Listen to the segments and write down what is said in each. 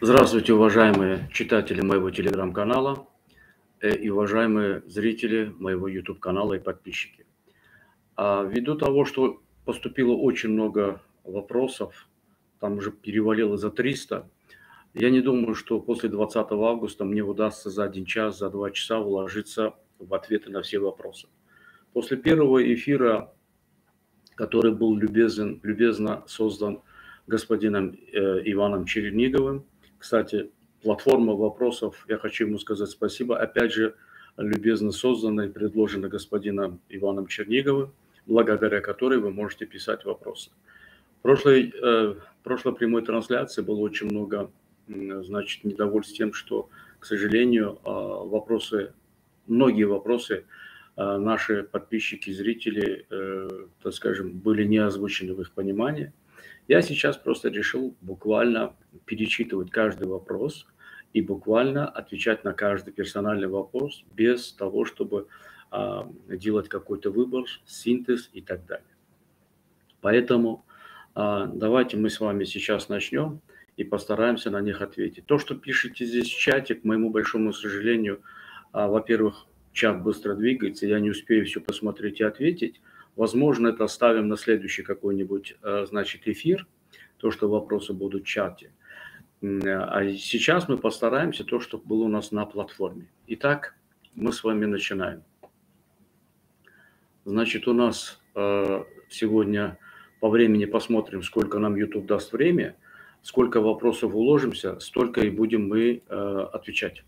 Здравствуйте, уважаемые читатели моего телеграм-канала и уважаемые зрители моего YouTube-канала и подписчики. Ввиду того, что поступило очень много вопросов, там уже перевалило за 300, я не думаю, что после 20 августа мне удастся за 1 час, за 2 часа уложиться в ответы на все вопросы. После первого эфира, который был любезно создан господином Иваном Черниговым. Кстати, платформа вопросов, я хочу ему сказать спасибо, опять же, любезно создана и предложена господином Иваном Черниговым, благодаря которой вы можете писать вопросы. В прошлой прямой трансляции было очень много, недовольств тем, что, к сожалению, многие вопросы наши подписчики, зрители, так скажем, были не озвучены в их понимании. Я сейчас просто решил буквально перечитывать каждый вопрос и буквально отвечать на каждый персональный вопрос без того, чтобы делать какой-то выбор, синтез и так далее. Поэтому давайте мы с вами сейчас начнем и постараемся на них ответить. То, что пишете здесь в чате, к моему большому сожалению, во-первых, чат быстро двигается, я не успею все посмотреть и ответить. Возможно, это оставим на следующий какой-нибудь, эфир, то, что вопросы будут в чате. А сейчас мы постараемся то, что было у нас на платформе. Итак, мы с вами начинаем. Значит, у нас сегодня по времени посмотрим, сколько нам YouTube даст время, сколько вопросов уложимся, столько и будем мы отвечать.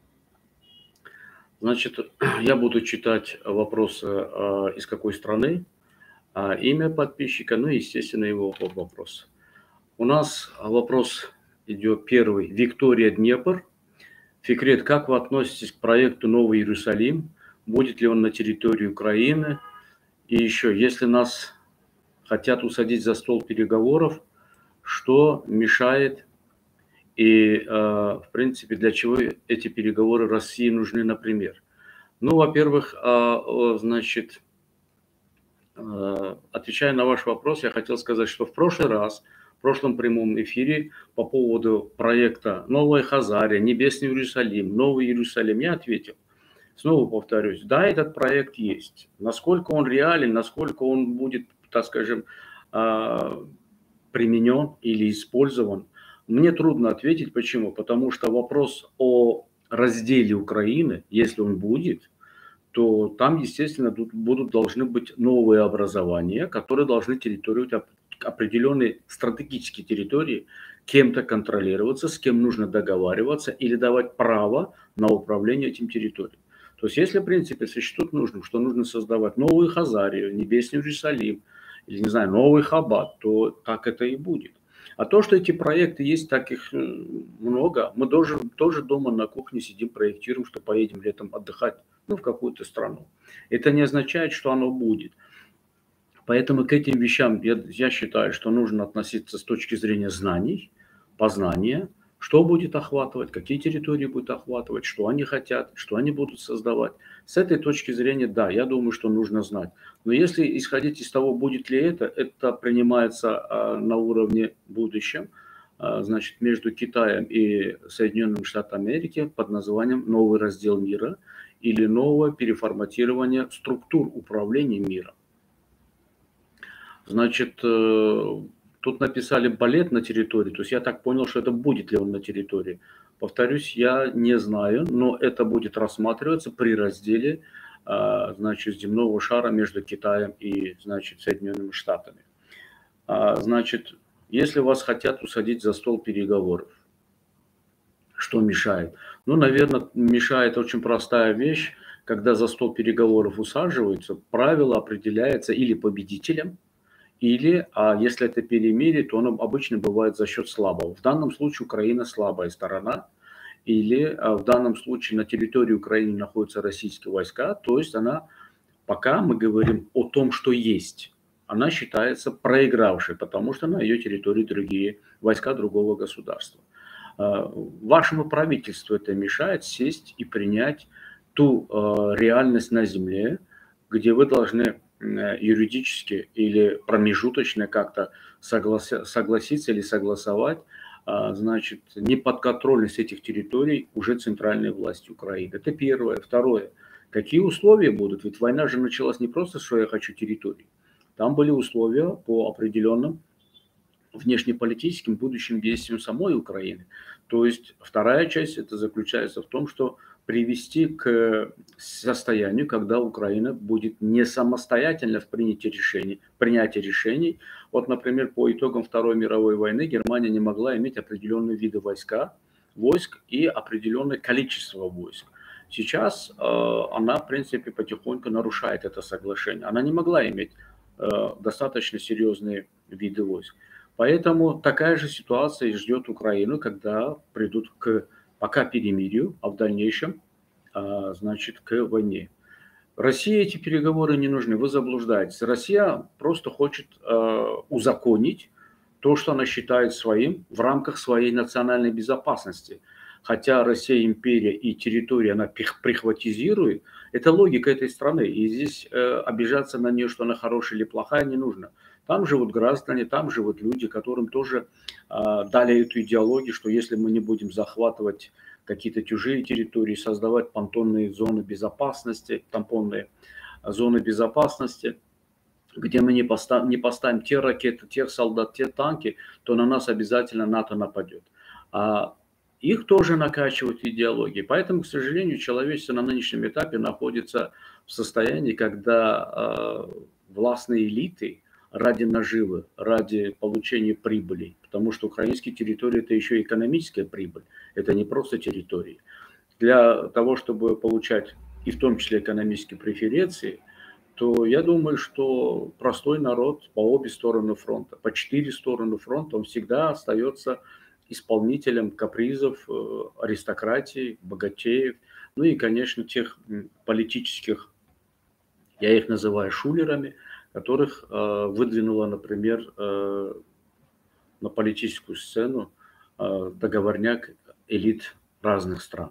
Значит, я буду читать вопросы, из какой страны, имя подписчика, ну и, естественно, его вопрос. У нас вопрос идет первый. Виктория Днепр. Фикрет, как вы относитесь к проекту «Новый Иерусалим»? Будет ли он на территории Украины? И еще, если нас хотят усадить за стол переговоров, что мешает? И, в принципе, для чего эти переговоры России нужны, например? Ну, во-первых, отвечая на ваш вопрос, я хотел сказать, что в прошлом прямом эфире по поводу проекта «Новая Хазария», «Небесный Иерусалим», «Новый Иерусалим», я ответил. Снова повторюсь, да, этот проект есть. Насколько он реален, насколько он будет, так скажем, применен или использован, мне трудно ответить. Почему? Потому что вопрос о разделе Украины, если он будет, то там, естественно, должны быть новые образования, которые должны территорировать определенные стратегические территории, кем-то контролироваться, с кем нужно договариваться или давать право на управление этим территорией. То есть, если, в принципе, сочтут нужным, что нужно создавать новую Хазарию, Небесный Иерусалим, или, не знаю, новый Хаббат, то так это и будет. А то, что эти проекты есть, так их много. Мы тоже дома на кухне сидим, проектируем, что поедем летом отдыхать, в какую-то страну. Это не означает, что оно будет. Поэтому к этим вещам я считаю, что нужно относиться с точки зрения знаний, познания, что будет охватывать, какие территории будет охватывать, что они хотят, что они будут создавать. С этой точки зрения, да, я думаю, что нужно знать. Но если исходить из того, будет ли это принимается на уровне будущем, значит, между Китаем и Соединенными Штатами Америки под названием «Новый раздел мира» или новое переформатирование структур управления миром. Значит, тут написали балет на территории, то есть я так понял, что это будет ли он на территории. Повторюсь, я не знаю, но это будет рассматриваться при разделе, значит, земного шара между Китаем и, значит, Соединенными Штатами. Значит, если вас хотят усадить за стол переговоров, что мешает? Ну, наверное, мешает очень простая вещь, когда за стол переговоров усаживаются, правило определяется или победителем, или, если это перемирие, то оно обычно бывает за счет слабого. В данном случае Украина слабая сторона, или в данном случае на территории Украины находятся российские войска, то есть она, пока мы говорим о том, что есть, она считается проигравшей, потому что на ее территории другие войска другого государства. Вашему правительству это мешает сесть и принять ту реальность на земле, где вы должны юридически или промежуточно как-то согласиться или согласовать значит, неподконтрольность этих территорий уже центральной власти Украины. Это первое. Второе. Какие условия будут? Ведь война же началась не просто, что я хочу территории. Там были условия по определенным внешнеполитическим будущим действиям самой Украины. То есть вторая часть это заключается в том, что привести к состоянию, когда Украина будет не самостоятельно в принятии решений. Вот, например, по итогам Второй мировой войны Германия не могла иметь определенные виды войск и определенное количество войск. Сейчас она, в принципе, потихоньку нарушает это соглашение. Она не могла иметь достаточно серьезные виды войск. Поэтому такая же ситуация ждет Украину, когда придут к пока перемирию, а в дальнейшем, значит, к войне. России эти переговоры не нужны, вы заблуждаетесь. Россия просто хочет узаконить то, что она считает своим в рамках своей национальной безопасности. Хотя Россия империя и территория она прихватизирует, это логика этой страны. И здесь обижаться на нее, что она хорошая или плохая, не нужно. Там живут граждане, там живут люди, которым тоже дали эту идеологию, что если мы не будем захватывать какие-то чужие территории, создавать понтонные зоны безопасности, тампонные зоны безопасности, где мы не поставим те ракеты, тех солдат, те танки, то на нас обязательно НАТО нападет. А их тоже накачивают идеологией. Поэтому, к сожалению, человечество на нынешнем этапе находится в состоянии, когда властные элиты ради наживы, ради получения прибыли, потому что украинские территории это еще и экономическая прибыль, это не просто территории. Для того, чтобы получать и в том числе экономические преференции, то я думаю, что простой народ по обе стороны фронта, по 4 стороны фронта, он всегда остается исполнителем капризов аристократии, богатеев, ну и, конечно, тех политических, я их называю шулерами, которых выдвинула, например, на политическую сцену договорняк элит разных стран.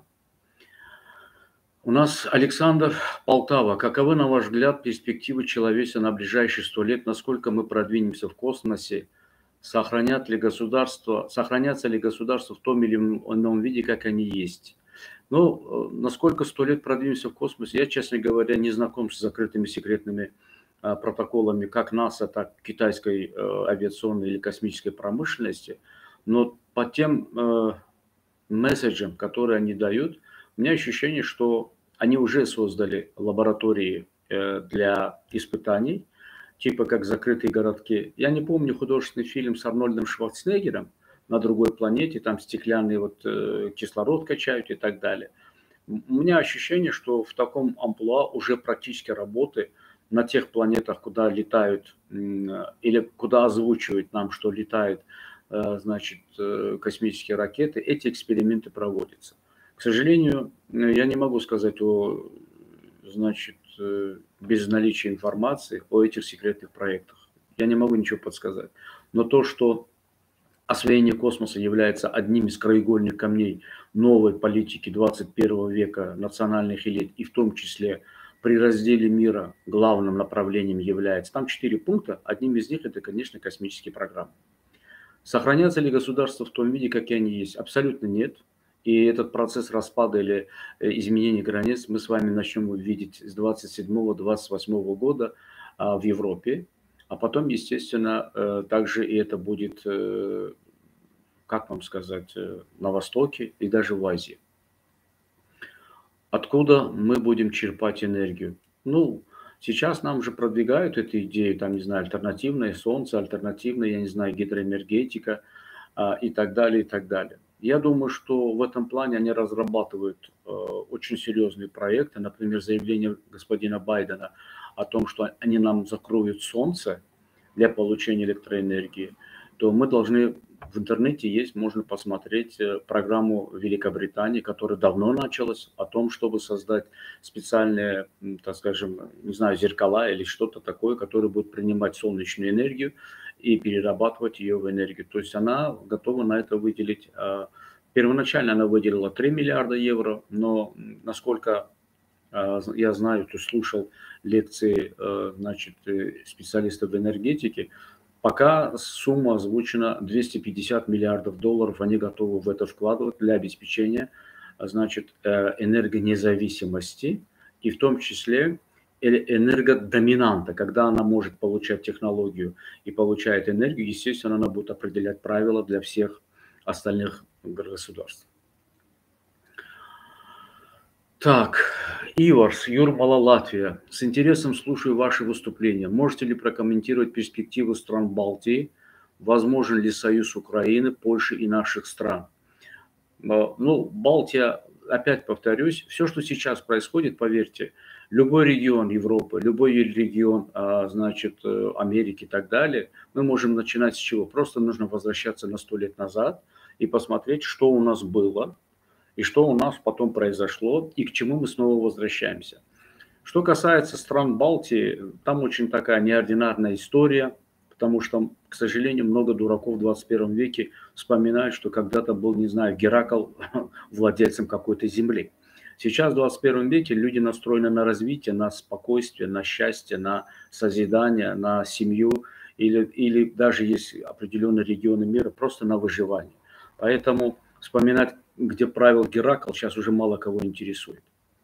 У нас Александр, Полтава. Каковы, на ваш взгляд, перспективы человечества на ближайшие 100 лет? Насколько мы продвинемся в космосе? Сохранятся ли государства в том или ином виде, как они есть? Ну, насколько 100 лет продвинемся в космосе, я, честно говоря, не знаком с закрытыми секретными протоколами как НАСА, так и китайской авиационной или космической промышленности. Но по тем месседжам, которые они дают, у меня ощущение, что они уже создали лаборатории для испытаний, типа как закрытые городки. Я не помню художественный фильм с Арнольдом Шварценеггером на другой планете, там стеклянный кислород качают и так далее. У меня ощущение, что в таком амплуа уже практически работы на тех планетах, куда летают или куда озвучивают нам, что летают, значит, космические ракеты, эти эксперименты проводятся. К сожалению, я не могу сказать значит, без наличия информации о этих секретных проектах. Я не могу ничего подсказать. Но то, что освоение космоса является одним из краеугольных камней новой политики 21 века национальных элит, и в том числе при разделе мира главным направлением является, там 4 пункта, одним из них это, конечно, космические программы. Сохранятся ли государства в том виде, какие они есть? Абсолютно нет. И этот процесс распада или изменения границ мы с вами начнем видеть с 27-28 года в Европе. А потом, естественно, также и это будет, как вам сказать, на Востоке и даже в Азии. Откуда мы будем черпать энергию? Ну, сейчас нам же продвигают эту идею, там, не знаю, альтернативное солнце, альтернативная, я не знаю, гидроэнергетика и так далее, и так далее. Я думаю, что в этом плане они разрабатывают очень серьезные проекты. Например, заявление господина Байдена о том, что они нам закроют солнце для получения электроэнергии, то мы должны, в интернете есть, можно посмотреть программу Великобритании, которая давно началась, о том, чтобы создать специальные, так скажем, не знаю, зеркала или что-то такое, которое будет принимать солнечную энергию и перерабатывать ее в энергию. То есть она готова на это выделить. Первоначально она выделила 3 миллиарда евро, но насколько я знаю, то слушал лекции, значит, специалистов в энергетике, Пока сумма озвучена 250 миллиардов долларов, они готовы в это вкладывать для обеспечения, значит, энергонезависимости и в том числе энергодоминанта, когда она может получать технологию и получает энергию, естественно, она будет определять правила для всех остальных государств. Так, Иварс, Юрмала, Латвия. С интересом слушаю ваши выступления. Можете ли прокомментировать перспективы стран Балтии? Возможен ли союз Украины, Польши и наших стран? Ну, Балтия, опять повторюсь, все, что сейчас происходит, поверьте, любой регион Европы, любой регион, значит, Америки и так далее, мы можем начинать с чего? Просто нужно возвращаться на 100 лет назад и посмотреть, что у нас было, и что у нас потом произошло, и к чему мы снова возвращаемся. Что касается стран Балтии, там очень такая неординарная история, потому что, к сожалению, много дураков в 21 веке вспоминают, что когда-то был, не знаю, Геракл владельцем какой-то земли. Сейчас в 21 веке люди настроены на развитие, на спокойствие, на счастье, на созидание, на семью, или даже есть определенные регионы мира, просто на выживание. Поэтому вспоминать, где правил Геракл, сейчас уже мало кого интересует.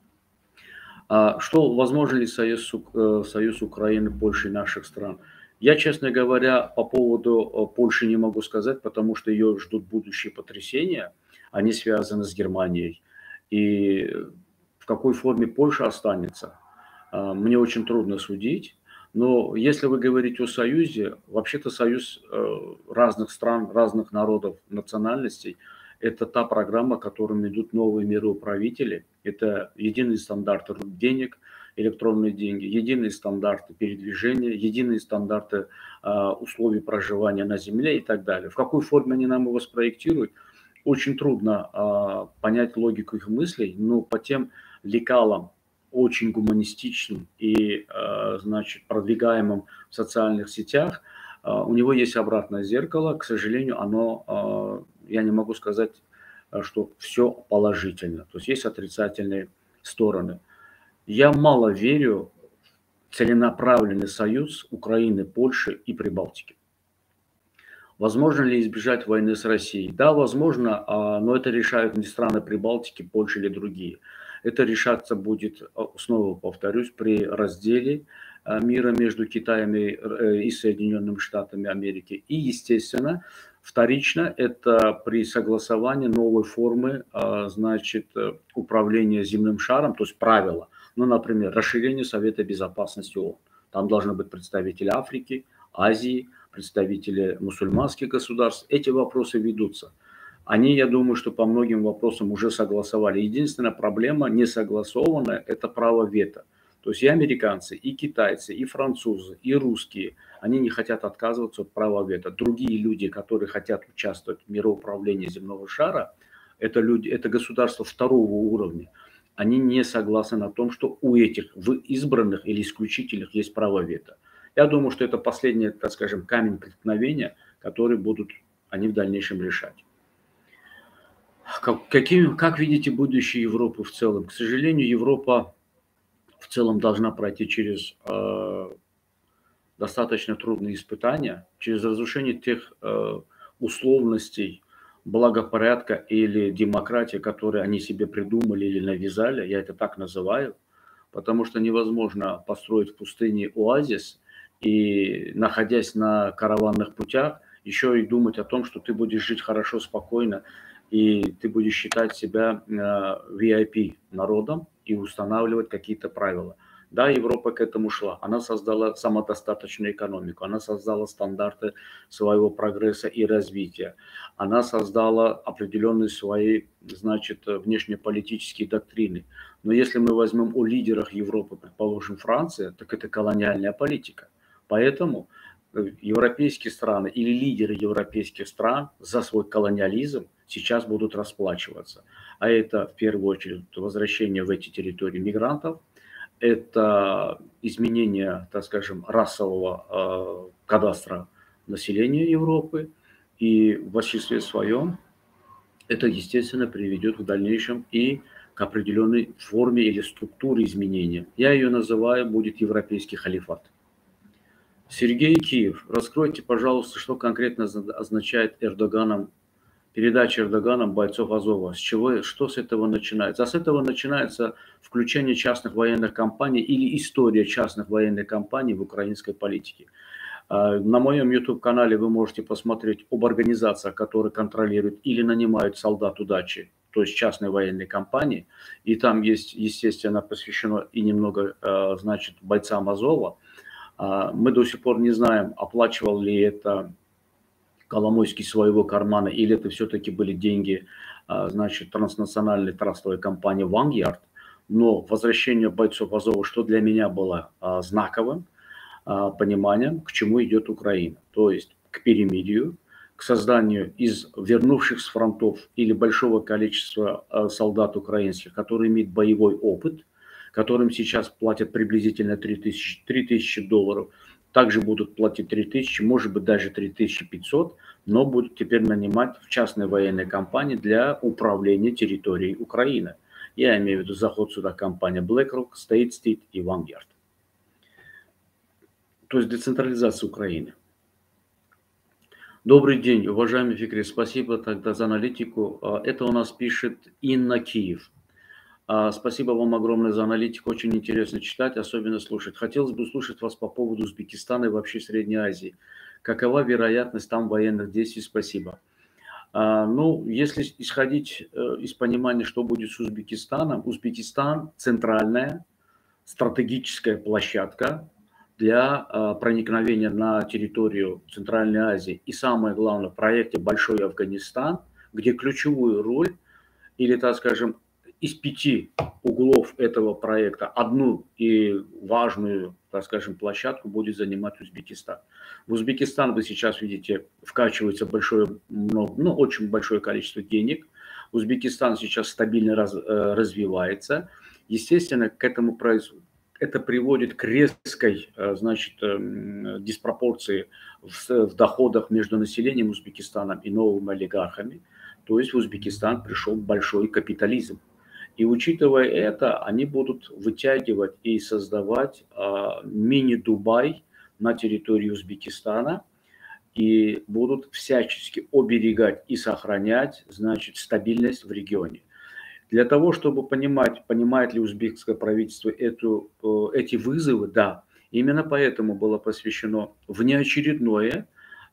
Что, возможно ли союз Украины, Польши и наших стран? Я, честно говоря, по поводу Польши не могу сказать, потому что ее ждут будущие потрясения. Они связаны с Германией. И в какой форме Польша останется, мне очень трудно судить. Но если вы говорите о союзе, вообще-то союз разных стран, разных народов, национальностей – это та программа, которым идут новые мироправители. Это единые стандарты денег, электронные деньги, единые стандарты передвижения, единые стандарты условий проживания на Земле и так далее. В какой форме они нам его спроектируют, очень трудно понять логику их мыслей, но по тем лекалам, очень гуманистичным и, значит, продвигаемым в социальных сетях, у него есть обратное зеркало. К сожалению, оно, я не могу сказать, что все положительно. То есть есть отрицательные стороны. Я мало верю в целенаправленный союз Украины, Польши и Прибалтики. Возможно ли избежать войны с Россией? Да, возможно, но это решают не страны Прибалтики, Польша или другие. Это решаться будет, снова повторюсь, при разделе мира между Китаем и Соединенными Штатами Америки. И, естественно, вторично это при согласовании новой формы, значит, управления земным шаром, то есть правила. Ну, например, расширение Совета Безопасности ООН. Там должны быть представители Африки, Азии, представители мусульманских государств. Эти вопросы ведутся. Они, я думаю, что по многим вопросам уже согласовали. Единственная проблема не согласованная – это право вето. То есть и американцы, и китайцы, и французы, и русские, они не хотят отказываться от права вето. Другие люди, которые хотят участвовать в мироуправлении земного шара, это люди, это государства второго уровня. Они не согласны на том, что у этих избранных или исключительных есть право вето. Я думаю, что это последний, так скажем, камень преткновения, который будут они в дальнейшем решать. Как видите будущее Европы в целом? К сожалению, Европа в целом должна пройти через достаточно трудные испытания, через разрушение тех условностей, благопорядка или демократии, которые они себе придумали или навязали, я это так называю, потому что невозможно построить в пустыне оазис и, находясь на караванных путях, еще и думать о том, что ты будешь жить хорошо, спокойно, и ты будешь считать себя VIP народом и устанавливать какие-то правила. Да, Европа к этому шла. Она создала самодостаточную экономику, она создала стандарты своего прогресса и развития, она создала определенные свои, значит, внешнеполитические доктрины. Но если мы возьмем о лидерах Европы, предположим, Франция, так это колониальная политика. Поэтому европейские страны или лидеры европейских стран за свой колониализм сейчас будут расплачиваться. А это в первую очередь возвращение в эти территории мигрантов, это изменение, так скажем, расового кадастра населения Европы, и в большинстве своем это, естественно, приведет в дальнейшем и к определенной форме или структуре изменения. Я ее называю, будет европейский халифат. Сергей Киев, раскройте, пожалуйста, что конкретно означает передача Эрдоганом бойцов Азова. С чего, что с этого начинается? А с этого начинается включение частных военных компаний или история частных военных компаний в украинской политике. На моем YouTube-канале вы можете посмотреть об организациях, которые контролируют или нанимают солдат удачи, то есть частные военные компании. И там есть, естественно, посвящено и немного, значит, бойцам Азова. Мы до сих пор не знаем, оплачивал ли это Коломойский своего кармана или это все-таки были деньги, значит, транснациональной трастовой компании Vanguard. Но возвращение бойцов Азова, что для меня было знаковым, пониманием, к чему идет Украина. То есть к перемирию, к созданию из вернувших с фронтов или большого количества солдат украинских, которые имеют боевой опыт, которым сейчас платят приблизительно 3000 долларов, также будут платить 3000, может быть даже 3500, но будут теперь нанимать в частные военные компании для управления территорией Украины. Я имею в виду заход сюда компания BlackRock, State Street и Vanguard. То есть децентрализация Украины. Добрый день, уважаемый Фикри, спасибо тогда за аналитику. Это у нас пишет Инна Киев. Спасибо вам огромное за аналитику, очень интересно читать, особенно слушать. Хотелось бы услышать вас по поводу Узбекистана и вообще Средней Азии. Какова вероятность там военных действий? Спасибо. Ну, если исходить из понимания, что будет с Узбекистаном, Узбекистан – центральная стратегическая площадка для проникновения на территорию Центральной Азии. И самое главное, в проекте «Большой Афганистан», где ключевую роль, или, так скажем, из 5 углов этого проекта одну и важную, так скажем, площадку будет занимать Узбекистан. В Узбекистан, вы сейчас видите, вкачивается очень большое количество денег. Узбекистан сейчас стабильно развивается. Естественно, это приводит к резкой, значит, диспропорции в доходах между населением Узбекистана и новыми олигархами. То есть в Узбекистан пришел большой капитализм. И учитывая это, они будут вытягивать и создавать мини-Дубай на территории Узбекистана и будут всячески оберегать и сохранять, значит, стабильность в регионе. Для того, чтобы понимать, понимает ли узбекское правительство эти вызовы, да, именно поэтому было посвящено внеочередные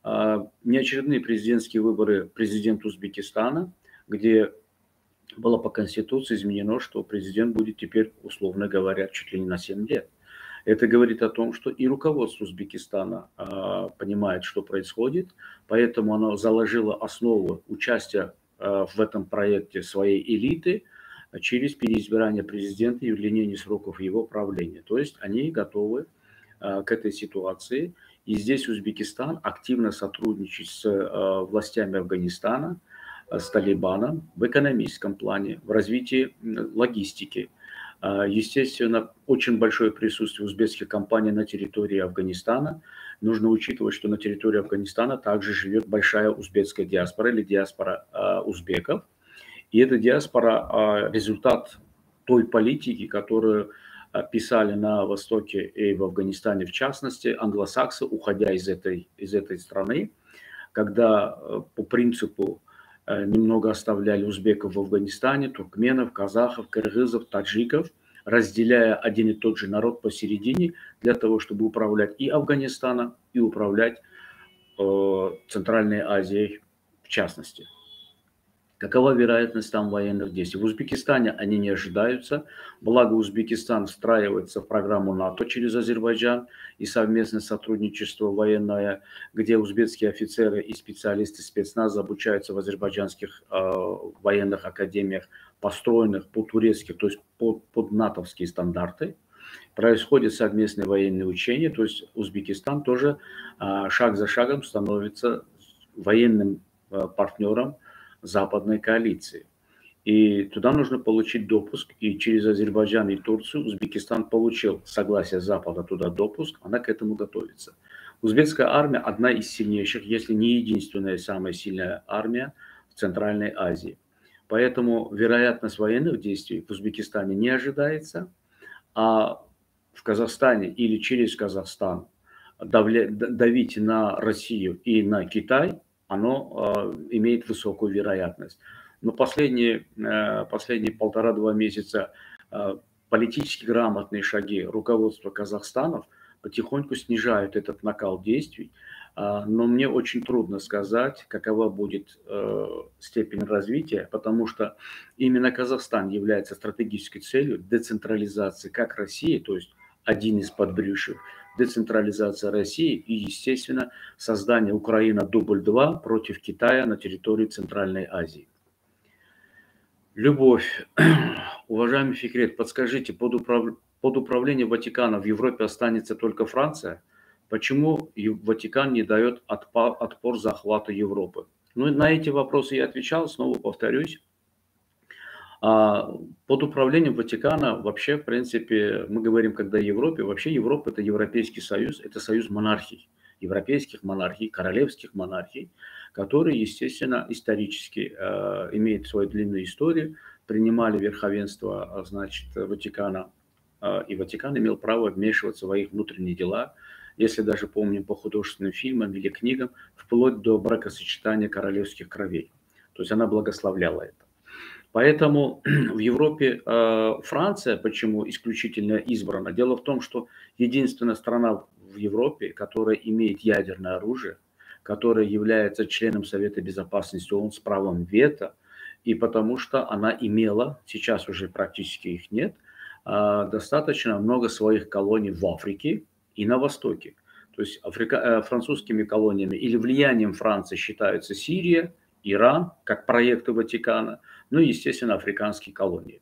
президентские выборы президента Узбекистана, где было по Конституции изменено, что президент будет теперь, условно говоря, чуть ли не на 7 лет. Это говорит о том, что и руководство Узбекистана понимает, что происходит, поэтому оно заложило основу участия в этом проекте своей элиты через переизбирание президента и удлинение сроков его правления. То есть они готовы к этой ситуации. И здесь Узбекистан активно сотрудничает с властями Афганистана, с Талибаном в экономическом плане, в развитии логистики. Естественно, очень большое присутствие узбекских компаний на территории Афганистана. Нужно учитывать, что на территории Афганистана также живет большая узбекская диаспора или диаспора узбеков. И эта диаспора – результат той политики, которую писали на Востоке и в Афганистане, в частности, англосаксы, уходя из этой страны, когда по принципу немного оставляли узбеков в Афганистане, туркменов, казахов, кыргызов, таджиков, разделяя один и тот же народ посередине для того, чтобы управлять и Афганистаном, и управлять Центральной Азией в частности. Какова вероятность там военных действий? В Узбекистане они не ожидаются. Благо Узбекистан встраивается в программу НАТО через Азербайджан и совместное сотрудничество военное, где узбекские офицеры и специалисты спецназа обучаются в азербайджанских военных академиях, построенных по турецким, то есть под натовские стандарты. Происходят совместные военные учения, то есть Узбекистан тоже шаг за шагом становится военным партнером западной коалиции. И туда нужно получить допуск. И через Азербайджан и Турцию Узбекистан получил согласие Запада туда допуск. Она к этому готовится. Узбекская армия одна из сильнейших, если не единственная самая сильная армия в Центральной Азии. Поэтому вероятность военных действий в Узбекистане не ожидается. А в Казахстане или через Казахстан давить на Россию и на Китай, оно имеет высокую вероятность. Но последние полтора-два месяца политически грамотные шаги руководства Казахстана потихоньку снижают этот накал действий. Но мне очень трудно сказать, какова будет степень развития, потому что именно Казахстан является стратегической целью децентрализации как России, то есть один из подбрюшек, децентрализация России и, естественно, создание Украины дубль 2 против Китая на территории Центральной Азии. Любовь. Уважаемый Фикрет, подскажите, под управлением Ватикана в Европе останется только Франция? Почему Ватикан не дает отпор захвату Европы? Ну, на эти вопросы я отвечал, снова повторюсь. Под управлением Ватикана вообще, в принципе, мы говорим, когда Европе, вообще Европа – это Европейский Союз, это союз монархий, европейских монархий, королевских монархий, которые, естественно, исторически имеют свою длинную историю, принимали верховенство, значит, Ватикана, и Ватикан имел право вмешиваться в их внутренние дела, если даже помним по художественным фильмам или книгам, вплоть до бракосочетания королевских кровей. То есть она благословляла это. Поэтому в Европе Франция, почему исключительно избрана? Дело в том, что единственная страна в Европе, которая имеет ядерное оружие, которая является членом Совета Безопасности ООН с правом вето, и потому что она имела, сейчас уже практически их нет, достаточно много своих колоний в Африке и на Востоке. То есть французскими колониями или влиянием Франции считаются Сирия, Иран, как проекты Ватикана, ну и, естественно, африканские колонии.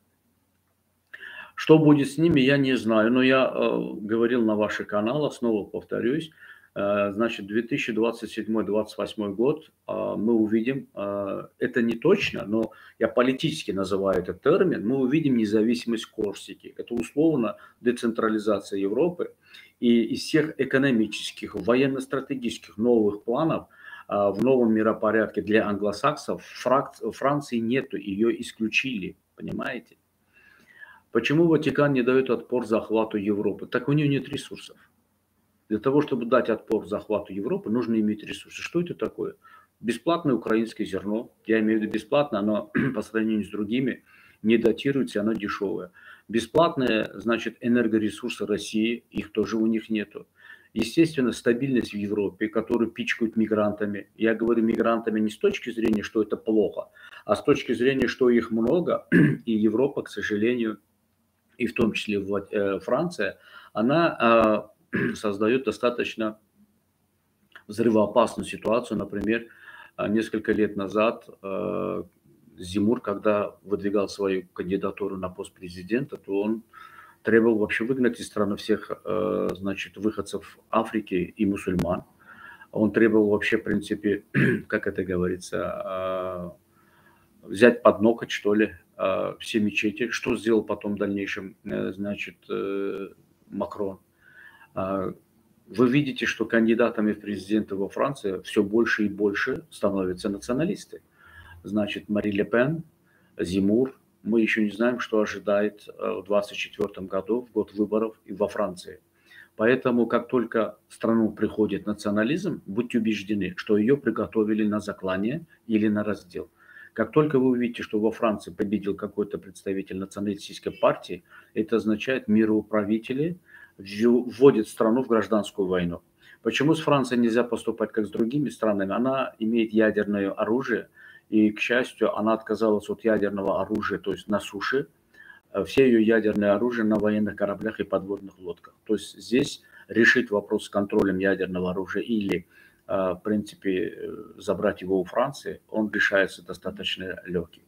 Что будет с ними, я не знаю, но я говорил на ваших каналах, снова повторюсь, значит, 2027-2028 год мы увидим, это не точно, но я политически называю этот термин, мы увидим независимость Корсики. Это условно децентрализация Европы, и из всех экономических, военно-стратегических новых планов в новом миропорядке для англосаксов Франции нету, ее исключили, понимаете? Почему Ватикан не дает отпор захвату Европы? Так у нее нет ресурсов. Для того, чтобы дать отпор захвату Европы, нужно иметь ресурсы. Что это такое? Бесплатное украинское зерно. Я имею в виду бесплатно, оно по сравнению с другими не датируется, оно дешевое. Бесплатные, значит, энергоресурсы России, их тоже у них нету. Естественно, стабильность в Европе, которую пичкают мигрантами. Я говорю мигрантами не с точки зрения, что это плохо, а с точки зрения, что их много, и Европа, к сожалению, и в том числе Франция, она создает достаточно взрывоопасную ситуацию. Например, несколько лет назад Зимур, когда выдвигал свою кандидатуру на пост президента, то он требовал вообще выгнать из страны всех, значит, выходцев Африки и мусульман. Он требовал вообще, в принципе, как это говорится, взять под ноготь, что ли, все мечети. Что сделал потом в дальнейшем, значит, Макрон. Вы видите, что кандидатами в президенты во Франции все больше и больше становятся националисты. Значит, Мари Ле Пен, Зимур. Мы еще не знаем, что ожидает в 2024 году, в год выборов и во Франции. Поэтому, как только в страну приходит национализм, будьте убеждены, что ее приготовили на заклание или на раздел. Как только вы увидите, что во Франции победил какой-то представитель националистической партии, это означает, мироуправители вводят страну в гражданскую войну. Почему с Францией нельзя поступать как с другими странами? Она имеет ядерное оружие, и, к счастью, она отказалась от ядерного оружия, то есть на суше. Все ее ядерное оружие на военных кораблях и подводных лодках. То есть здесь решить вопрос с контролем ядерного оружия или, в принципе, забрать его у Франции, он решается достаточно легкий.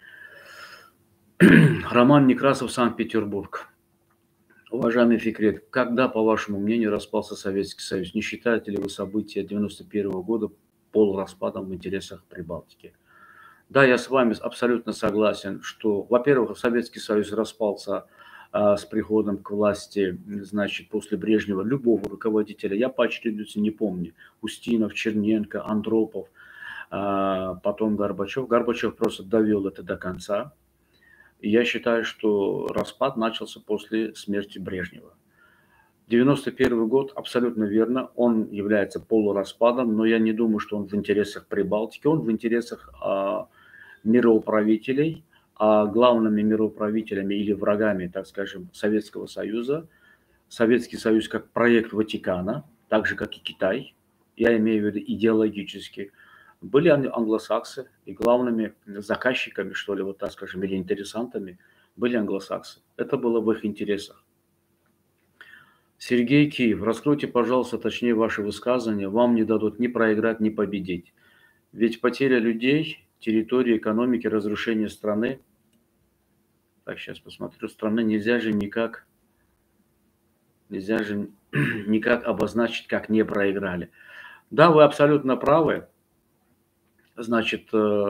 Роман Некрасов, Санкт-Петербург. Уважаемый Фикрет, когда, по вашему мнению, распался Советский Союз? Не считаете ли вы события 1991 года полураспадом в интересах Прибалтики? Да, я с вами абсолютно согласен, что, во-первых, Советский Союз распался с приходом к власти, значит, после Брежнева, любого руководителя. Я по очередности не помню. Устинов, Черненко, Андропов, потом Горбачев. Горбачев просто довел это до конца. И я считаю, что распад начался после смерти Брежнева. 91 год, абсолютно верно, он является полураспадом, но я не думаю, что он в интересах Прибалтики, он в интересах мироуправителей, а главными мироуправителями или врагами, так скажем, Советского Союза. Советский Союз как проект Ватикана, так же, как и Китай, я имею в виду идеологически, были англосаксы, и главными заказчиками, что ли, вот так скажем, или интересантами были англосаксы. Это было в их интересах. Сергей Киев, раскройте, пожалуйста, точнее ваше высказывание. Вам не дадут ни проиграть, ни победить. Ведь потеря людей, территории, экономики, разрушение страны. Так, сейчас посмотрю. Страны нельзя же никак обозначить, как не проиграли. Да, вы абсолютно правы. Значит,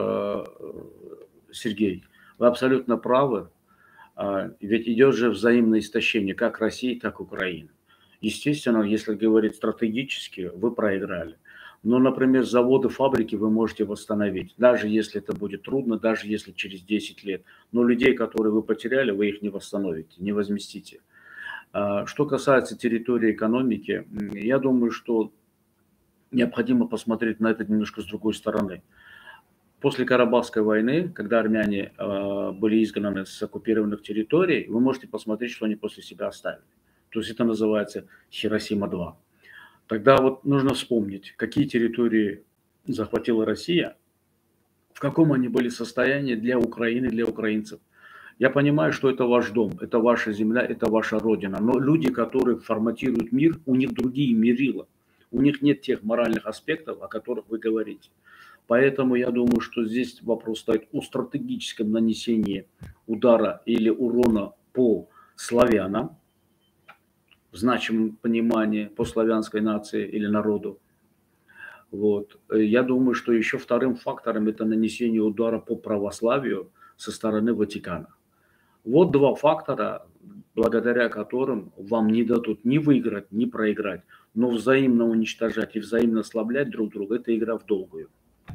Сергей, вы абсолютно правы. Ведь идет же взаимное истощение как России, так и Украины. Естественно, если говорить стратегически, вы проиграли. Но, например, заводы, фабрики вы можете восстановить, даже если это будет трудно, даже если через 10 лет. Но людей, которые вы потеряли, вы их не восстановите, не возместите. Что касается территории экономики, я думаю, что необходимо посмотреть на это немножко с другой стороны. После Карабахской войны, когда армяне были изгнаны с оккупированных территорий, вы можете посмотреть, что они после себя оставили. То есть это называется Хиросима-2. Тогда вот нужно вспомнить, какие территории захватила Россия, в каком они были состоянии для Украины, для украинцев. Я понимаю, что это ваш дом, это ваша земля, это ваша родина. Но люди, которые форматируют мир, у них другие мерила. У них нет тех моральных аспектов, о которых вы говорите. Поэтому я думаю, что здесь вопрос стоит о стратегическом нанесении удара или урона по славянам, в значимом понимании, по славянской нации или народу. Вот. Я думаю, что еще вторым фактором это нанесение удара по православию со стороны Ватикана. Вот два фактора, благодаря которым вам не дадут ни выиграть, ни проиграть, но взаимно уничтожать и взаимно ослаблять друг друга – это игра в долгую.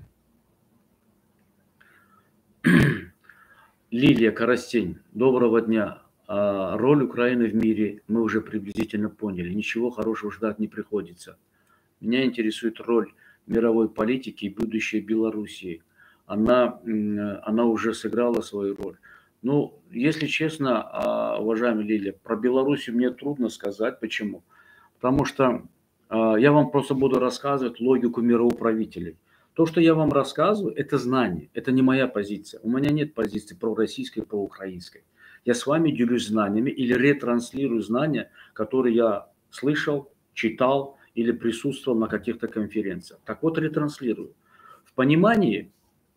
Лилия Коростень, доброго дня. Роль Украины в мире мы уже приблизительно поняли. Ничего хорошего ждать не приходится. Меня интересует роль мировой политики и будущее Белоруссии. Она уже сыграла свою роль. Ну, если честно, уважаемая Лилия, про Белоруссию мне трудно сказать. Почему? Потому что я вам просто буду рассказывать логику мироуправителей. То, что я вам рассказываю, это знание, это не моя позиция. У меня нет позиции пророссийской, проукраинской. Я с вами делюсь знаниями или ретранслирую знания, которые я слышал, читал или присутствовал на каких-то конференциях. Так вот, ретранслирую. В понимании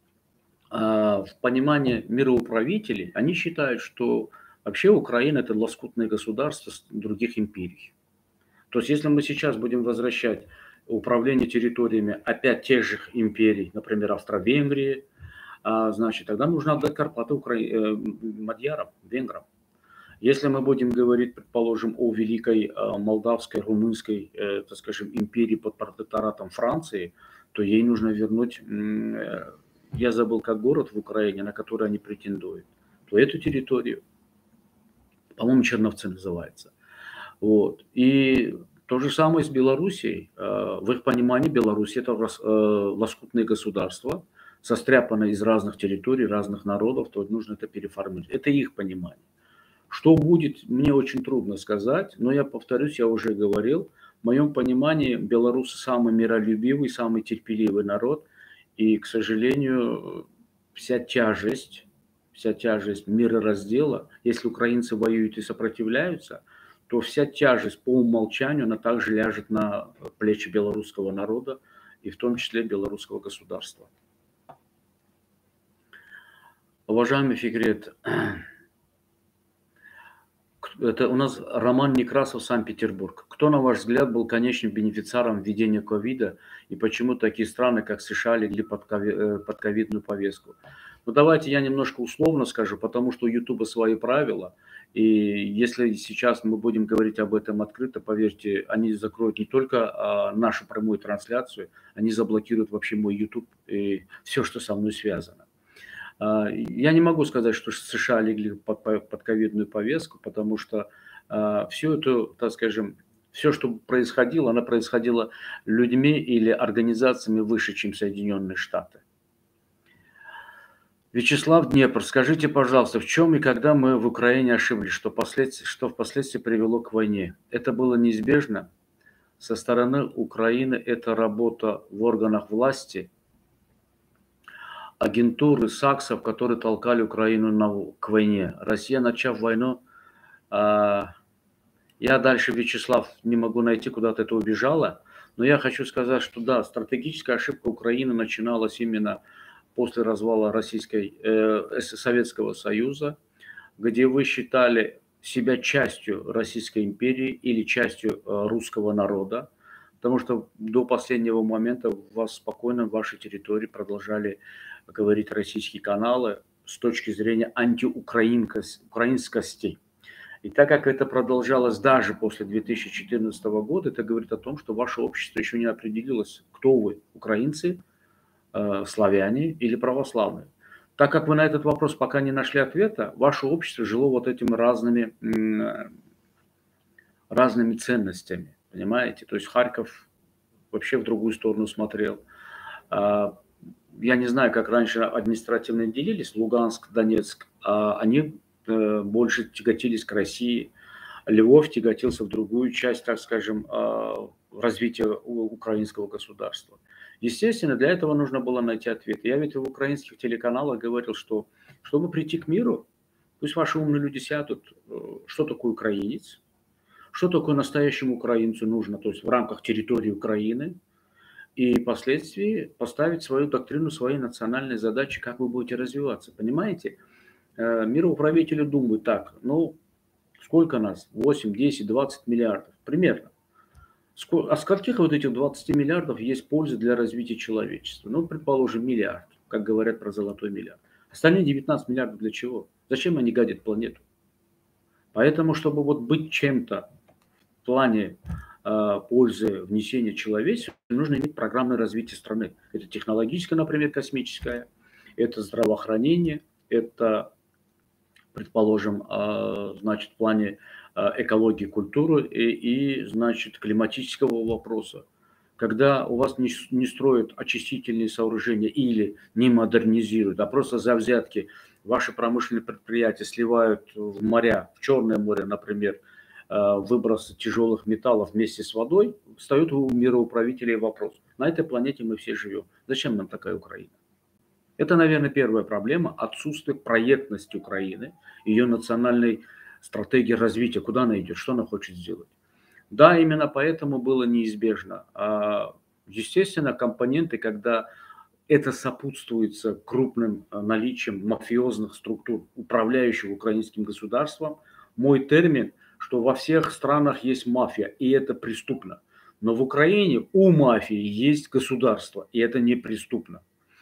мироуправителей, они считают, что вообще Украина – это лоскутное государство других империй. То есть, если мы сейчас будем возвращать управление территориями опять тех же империй, например, Австро-Венгрии, значит, тогда нужно отдать Карпаты мадьярам, венграм. Если мы будем говорить, предположим, о великой молдавской, румынской, так скажем, империи под протекторатом Франции, то ей нужно вернуть, я забыл, как город в Украине, на который они претендуют, то эту территорию, по-моему, Черновцы называется. Вот. И то же самое с Белоруссией. В их понимании Беларусь – это лоскутное государство, состряпанное из разных территорий, разных народов, то нужно это переформировать. Это их понимание. Что будет, мне очень трудно сказать, но я повторюсь, я уже говорил, в моем понимании белорусы самый миролюбивый, самый терпеливый народ, и, к сожалению, вся тяжесть мирораздела, если украинцы воюют и сопротивляются, то вся тяжесть по умолчанию, она также ляжет на плечи белорусского народа и в том числе белорусского государства. Уважаемый Фикрет, это у нас Роман Некрасов, Санкт-Петербург. Кто, на ваш взгляд, был конечным бенефициаром введения ковида и почему такие страны, как США, легли под ковидную повестку? Ну, давайте я немножко условно скажу, потому что у Ютуба свои правила. И если сейчас мы будем говорить об этом открыто, поверьте, они закроют не только нашу прямую трансляцию, они заблокируют вообще мой YouTube и все, что со мной связано. Я не могу сказать, что США легли под ковидную повестку, потому что всю эту, так скажем, Все, что происходило, оно происходило людьми или организациями выше, чем Соединенные Штаты. Вячеслав Днепр, скажите, пожалуйста, в чем и когда мы в Украине ошиблись, что впоследствии привело к войне? Это было неизбежно? Со стороны Украины это работа в органах власти, агентуры, саксов, которые толкали Украину к войне. Россия, начав войну, а, я дальше, Вячеслав, не могу найти, куда-то это убежало, но я хочу сказать, что да, стратегическая ошибка Украины начиналась именно после развала Советского Союза, где вы считали себя частью Российской империи или частью русского народа, потому что до последнего момента вас спокойно в вашей территории продолжали говорить российские каналы с точки зрения антиукраинскости. И так как это продолжалось даже после 2014 года, это говорит о том, что ваше общество еще не определилось, кто вы, украинцы, славяне или православные. Так как вы на этот вопрос пока не нашли ответа, ваше общество жило вот этими разными ценностями, понимаете? То есть Харьков вообще в другую сторону смотрел. Я не знаю, как раньше административно делились, Луганск, Донецк, они больше тяготились к России. Львов тяготился в другую часть, так скажем, развития украинского государства. Естественно, для этого нужно было найти ответ. Я ведь в украинских телеканалах говорил, что чтобы прийти к миру, пусть ваши умные люди сядут, что такое украинец, что такое настоящему украинцу нужно, то есть в рамках территории Украины, и впоследствии поставить свою доктрину, свои национальные задачи, как вы будете развиваться. Понимаете? Мироуправители думают так, ну, сколько нас? 8, 10, 20 миллиардов. Примерно. А с каких вот этих 20 миллиардов есть польза для развития человечества? Ну, предположим, миллиард, как говорят про золотой миллиард. Остальные 19 миллиардов для чего? Зачем они гадят планету? Поэтому, чтобы вот быть чем-то в плане пользы внесения человечества, нужно иметь программное развитие страны. Это технологическое, например, космическое, это здравоохранение, это, предположим, значит, в плане экологии, культуры значит, климатического вопроса. Когда у вас не строят очистительные сооружения или не модернизируют, а просто за взятки ваши промышленные предприятия сливают в моря, в Черное море, например, выбросы тяжелых металлов вместе с водой, встает у мироуправителей вопрос. На этой планете мы все живем. Зачем нам такая Украина? Это, наверное, первая проблема – отсутствие проектности Украины, ее национальной стратегии развития, куда она идет, что она хочет сделать. Да, именно поэтому было неизбежно. Естественно, компоненты, когда это сопутствуется крупным наличием мафиозных структур, управляющих украинским государством, мой термин, что во всех странах есть мафия, и это преступно. Но в Украине у мафии есть государство, и это не преступно.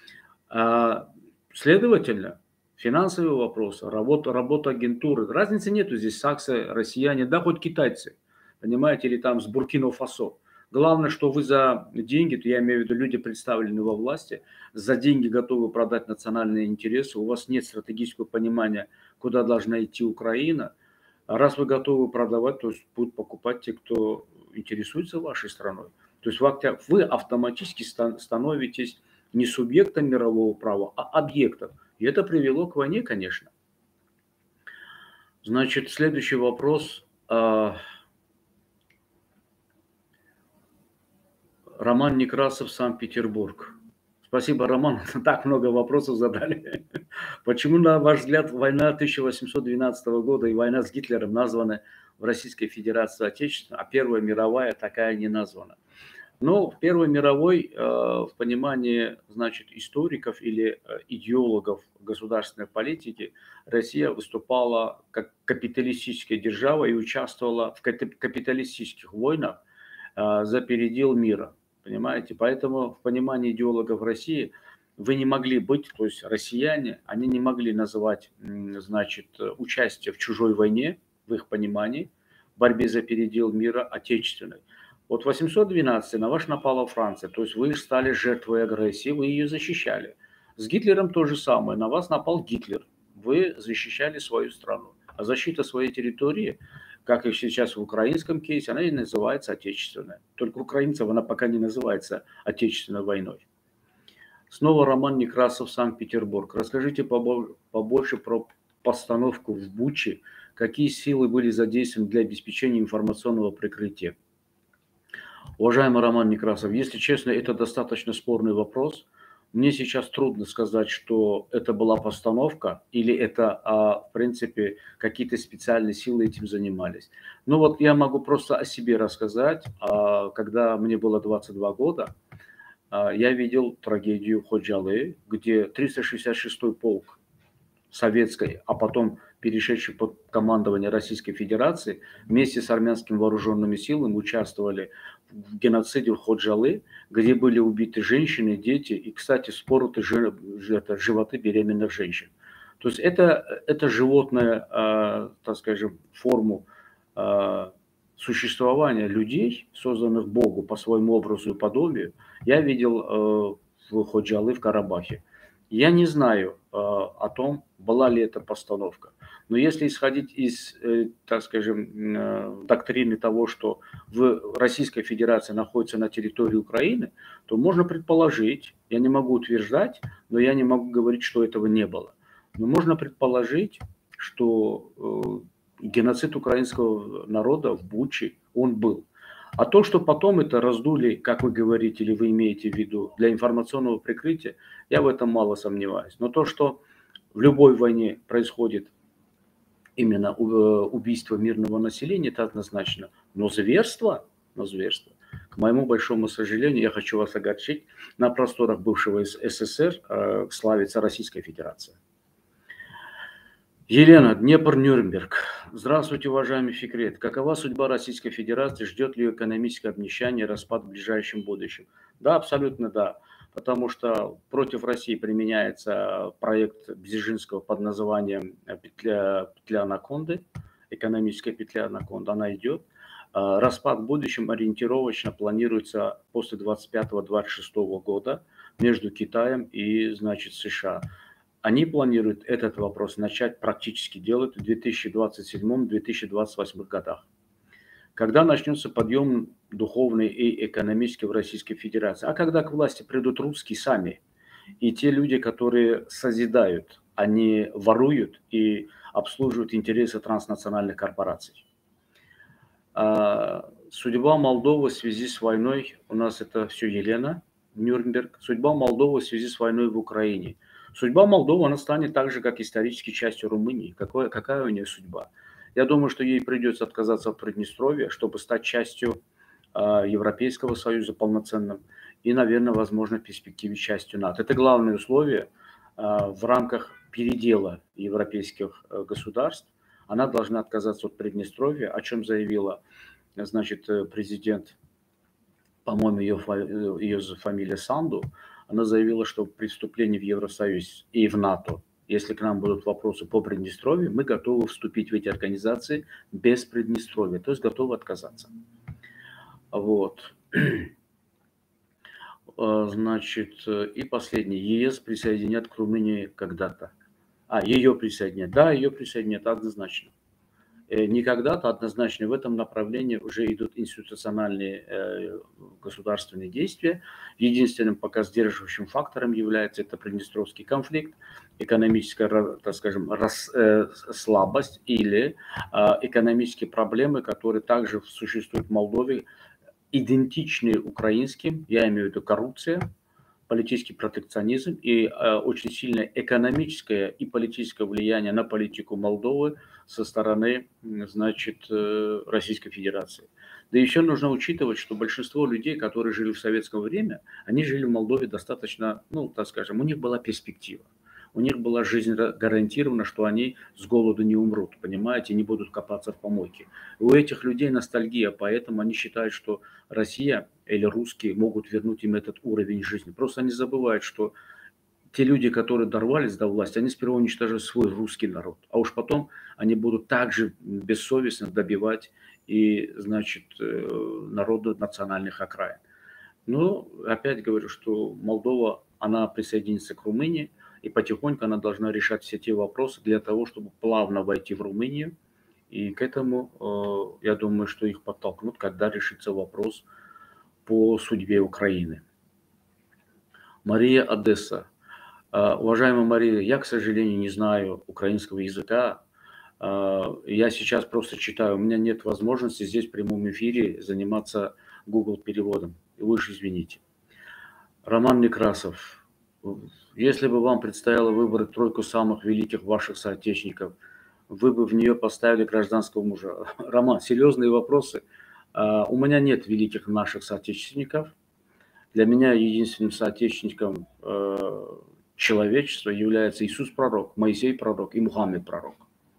Следовательно, финансовые вопросы, работа агентуры. Разницы нету здесь, саксы, россияне, да хоть китайцы, понимаете, или там с Буркино-Фасо. Главное, что вы за деньги, то я имею в виду люди, представленные во власти, за деньги готовы продать национальные интересы, у вас нет стратегического понимания, куда должна идти Украина. А раз вы готовы продавать, то есть будут покупать те, кто интересуется вашей страной. То есть вы автоматически становитесь не субъектом мирового права, а объектом. И это привело к войне, конечно. Значит, следующий вопрос. Роман Некрасов, Санкт-Петербург. Спасибо, Роман. Так много вопросов задали. Почему, на ваш взгляд, война 1812 года и война с Гитлером названы в Российской Федерации отечественной, а Первая мировая такая не названа? Но в Первой мировой, в понимании, значит, историков или идеологов государственной политики, Россия выступала как капиталистическая держава и участвовала в капиталистических войнах за передел мира. Понимаете? Поэтому в понимании идеологов России вы не могли быть, то есть россияне, они не могли называть, значит, участие в чужой войне, в их понимании, в борьбе за передел мира отечественной. Вот в 812 на вас напала Франция, то есть вы стали жертвой агрессии, вы ее защищали. С Гитлером то же самое, на вас напал Гитлер, вы защищали свою страну. А защита своей территории как и сейчас в украинском кейсе, она и называется отечественная. Только украинцев она пока не называется отечественной войной. Снова Роман Некрасов, Санкт-Петербург. Расскажите побольше про постановку в Буче. Какие силы были задействованы для обеспечения информационного прикрытия? Уважаемый Роман Некрасов, если честно, это достаточно спорный вопрос. Мне сейчас трудно сказать, что это была постановка или это, в принципе, какие-то специальные силы этим занимались. Ну вот я могу просто о себе рассказать. Когда мне было 22 года, я видел трагедию Ходжалы, где 366-й полк советской, а потом перешедший под командование Российской Федерации, вместе с армянскими вооруженными силами участвовали в геноциде Ходжалы, где были убиты женщины, дети и, кстати, спороты животы беременных женщин. То есть это животное, так скажем, форму существования людей, созданных Богу по своему образу и подобию, я видел в Ходжалы, в Карабахе. Я не знаю о том, была ли это постановка. Но если исходить из, так скажем, доктрины того, что в Российской Федерации находится на территории Украины, то можно предположить, я не могу утверждать, но я не могу говорить, что этого не было. Но можно предположить, что геноцид украинского народа в Буче, он был. А то, что потом это раздули, как вы говорите, или вы имеете в виду, для информационного прикрытия, я в этом мало сомневаюсь. Но то, что в любой войне происходит именно убийство мирного населения, это однозначно. Но зверство, к моему большому сожалению, я хочу вас огорчить, на просторах бывшего СССР славится Российская Федерация. Елена, Днепр, Нюрнберг. Здравствуйте, уважаемый Фикрет. Какова судьба Российской Федерации? Ждет ли ее экономическое обнищание и распад в ближайшем будущем? Да, абсолютно да. Потому что против России применяется проект Бзежинского под названием петля анаконды, экономическая петля анаконды, она идет. Распад в будущем ориентировочно планируется после 25-26 года между Китаем и, значит, США. Они планируют этот вопрос начать практически делать в 2027-2028 годах. Когда начнется подъем духовный и экономический в Российской Федерации? А когда к власти придут русские сами, и те люди, которые созидают, они воруют и обслуживают интересы транснациональных корпораций. Судьба Молдовы в связи с войной, у нас это все Елена, Нюрнберг. Судьба Молдовы в связи с войной в Украине. Судьба Молдовы, она станет так же, как исторически частью Румынии. Какая у нее судьба? Я думаю, что ей придется отказаться от Приднестровья, чтобы стать частью Европейского Союза полноценным и, наверное, возможно, в перспективе частью НАТО. Это главное условие в рамках передела европейских государств. Она должна отказаться от Приднестровья, о чем заявила, значит, президент, по-моему, ее фамилия Санду. Она заявила, что при вступлении в Евросоюз и в НАТО, если к нам будут вопросы по Приднестровью, мы готовы вступить в эти организации без Приднестровья, то есть готовы отказаться. Вот. Значит, и последний. ЕС присоединят к Румынии когда-то. Ее присоединят. Да, ее присоединят однозначно. Не когда-то, однозначно в этом направлении уже идут институциональные государственные действия. Единственным пока сдерживающим фактором является это Приднестровский конфликт, экономическая, так скажем, слабость или экономические проблемы, которые также существуют в Молдове, идентичные украинским, я имею в виду коррупция, политический протекционизм и очень сильное экономическое и политическое влияние на политику Молдовы со стороны, значит, Российской Федерации. Да еще нужно учитывать, что большинство людей, которые жили в советское время, они жили в Молдове достаточно, ну, так скажем, у них была перспектива. У них была жизнь гарантирована, что они с голоду не умрут, понимаете, не будут копаться в помойке. У этих людей ностальгия, поэтому они считают, что Россия или русские могут вернуть им этот уровень жизни. Просто они забывают, что те люди, которые дорвались до власти, они сперва уничтожили свой русский народ, а уж потом они будут также бессовестно добивать и, значит, народы национальных окраин. Но опять говорю, что Молдова, она присоединится к Румынии, и потихоньку она должна решать все те вопросы для того, чтобы плавно войти в Румынию И к этому, я думаю, что их подтолкнут, когда решится вопрос по судьбе Украины. Мария, Одесса. Уважаемая Мария, я, к сожалению, не знаю украинского языка. Я сейчас просто читаю. У меня нет возможности здесь в прямом эфире заниматься Google переводом. Вы уж извините. Роман Некрасов. Если бы вам предстояло выбрать тройку самых великих ваших соотечественников, вы бы в нее поставили гражданского мужа. Роман, серьезные вопросы. У меня нет великих наших соотечественников. Для меня единственным соотечественником человечества является Иисус пророк, Моисей пророк и Мухаммед пророк.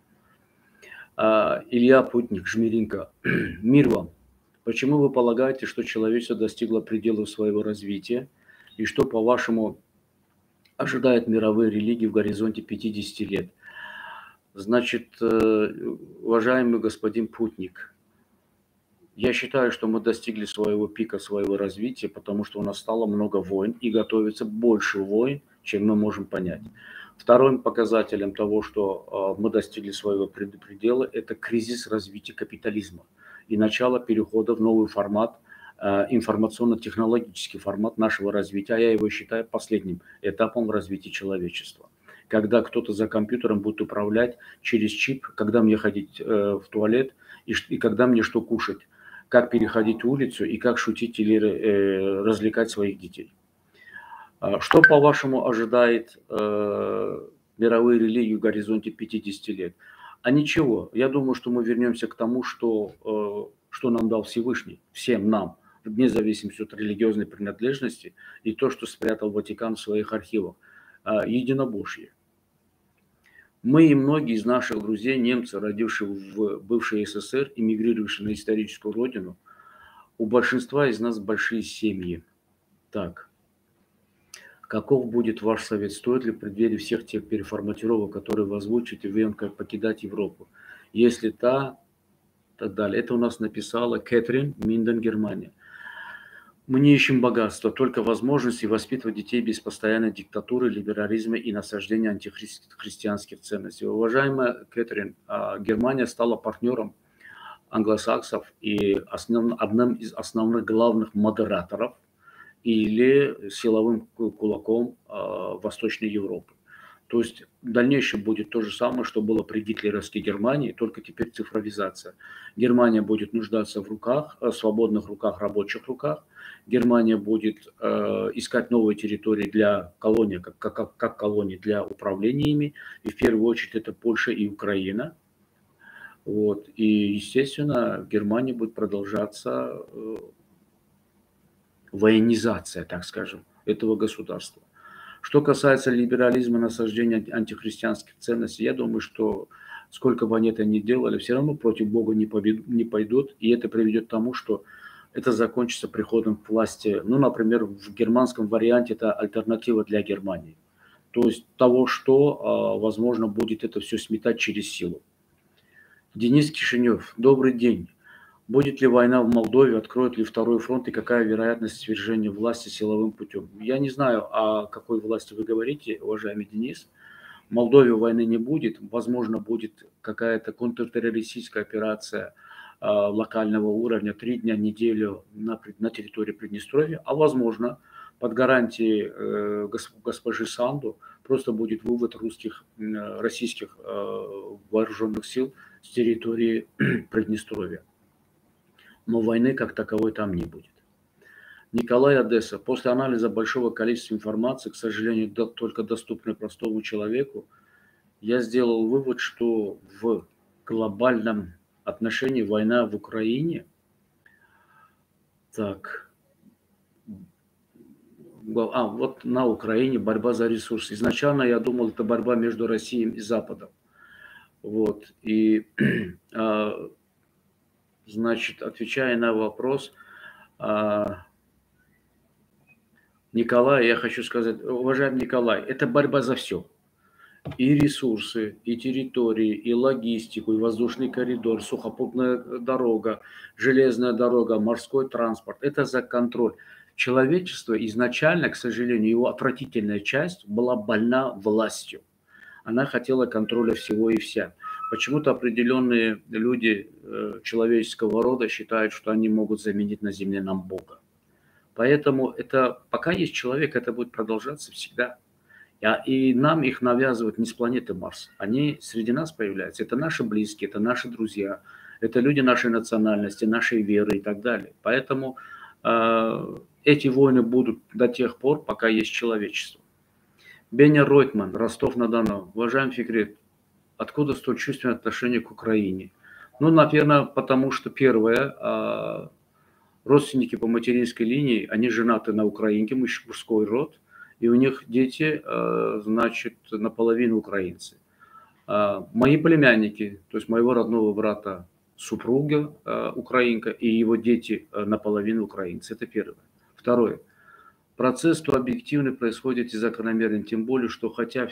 Илья Путник, Жмеринка. Мир вам. Почему вы полагаете, что человечество достигло пределов своего развития? И что, по-вашему, ожидает мировые религии в горизонте 50 лет? Значит, уважаемый господин Путник, я считаю, что мы достигли своего пика, своего развития, потому что у нас стало много войн и готовится больше войн, чем мы можем понять. Вторым показателем того, что мы достигли своего предела, это кризис развития капитализма и начало перехода в новый формат, информационно-технологический формат нашего развития. А я его считаю последним этапом в развитии человечества. Когда кто-то за компьютером будет управлять через чип, когда мне ходить в туалет и когда мне что кушать, как переходить улицу и как шутить или развлекать своих детей. Что, по-вашему, ожидает мировые религии в горизонте 50 лет? А ничего. Я думаю, что мы вернемся к тому, что нам дал Всевышний, всем нам, вне зависимости от религиозной принадлежности, и то, что спрятал Ватикан в своих архивах. Единобожие. Мы и многие из наших друзей, немцы, родившие в бывшей СССР, эмигрировавшие на историческую родину, у большинства из нас большие семьи. Так. Каков будет ваш совет? Стоит ли в преддверии всех тех переформатировок, которые вы озвучите, как покидать Европу? Если так далее. Это у нас написала Кэтрин, Минден, Германия. Мы не ищем богатства, только возможности воспитывать детей без постоянной диктатуры, либерализма и насаждения антихристианских ценностей. Уважаемая Кэтрин, Германия стала партнером англосаксов и одним из основных главных модераторов или силовым кулаком Восточной Европы. То есть в дальнейшем будет то же самое, что было при гитлеровской Германии, только теперь цифровизация. Германия будет нуждаться в руках, свободных руках, рабочих руках. Германия будет искать новые территории для колонии, как колонии для управления ими. И в первую очередь это Польша и Украина. Вот. И, естественно, в Германии будет продолжаться военизация, так скажем, этого государства. Что касается либерализма, насаждения антихристианских ценностей, я думаю, что сколько бы они это ни делали, все равно против Бога не пойдут, и это приведет к тому, что это закончится приходом к власти. Ну, например, в германском варианте это альтернатива для Германии. То есть того, что, возможно, будет это все сметать через силу. Денис Кишинев, добрый день. Будет ли война в Молдове, откроет ли второй фронт и какая вероятность свержения власти силовым путем? Я не знаю, о какой власти вы говорите, уважаемый Денис. В Молдове войны не будет. Возможно, будет какая-то контртеррористическая операция локального уровня, 3 дня, неделю на территории Приднестровья. А возможно, под гарантией госпожи Санду просто будет вывод российских вооруженных сил с территории Приднестровья. Но войны как таковой там не будет. Николай, Одесса. После анализа большого количества информации, к сожалению, только доступной простому человеку, я сделал вывод, что в глобальном отношении война в Украине, вот на Украине борьба за ресурсы. Изначально я думал, это борьба между Россией и Западом. Вот. И значит, отвечая на вопрос, Николай, я хочу сказать, уважаемый Николай, это борьба за все. И ресурсы, и территории, и логистику, и воздушный коридор, сухопутная дорога, железная дорога, морской транспорт. Это за контроль. Человечество изначально, к сожалению, его отвратительная часть была больна властью. Она хотела контроля всего и вся. Почему-то определенные люди человеческого рода считают, что они могут заменить на земле нам Бога. Поэтому это, пока есть человек, это будет продолжаться всегда. И нам их навязывают не с планеты Марс. Они среди нас появляются. Это наши близкие, это наши друзья, это люди нашей национальности, нашей веры и так далее. Поэтому эти войны будут до тех пор, пока есть человечество. Беня Ройтман, Ростов-на-Дону. Уважаемый Фикрит, откуда столь чувственное отношение к Украине? Ну, наверное, потому что первое, родственники по материнской линии, они женаты на украинке, мужской род, и у них дети, значит, наполовину украинцы. Мои племянники, то есть моего родного брата, супруга украинка, и его дети наполовину украинцы. Это первое. Второе. Процесс то объективный происходит и закономерен, тем более, что хотя,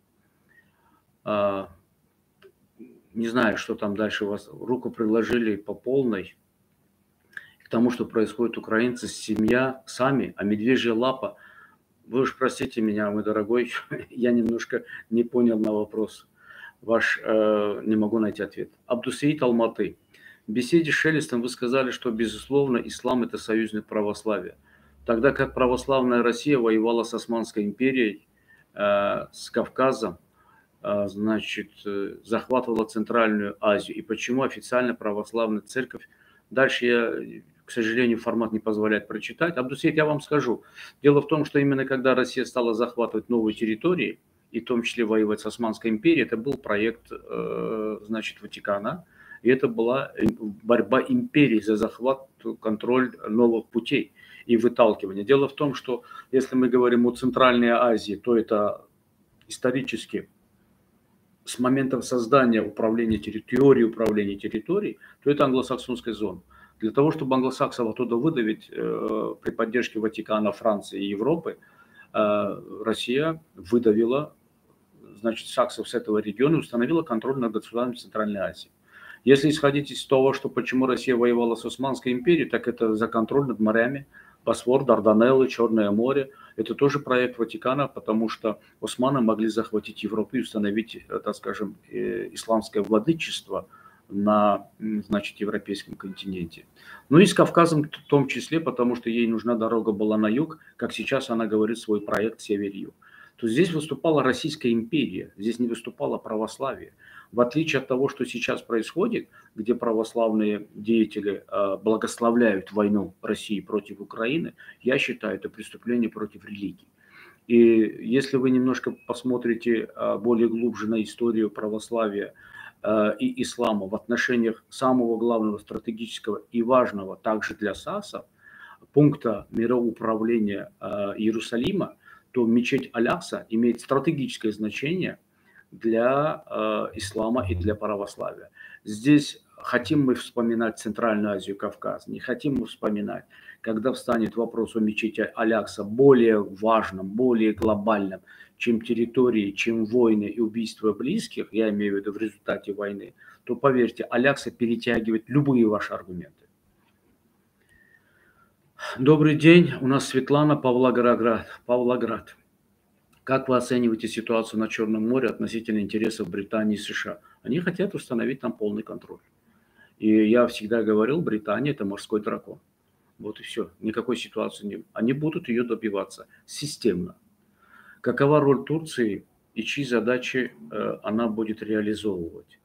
не знаю, что там дальше у вас, руку приложили по полной к тому, что происходит украинцы, семья сами, а медвежья лапа, вы уж простите меня, мой дорогой, я немножко не понял на вопрос ваш, не могу найти ответ. Абдусеид Алматы. В беседе с Шелестом вы сказали, что, безусловно, ислам – это союзник православия. Тогда как православная Россия воевала с Османской империей, с Кавказом, значит, захватывала Центральную Азию. И почему официально православная церковь... Дальше я, к сожалению, формат не позволяет прочитать. Абдусеид, я вам скажу. Дело в том, что именно когда Россия стала захватывать новые территории, и в том числе воевать с Османской империей, это был проект, значит, Ватикана. И это была борьба империи за захват, контроль новых путей и выталкивание. Дело в том, что если мы говорим о Центральной Азии, то это исторически с момента создания теории управления территорией, то это англосаксонская зона. Для того, чтобы англосаксов оттуда выдавить при поддержке Ватикана, Франции и Европы, Россия выдавила, значит, саксов с этого региона и установила контроль над государством Центральной Азии. Если исходить из того, что почему Россия воевала с Османской империей, так это за контроль над морями, Босфор, Дарданеллы, Черное море. Это тоже проект Ватикана, потому что османы могли захватить Европу и установить, так скажем, исламское владычество на, значит, европейском континенте. Ну и с Кавказом в том числе, потому что ей нужна дорога была на юг, как сейчас она говорит свой проект «Север-Юг». То здесь выступала Российская империя, здесь не выступало православие. В отличие от того, что сейчас происходит, где православные деятели благословляют войну России против Украины, я считаю, это преступление против религии. И если вы немножко посмотрите более глубже на историю православия и ислама в отношениях самого главного стратегического и важного также для сасов пункта мироуправления Иерусалима, то мечеть Аль-Акса имеет стратегическое значение для ислама и для православия. Здесь хотим мы вспоминать Центральную Азию, Кавказ, не хотим мы вспоминать, когда встанет вопрос о мечети Аль-Акса более важным, более глобальным, чем территории, чем войны и убийства близких, я имею в виду в результате войны, то поверьте, Аль-Акса перетягивает любые ваши аргументы. Добрый день, у нас Светлана, Павлоград. Как вы оцениваете ситуацию на Черном море относительно интересов Британии и США? Они хотят установить там полный контроль. И я всегда говорил, Британия – это морской дракон. Вот и все. Никакой ситуации нет. Они будут ее добиваться системно. Какова роль Турции и чьи задачи она будет реализовывать?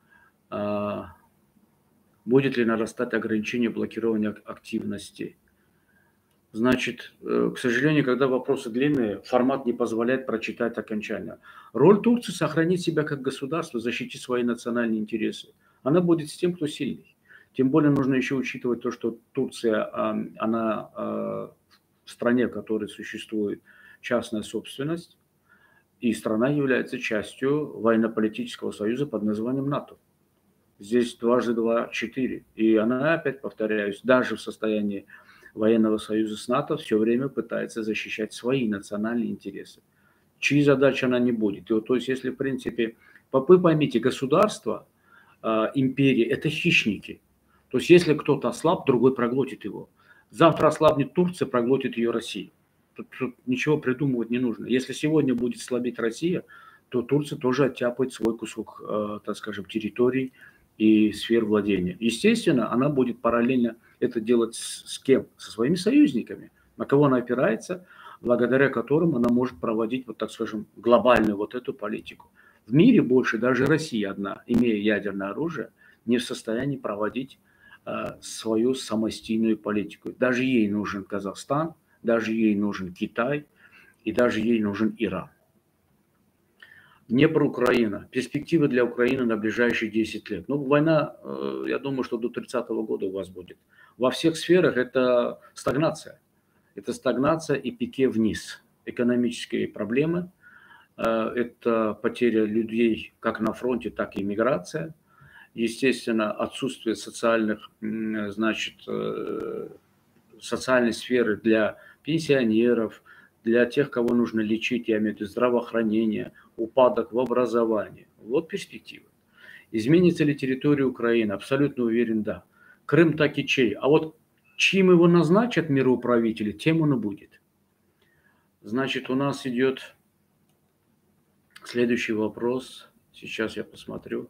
Будет ли нарастать ограничение блокирования активности? Значит, к сожалению, когда вопросы длинные, формат не позволяет прочитать окончательно. Роль Турции – сохранить себя как государство, защитить свои национальные интересы. Она будет с тем, кто сильный. Тем более нужно еще учитывать то, что Турция, она в стране, в которой существует частная собственность, и страна является частью военно-политического союза под названием НАТО. Здесь дважды два – 4. И она, опять повторяюсь, даже в состоянии военного союза с НАТО все время пытается защищать свои национальные интересы. Чьи задачи она не будет. И вот, то есть, если, в принципе, вы поймите, государство, империи – это хищники. То есть, если кто-то ослаб, другой проглотит его. Завтра ослабнет Турция, проглотит ее Россия. Тут ничего придумывать не нужно. Если сегодня будет слабеть Россия, то Турция тоже оттяпает свой кусок, так скажем, территорий и сфер владения. Естественно, она будет параллельно это делать с кем? Со своими союзниками, на кого она опирается, благодаря которым она может проводить, вот так скажем, глобальную вот эту политику. В мире больше даже Россия одна, имея ядерное оружие, не в состоянии проводить свою самостийную политику. Даже ей нужен Казахстан, даже ей нужен Китай и даже ей нужен Иран. Днепр, Украина. Перспективы для Украины на ближайшие 10 лет. Ну, война, я думаю, что до 30-го года у вас будет. Во всех сферах это стагнация. Это стагнация и пике вниз. Экономические проблемы, это потеря людей как на фронте, так и миграция. Естественно, отсутствие социальных, значит, социальной сферы для пенсионеров, для тех, кого нужно лечить, я имею в виду здравоохранение, упадок в образовании. Вот перспектива. Изменится ли территория Украины? Абсолютно уверен, да. Крым так и чей. А вот чьим его назначат мироуправители, тем он и будет. Значит, у нас идет следующий вопрос. Сейчас я посмотрю.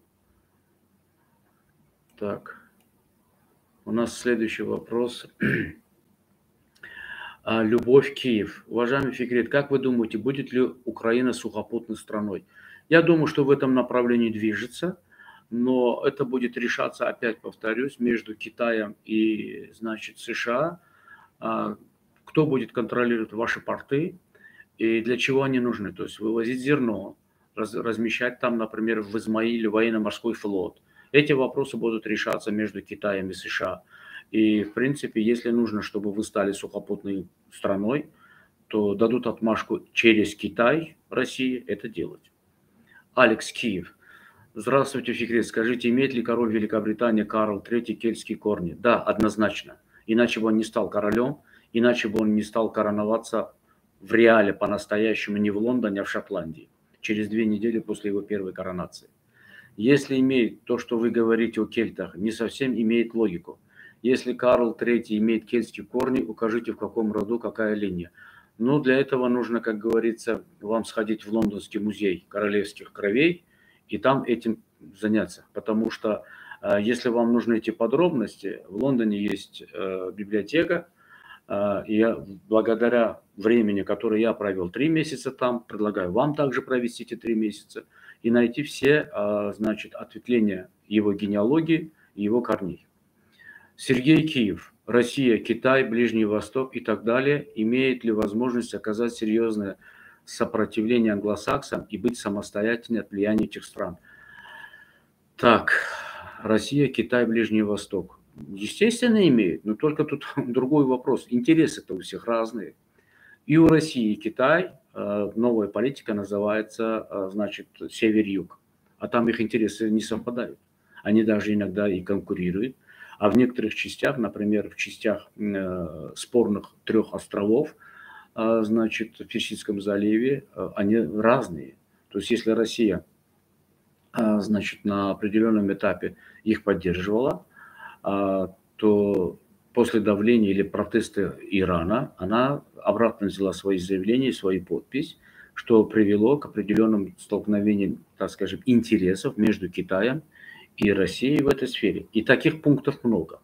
Так, у нас следующий вопрос. Любовь, Киев. Уважаемый Фикрет, как вы думаете, будет ли Украина сухопутной страной? Я думаю, что в этом направлении движется, но это будет решаться, опять повторюсь, между Китаем и, значит, США. Кто будет контролировать ваши порты и для чего они нужны? То есть вывозить зерно, размещать там, например, в Измаиле военно-морской флот. Эти вопросы будут решаться между Китаем и США. И, в принципе, если нужно, чтобы вы стали сухопутной страной, то дадут отмашку через Китай, России, это делать. Алекс, Киев. Здравствуйте, Фикрет. Скажите, имеет ли король Великобритании Карл III кельтские корни? Да, однозначно. Иначе бы он не стал королем, иначе бы он не стал короноваться в реале по-настоящему не в Лондоне, а в Шотландии. Через 2 недели после его первой коронации. Если имеет то, что вы говорите о кельтах, не совсем имеет логику. Если Карл III имеет кельтские корни, укажите, в каком роду, какая линия. Но для этого нужно, как говорится, вам сходить в Лондонский музей королевских кровей и там этим заняться. Потому что если вам нужны эти подробности, в Лондоне есть библиотека, и я, благодаря времени, которое я провел 3 месяца там, предлагаю вам также провести эти 3 месяца и найти все, значит, ответвления его генеалогии и его корней. Сергей, Киев. Россия, Китай, Ближний Восток и так далее имеет ли возможность оказать серьезное сопротивление англосаксам и быть самостоятельной от влияния этих стран? Так, Россия, Китай, Ближний Восток. Естественно, имеет, но только тут другой вопрос. Интересы-то у всех разные. И у России, и Китай новая политика называется, значит, север-юг. А там их интересы не совпадают. Они даже иногда и конкурируют. А в некоторых частях, например, в частях спорных 3 островов, значит, в Персидском заливе, они разные. То есть, если Россия, значит, на определенном этапе их поддерживала, то после давления или протеста Ирана она обратно взяла свои заявления, свою подпись, что привело к определенным столкновениям, так скажем, интересов между Китаем и Россией в этой сфере. И таких пунктов много.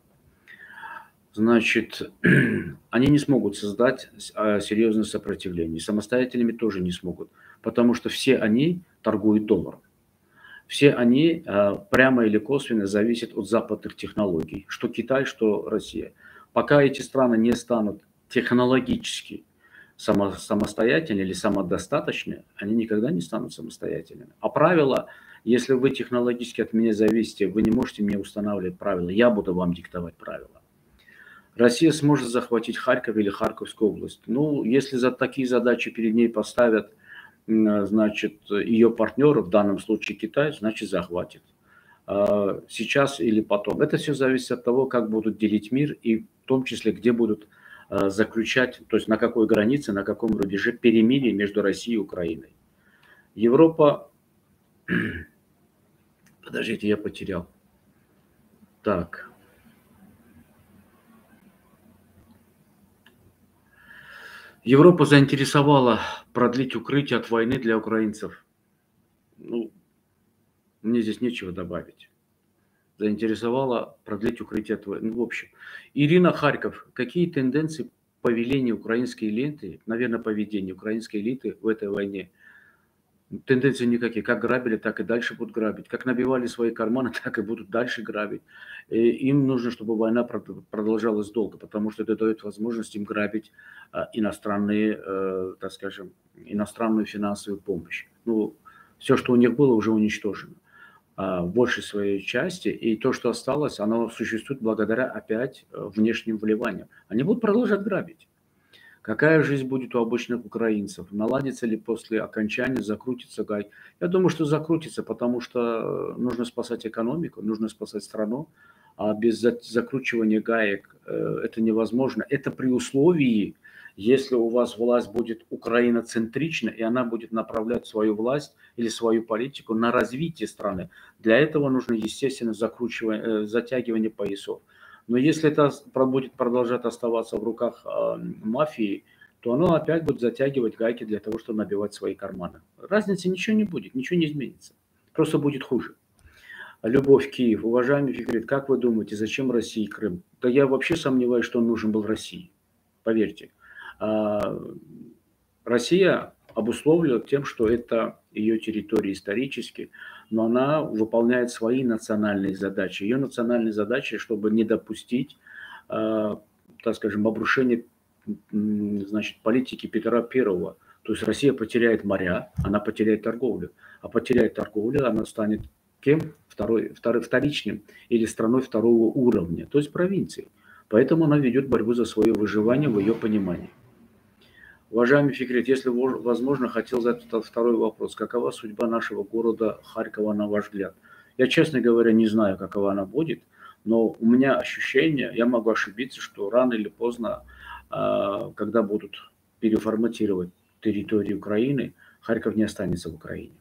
Значит, они не смогут создать серьезное сопротивление. Самостоятельными тоже не смогут, потому что все они торгуют долларом. Все они прямо или косвенно зависят от западных технологий, что Китай, что Россия. Пока эти страны не станут технологически самостоятельными или самодостаточными, они никогда не станут самостоятельными. А правила, если вы технологически от меня зависите, вы не можете мне устанавливать правила, я буду вам диктовать правила. Россия сможет захватить Харьков или Харьковскую область. Ну, если за такие задачи перед ней поставят, значит, ее партнеры, в данном случае Китай, значит, захватит. Сейчас или потом. Это все зависит от того, как будут делить мир и в том числе, где будут заключать, то есть на какой границе, на каком рубеже перемирие между Россией и Украиной. Европа... Подождите, я потерял. Так. Европа заинтересовала продлить укрытие от войны для украинцев. Ну, мне здесь нечего добавить. Заинтересовало продлить укрытие ну, в общем. Ирина Харьков. Какие тенденции поведения украинской элиты, наверное, поведения украинской элиты в этой войне? Тенденций никаких. Как грабили, так и дальше будут грабить. Как набивали свои карманы, так и будут дальше грабить. И им нужно, чтобы война продолжалась долго, потому что это дает возможность им грабить иностранные, так скажем, иностранную финансовую помощь. Ну, все, что у них было, уже уничтожено в большей своей части. И то, что осталось, оно существует благодаря опять внешним вливаниям. Они будут продолжать грабить. Какая жизнь будет у обычных украинцев? Наладится ли после окончания, закрутится гай? Я думаю, что закрутится, потому что нужно спасать экономику, нужно спасать страну, а без закручивания гаек это невозможно. Это при условии, если у вас власть будет украиноцентрична, и она будет направлять свою власть или свою политику на развитие страны. Для этого нужно, естественно, затягивание поясов. Но если это будет продолжать оставаться в руках мафии, то оно опять будет затягивать гайки для того, чтобы набивать свои карманы. Разницы ничего не будет, ничего не изменится. Просто будет хуже. Любовь, Киев. Уважаемый Фикрит, как вы думаете, зачем России Крым? Да я вообще сомневаюсь, что он нужен был России. Поверьте. Россия обусловлена тем, что это ее территория исторически, но она выполняет свои национальные задачи. Ее национальные задачи, чтобы не допустить, так скажем, обрушения, значит, политики Петра Первого. То есть Россия потеряет моря, она потеряет торговлю. А потеряет торговлю, она станет кем? Вторичным или страной второго уровня, то есть провинцией. Поэтому она ведет борьбу за свое выживание в ее понимании. Уважаемый Фикрит, если возможно, хотел задать второй вопрос. Какова судьба нашего города Харькова, на ваш взгляд? Я, честно говоря, не знаю, какова она будет, но у меня ощущение, я могу ошибиться, что рано или поздно, когда будут переформатировать территорию Украины, Харьков не останется в Украине.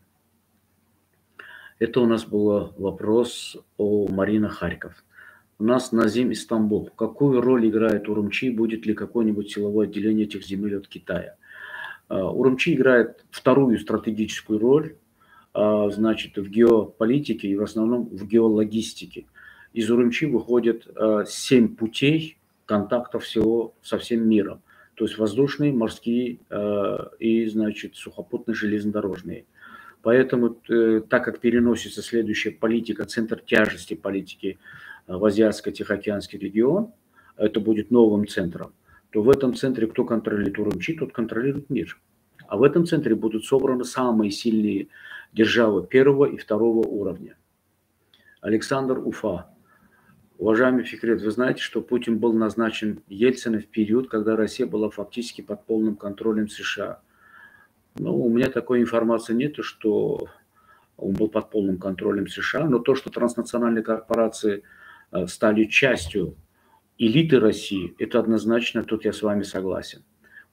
Это у нас был вопрос о Марина Харьков. У нас Назим из Стамбул. Какую роль играет Урумчи? Будет ли какое-нибудь силовое отделение этих земель от Китая? Урумчи играет вторую стратегическую роль, значит, в геополитике и в основном в геологистике. Из Урумчи выходит 7 путей контактов всего со всем миром. То есть воздушные, морские и, значит, сухопутные, железнодорожные. Поэтому, так как переносится следующая политика, центр тяжести политики в Азиатско-Тихоокеанский регион, это будет новым центром, то в этом центре кто контролирует Урумчи, тот контролирует мир. А в этом центре будут собраны самые сильные державы первого и второго уровня. Александр, Уфа. Уважаемый Фикрет, вы знаете, что Путин был назначен Ельциным в период, когда Россия была фактически под полным контролем США. Ну, у меня такой информации нет, что он был под полным контролем США, но то, что транснациональные корпорации стали частью элиты России, это однозначно, тут я с вами согласен.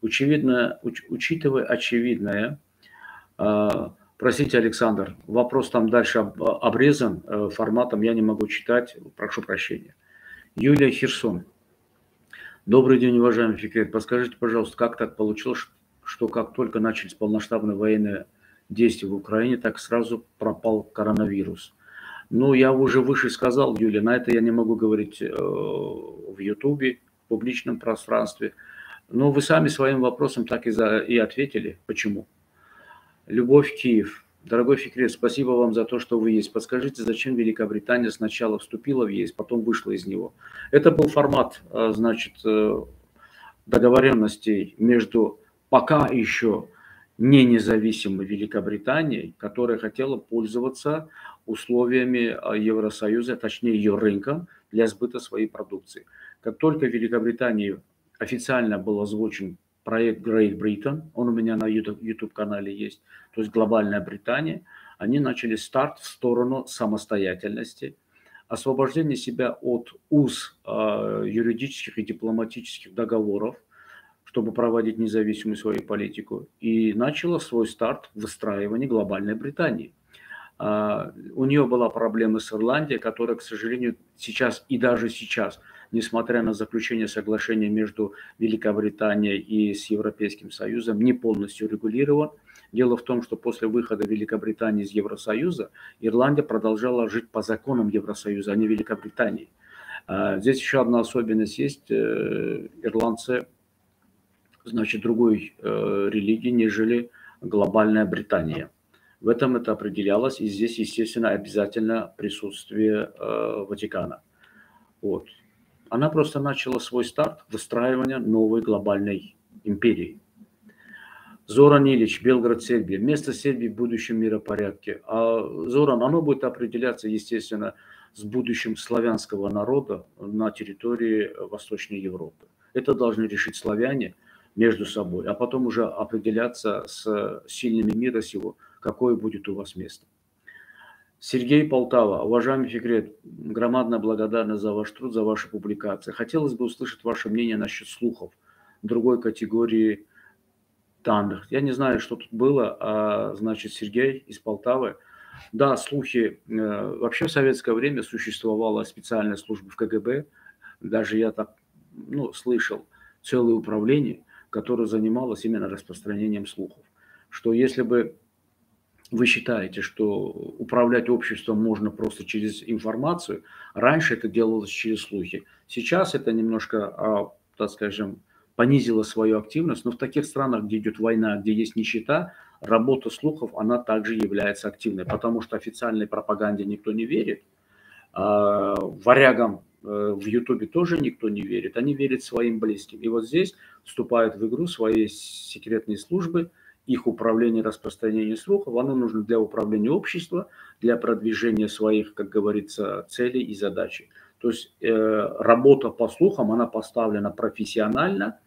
Учитывая очевидное, простите, Александр, вопрос там дальше обрезан форматом, я не могу читать, прошу прощения. Юлия Херсон. Добрый день, уважаемый Фикрет. Подскажите, пожалуйста, как так получилось, что как только начались полномасштабные военные действия в Украине, так сразу пропал коронавирус? Ну, я уже выше сказал, Юлия, на это я не могу говорить в Ютубе, в публичном пространстве. Но вы сами своим вопросом так и ответили. Почему? Любовь, Киев. Дорогой Фикрет, спасибо вам за то, что вы есть. Подскажите, зачем Великобритания сначала вступила в ЕС, потом вышла из него? Это был формат, значит, договоренностей между пока еще не независимой Великобританией, которая хотела пользоваться условиями Евросоюза, точнее ее рынком для сбыта своей продукции. Как только в Великобритании официально был озвучен проект Great Britain, он у меня на YouTube-канале есть, то есть глобальная Британия, они начали старт в сторону самостоятельности, освобождение себя от уз юридических и дипломатических договоров, чтобы проводить независимую свою политику, и начала свой старт в выстраивании глобальной Британии. У нее была проблема с Ирландией, которая, к сожалению, сейчас и даже сейчас, несмотря на заключение соглашения между Великобританией и с Европейским Союзом, не полностью регулирован. Дело в том, что после выхода Великобритании из Евросоюза Ирландия продолжала жить по законам Евросоюза, а не Великобритании. Здесь еще одна особенность есть. Ирландцы, значит, другой религии, нежели глобальная Британия. В этом это определялось, и здесь, естественно, обязательно присутствие Ватикана. Вот. Она просто начала свой старт выстраивания новой глобальной империи. Зоран Илич, Белград, Сербия. Место Сербии в будущем миропорядке. А Зоран, оно будет определяться, естественно, с будущим славянского народа на территории Восточной Европы. Это должны решить славяне между собой, а потом уже определяться с сильными мира сего, какое будет у вас место. Сергей Полтава. Уважаемый Фикрет, громадная благодарность за ваш труд, за ваши публикации. Хотелось бы услышать ваше мнение насчет слухов другой категории данных. Я не знаю, что тут было, значит, Сергей из Полтавы. Да, слухи. Вообще в советское время существовала специальная служба в КГБ. Даже я так, слышал целое управление, которое занималось именно распространением слухов. Что если бы вы считаете, что управлять обществом можно просто через информацию, раньше это делалось через слухи. Сейчас это немножко, так скажем, понизило свою активность, но в таких странах, где идет война, где есть нищета, работа слухов, она также является активной, потому что официальной пропаганде никто не верит, варягам в Ютубе тоже никто не верит, они верят своим близким. И вот здесь вступают в игру свои секретные службы, их управление распространением слухов, оно нужно для управления обществом, для продвижения своих, как говорится, целей и задач. То есть работа по слухам, она поставлена профессионально,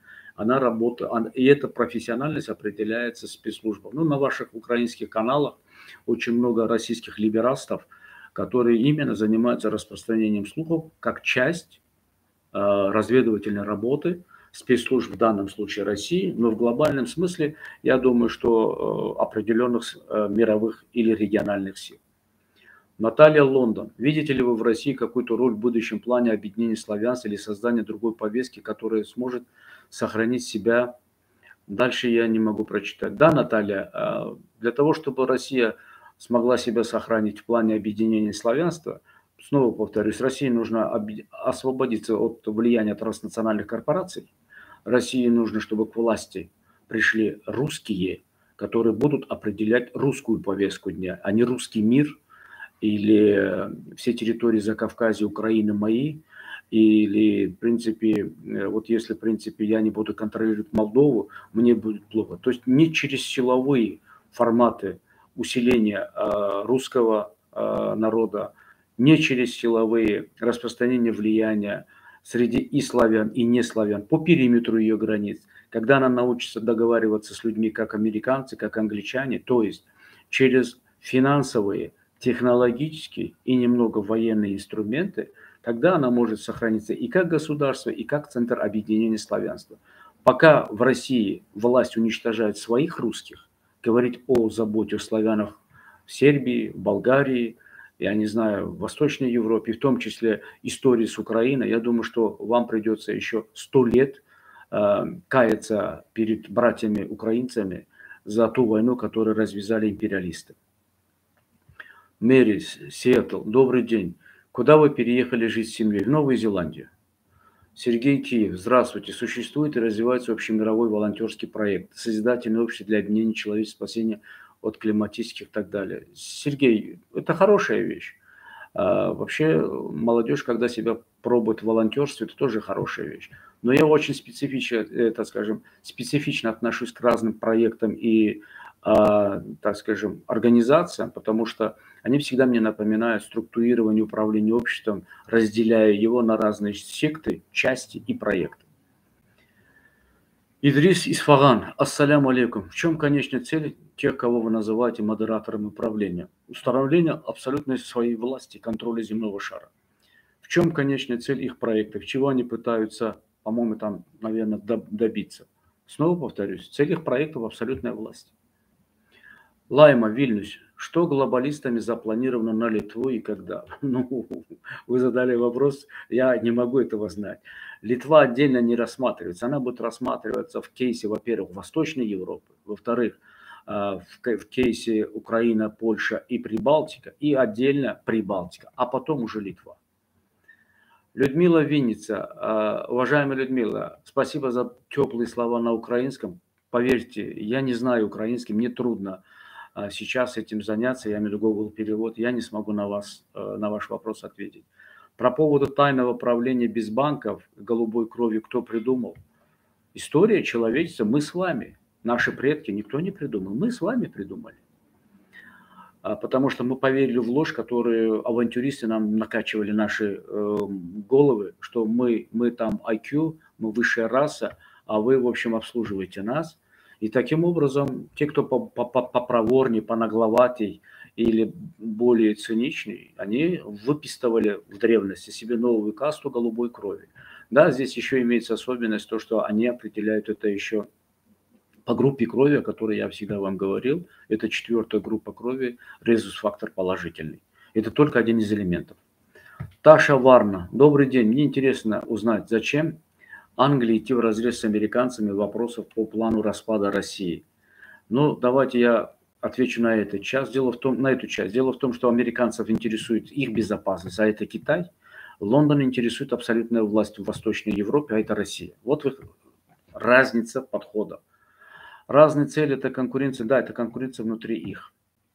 и эта профессиональность определяется спецслужбой. На ваших украинских каналах очень много российских либерастов, которые именно занимаются распространением слухов как часть разведывательной работы спецслужб, в данном случае России, но в глобальном смысле, я думаю, что определенных мировых или региональных сил. Наталья Лондон. Видите ли вы в России какую-то роль в будущем плане объединения славянства или создания другой повестки, которая сможет сохранить себя? Дальше я не могу прочитать. Да, Наталья, для того, чтобы Россия смогла себя сохранить в плане объединения славянства, снова повторюсь, России нужно освободиться от влияния транснациональных корпораций. России нужно, чтобы к власти пришли русские, которые будут определять русскую повестку дня, а не русский мир или все территории Закавказья, Украины мои, или, в принципе, вот если, в принципе, я не буду контролировать Молдову, мне будет плохо. То есть не через силовые форматы усиления русского народа, не через силовые распространения влияния среди и славян, и не славян, по периметру ее границ. Когда она научится договариваться с людьми, как американцы, как англичане, то есть через финансовые, технологические и немного военные инструменты, тогда она может сохраниться и как государство, и как центр объединения славянства. Пока в России власть уничтожает своих русских, говорить о заботе о славянах в Сербии, в Болгарии, я не знаю, в Восточной Европе, в том числе истории с Украиной, я думаю, что вам придется еще 100 лет каяться перед братьями-украинцами за ту войну, которую развязали империалисты. Мэри, Сиэтл, добрый день. Куда вы переехали жить с семьей? В Новую Зеландию. Сергей, Киев. Здравствуйте. Существует и развивается общемировой волонтерский проект «Созидательное общество для объединения человеческого спасения от климатических и так далее». Сергей, это хорошая вещь. Вообще молодежь, когда себя пробует в волонтерстве, это тоже хорошая вещь. Но я очень специфично отношусь к разным проектам и, так скажем, организациям, потому что они всегда мне напоминают структурирование управления обществом, разделяя его на разные секты, части и проекты. Идрис Исфаган. Ассаляму алейкум. В чем конечная цель тех, кого вы называете модераторами управления? Установление абсолютной своей власти, контроля земного шара. В чем конечная цель их проектов? Чего они пытаются, по-моему, там, наверное, добиться? Снова повторюсь, цель их проектов – абсолютная власть. Лайма, Вильнюс. Что глобалистами запланировано на Литву и когда? Вы задали вопрос, я не могу этого знать. Литва отдельно не рассматривается. Она будет рассматриваться в кейсе, во-первых, Восточной Европы, во-вторых, в кейсе Украина, Польша и Прибалтика, и отдельно Прибалтика, а потом уже Литва. Людмила Винница. Уважаемая Людмила, спасибо за теплые слова на украинском. Поверьте, я не знаю украинский, мне трудно сейчас этим заняться, я имею в виду Google перевод, я не смогу на ваш вопрос ответить. Про поводу тайного правления без банков, голубой крови, кто придумал? История человечества, мы с вами, наши предки, никто не придумал, мы с вами придумали. Потому что мы поверили в ложь, которую авантюристы нам накачивали наши головы, что мы там IQ, мы высшая раса, а вы, в общем, обслуживаете нас. И таким образом, те, кто попроворнее, понагловатей или более циничней, они выписывали в древности себе новую касту голубой крови. Да, здесь еще имеется особенность то, что они определяют это еще по группе крови, о которой я всегда вам говорил. Это 4-я группа крови, резус-фактор положительный. Это только один из элементов. Таша Варна. Добрый день. Мне интересно узнать, зачем Англии идти вразрез с американцами вопросов по плану распада России. Ну, давайте я отвечу на эту часть. Дело в том, что американцев интересует их безопасность, а это Китай. Лондон интересует абсолютная власть в Восточной Европе, а это Россия. Вот разница подхода. Разные цели – это конкуренция, да, это конкуренция внутри их.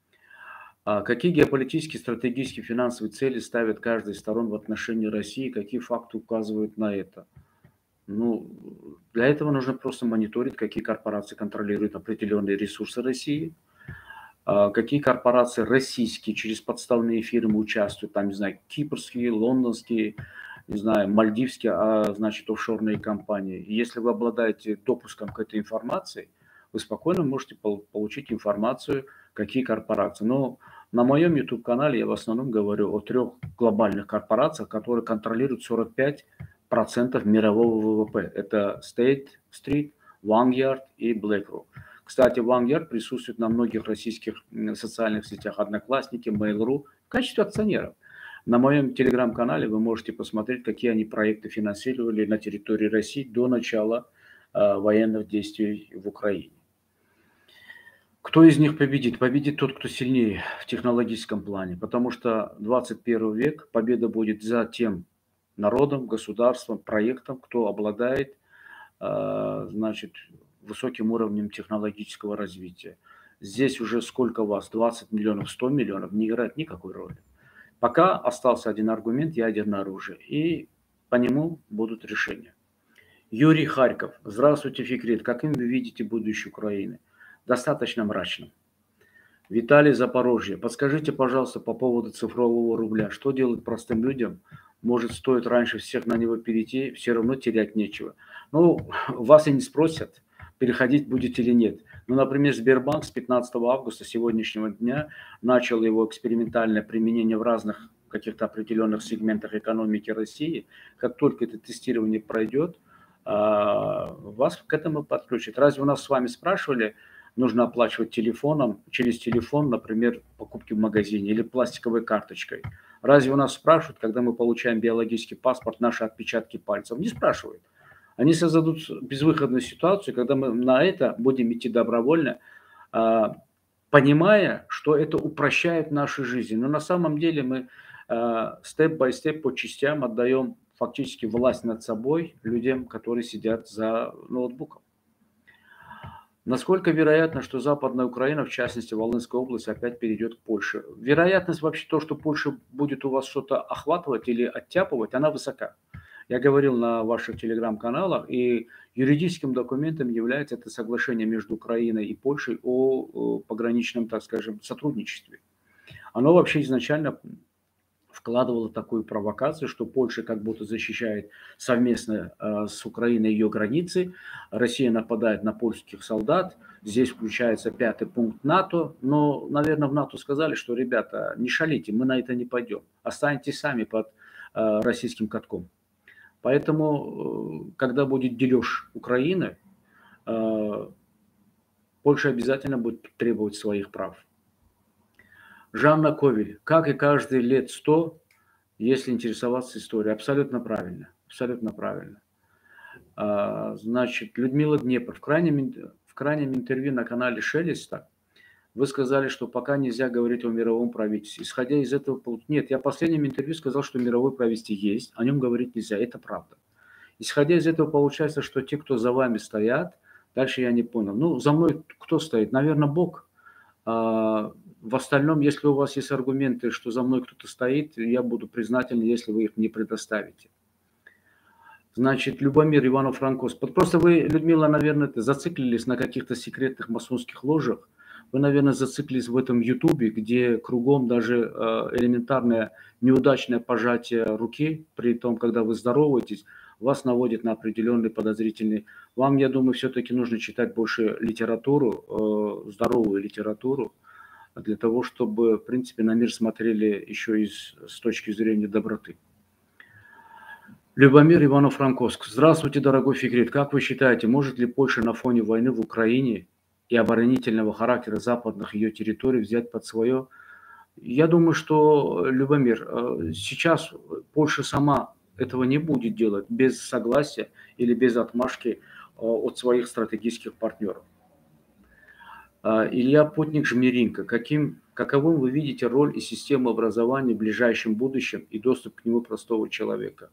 Какие геополитические, стратегические, финансовые цели ставит каждая из сторон в отношении России, какие факты указывают на это? Ну, для этого нужно просто мониторить, какие корпорации контролируют определенные ресурсы России, какие корпорации российские через подставные фирмы участвуют, там, не знаю, кипрские, лондонские, не знаю, мальдивские, значит, офшорные компании. И если вы обладаете допуском к этой информации, вы спокойно можете получить информацию, какие корпорации. Но на моем YouTube-канале я в основном говорю о 3 глобальных корпорациях, которые контролируют 45% мирового ВВП. Это State Street, Vanguard и BlackRock. Кстати, Vanguard присутствует на многих российских социальных сетях, Одноклассники, Mail.ru в качестве акционеров. На моем телеграм-канале вы можете посмотреть, какие они проекты финансировали на территории России до начала военных действий в Украине. Кто из них победит? Победит тот, кто сильнее в технологическом плане, потому что 21 век, победа будет за тем народом, государством, проектом, кто обладает, значит, высоким уровнем технологического развития. Здесь уже сколько вас, 20 миллионов, 100 миллионов, не играет никакой роли. Пока остался один аргумент – ядерное оружие, и по нему будут решения. Юрий Харьков. Здравствуйте, Фикрит. Каким вы видите будущее Украины? Достаточно мрачным. Виталий, Запорожье. Подскажите, пожалуйста, по поводу цифрового рубля. Что делать простым людям? Может, стоит раньше всех на него перейти, все равно терять нечего. Ну, вас и не спросят, переходить будете или нет. Ну, например, Сбербанк с 15 августа сегодняшнего дня начал его экспериментальное применение в разных каких-то определенных сегментах экономики России. Как только это тестирование пройдет, вас к этому подключат. Разве у нас с вами спрашивали, нужно оплачивать телефоном, через телефон, например, покупки в магазине или пластиковой карточкой? Разве у нас спрашивают, когда мы получаем биологический паспорт, наши отпечатки пальцев? Не спрашивают. Они создадут безвыходную ситуацию, когда мы на это будем идти добровольно, понимая, что это упрощает нашу жизнь. Но на самом деле мы степ-бай-степ по частям отдаем фактически власть над собой людям, которые сидят за ноутбуком. Насколько вероятно, что Западная Украина, в частности Волынская область, опять перейдет к Польше? Вероятность вообще то, что Польша будет у вас что-то охватывать или оттяпывать, она высока. Я говорил на ваших телеграм-каналах, и юридическим документом является это соглашение между Украиной и Польшей о пограничном, так скажем, сотрудничестве. Оно вообще изначально вкладывала такую провокацию, что Польша как будто защищает совместно с Украиной ее границы, Россия нападает на польских солдат, здесь включается 5-й пункт НАТО, но, наверное, в НАТО сказали, что, ребята, не шалите, мы на это не пойдем, останьтесь сами под российским катком. Поэтому, когда будет дележ Украины, Польша обязательно будет требовать своих прав. Жанна Ковель. Как и каждый лет 100, если интересоваться историей. Абсолютно правильно. Абсолютно правильно. Значит, Людмила Днепр. В крайнем интервью на канале Шелеста Вы сказали, что пока нельзя говорить о мировом правительстве. Исходя из этого, нет, я в последнем интервью сказал, что мировое правительство есть, о нем говорить нельзя. Это правда. Исходя из этого, получается, что те, кто за вами стоят, дальше я не понял. Ну, за мной кто стоит? Наверное, Бог. В остальном, если у вас есть аргументы, что за мной кто-то стоит, я буду признателен, если вы их мне предоставите. Значит, Любомир Ивано-Франковск. Просто вы, Людмила, наверное, зациклились на каких-то секретных масонских ложах. Вы, наверное, зациклились в этом Ютубе, где кругом даже элементарное неудачное пожатие руки, при том, когда вы здороваетесь, вас наводит на определенный подозрительный. Вам, я думаю, все-таки нужно читать больше литературу, здоровую литературу, для того, чтобы, в принципе, на мир смотрели еще и с точки зрения доброты. Любомир Ивано-Франковск. Здравствуйте, дорогой Фикрит. Как вы считаете, может ли Польша на фоне войны в Украине и оборонительного характера западных ее территорий взять под свое? Я думаю, что, Любомир, сейчас Польша сама этого не будет делать без согласия или без отмашки от своих стратегических партнеров. Илья Путник-Жмеринко. Каковым вы видите роль и систему образования в ближайшем будущем и доступ к нему простого человека?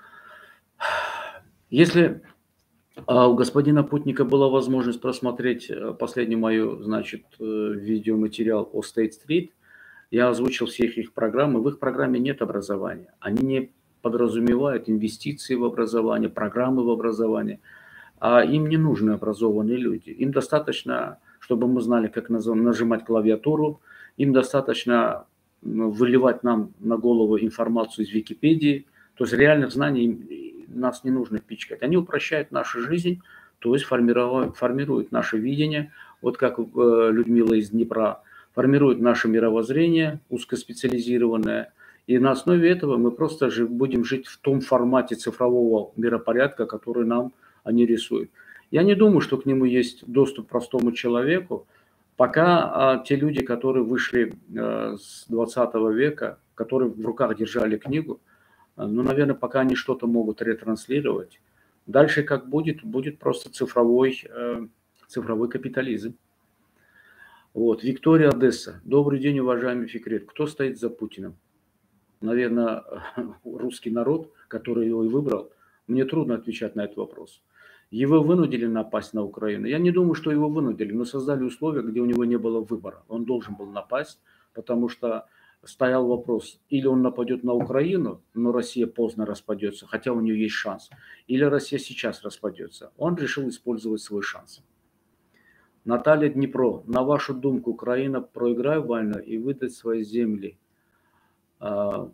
Если у господина Путника была возможность просмотреть последний мой, значит, видеоматериал о State Street, я озвучил все их программы. В их программе нет образования. Они не подразумевают инвестиции в образование, программы в образование. А им не нужны образованные люди. Им достаточно, чтобы мы знали, как нажимать клавиатуру. Им достаточно выливать нам на голову информацию из Википедии. То есть реальных знаний нас не нужно пичкать. Они упрощают нашу жизнь, то есть формируют наше видение. Вот как Людмила из Днепра формирует наше мировоззрение узкоспециализированное. И на основе этого мы просто будем жить в том формате цифрового миропорядка, который нам они рисуют. Я не думаю, что к нему есть доступ простому человеку. Пока те люди, которые вышли с 20 века, которые в руках держали книгу, ну, наверное, пока они что-то могут ретранслировать. Дальше как будет просто цифровой капитализм. Вот. Виктория, Одесса. Добрый день, уважаемый Фикрет. Кто стоит за Путиным? Наверное, русский народ, который его и выбрал. Мне трудно отвечать на этот вопрос. Его вынудили напасть на Украину. Я не думаю, что его вынудили, но создали условия, где у него не было выбора. Он должен был напасть, потому что стоял вопрос, или он нападет на Украину, но Россия поздно распадется, хотя у нее есть шанс, или Россия сейчас распадется. Он решил использовать свой шанс. Наталья, Днепро. На вашу думку, Украина проиграет войну и выдать свои земли? Это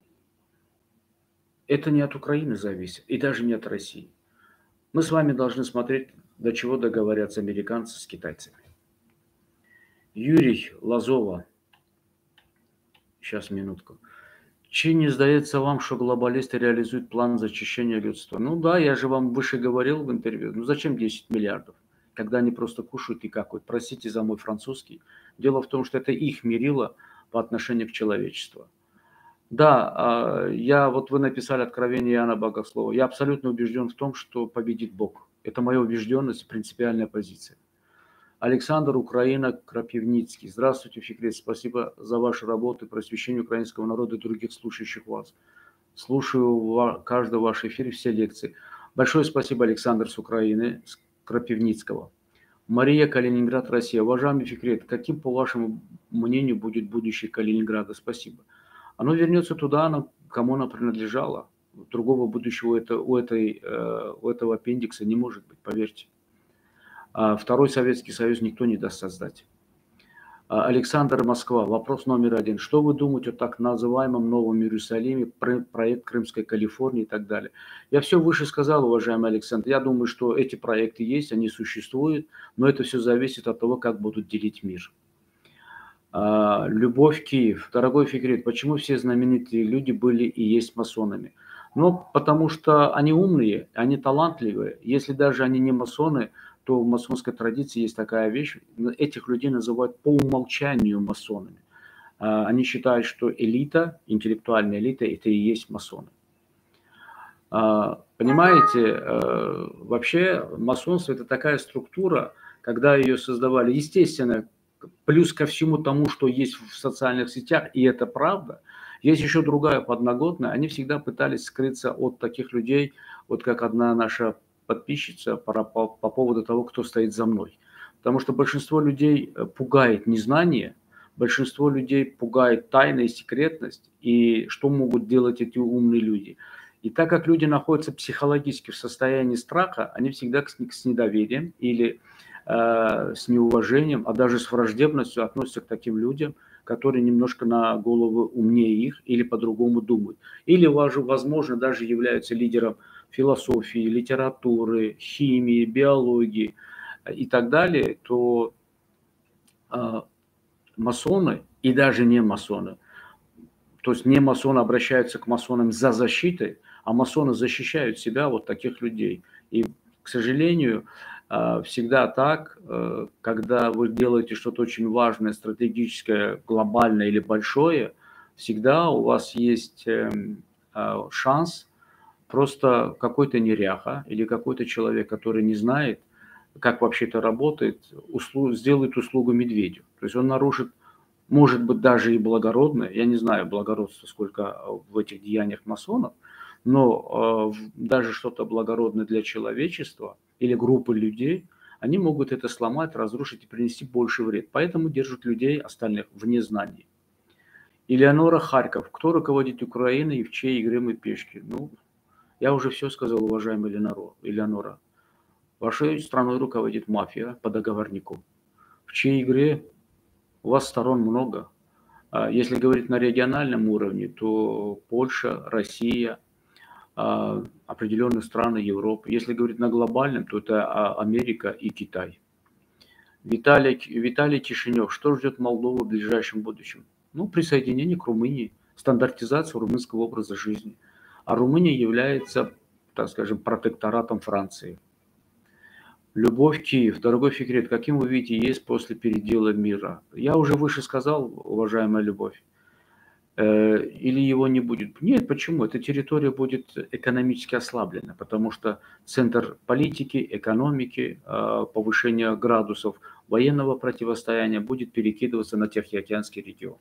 не от Украины зависит, и даже не от России. Мы с вами должны смотреть, до чего договорятся американцы с китайцами. Юрий Лазова. Сейчас, минутку. Чи не сдается вам, что глобалисты реализуют план зачищения людства? Ну да, я же вам выше говорил в интервью. Ну зачем 10 миллиардов, когда они просто кушают и какают? Простите за мой французский. Дело в том, что это их мерило по отношению к человечеству. Да, вы написали «Откровение Иоанна Богослова». Я абсолютно убежден в том, что победит Бог. Это моя убежденность и принципиальная позиция. Александр, Украина, Крапивницкий. Здравствуйте, Фикрет. Спасибо за вашу работу и просвещение украинского народа и других слушающих вас. Слушаю каждый ваш эфир и все лекции. Большое спасибо, Александр с Украины, с Крапивницкого. Мария, Калининград, Россия. Уважаемый Фикрет, каким, по вашему мнению, будет будущее Калининграда? Спасибо. Оно вернется туда, кому оно принадлежало. Другого будущего у этого аппендикса не может быть, поверьте. Второй Советский Союз никто не даст создать. Александр, Москва. Вопрос номер 1. Что вы думаете о так называемом Новом Иерусалиме, проект Крымской Калифорнии и так далее? Я все выше сказал, уважаемый Александр. Я думаю, что эти проекты есть, они существуют, но это все зависит от того, как будут делить мир. Любовь, Киев. Дорогой Фикрет, почему все знаменитые люди были и есть масонами? Ну, потому что они умные, они талантливые. Если даже они не масоны, то в масонской традиции есть такая вещь. Этих людей называют по умолчанию масонами. Они считают, что элита, интеллектуальная элита, это и есть масоны. Понимаете, вообще масонство – это такая структура, когда ее создавали, естественно, плюс ко всему тому, что есть в социальных сетях, и это правда, есть еще другая подноготная. Они всегда пытались скрыться от таких людей, вот как одна наша подписчица по поводу того, кто стоит за мной. Потому что большинство людей пугает незнание, большинство людей пугает тайна и секретность, и что могут делать эти умные люди. И так как люди находятся психологически в состоянии страха, они всегда с недоверием или с неуважением, а даже с враждебностью относятся к таким людям, которые немножко на голову умнее их или по-другому думают. Или, возможно, даже являются лидером философии, литературы, химии, биологии и так далее, то масоны и даже не масоны, то есть не масоны обращаются к масонам за защитой, а масоны защищают себя, вот таких людей. И, к сожалению, всегда так, когда вы делаете что-то очень важное, стратегическое, глобальное или большое, всегда у вас есть шанс просто какой-то неряха или какой-то человек, который не знает, как вообще это работает, сделает услугу медведю. То есть он нарушит, может быть, даже и благородное, я не знаю благородства сколько в этих деяниях масонов, но даже что-то благородное для человечества или группы людей, они могут это сломать, разрушить и принести больше вред. Поэтому держат людей остальных в незнании. Элеонора Харьков. Кто руководит Украиной и в чьей игре мы пешки? Ну, я уже все сказал, уважаемая Элеонора. Вашей страной руководит мафия по договорнику. В чьей игре у вас сторон много. Если говорить на региональном уровне, то Польша, Россия, определенные страны Европы. Если говорить на глобальном, то это Америка и Китай. Виталий Кишинев. Что ждет Молдову в ближайшем будущем? Ну, присоединение к Румынии, стандартизация румынского образа жизни. А Румыния является, так скажем, протекторатом Франции. Любовь, Киев. Дорогой Фикрет, каким вы видите ЕС после передела мира? Я уже выше сказал, уважаемая Любовь. Или его не будет? Нет, почему? Эта территория будет экономически ослаблена, потому что центр политики, экономики, повышения градусов военного противостояния будет перекидываться на Тихоокеанский регион.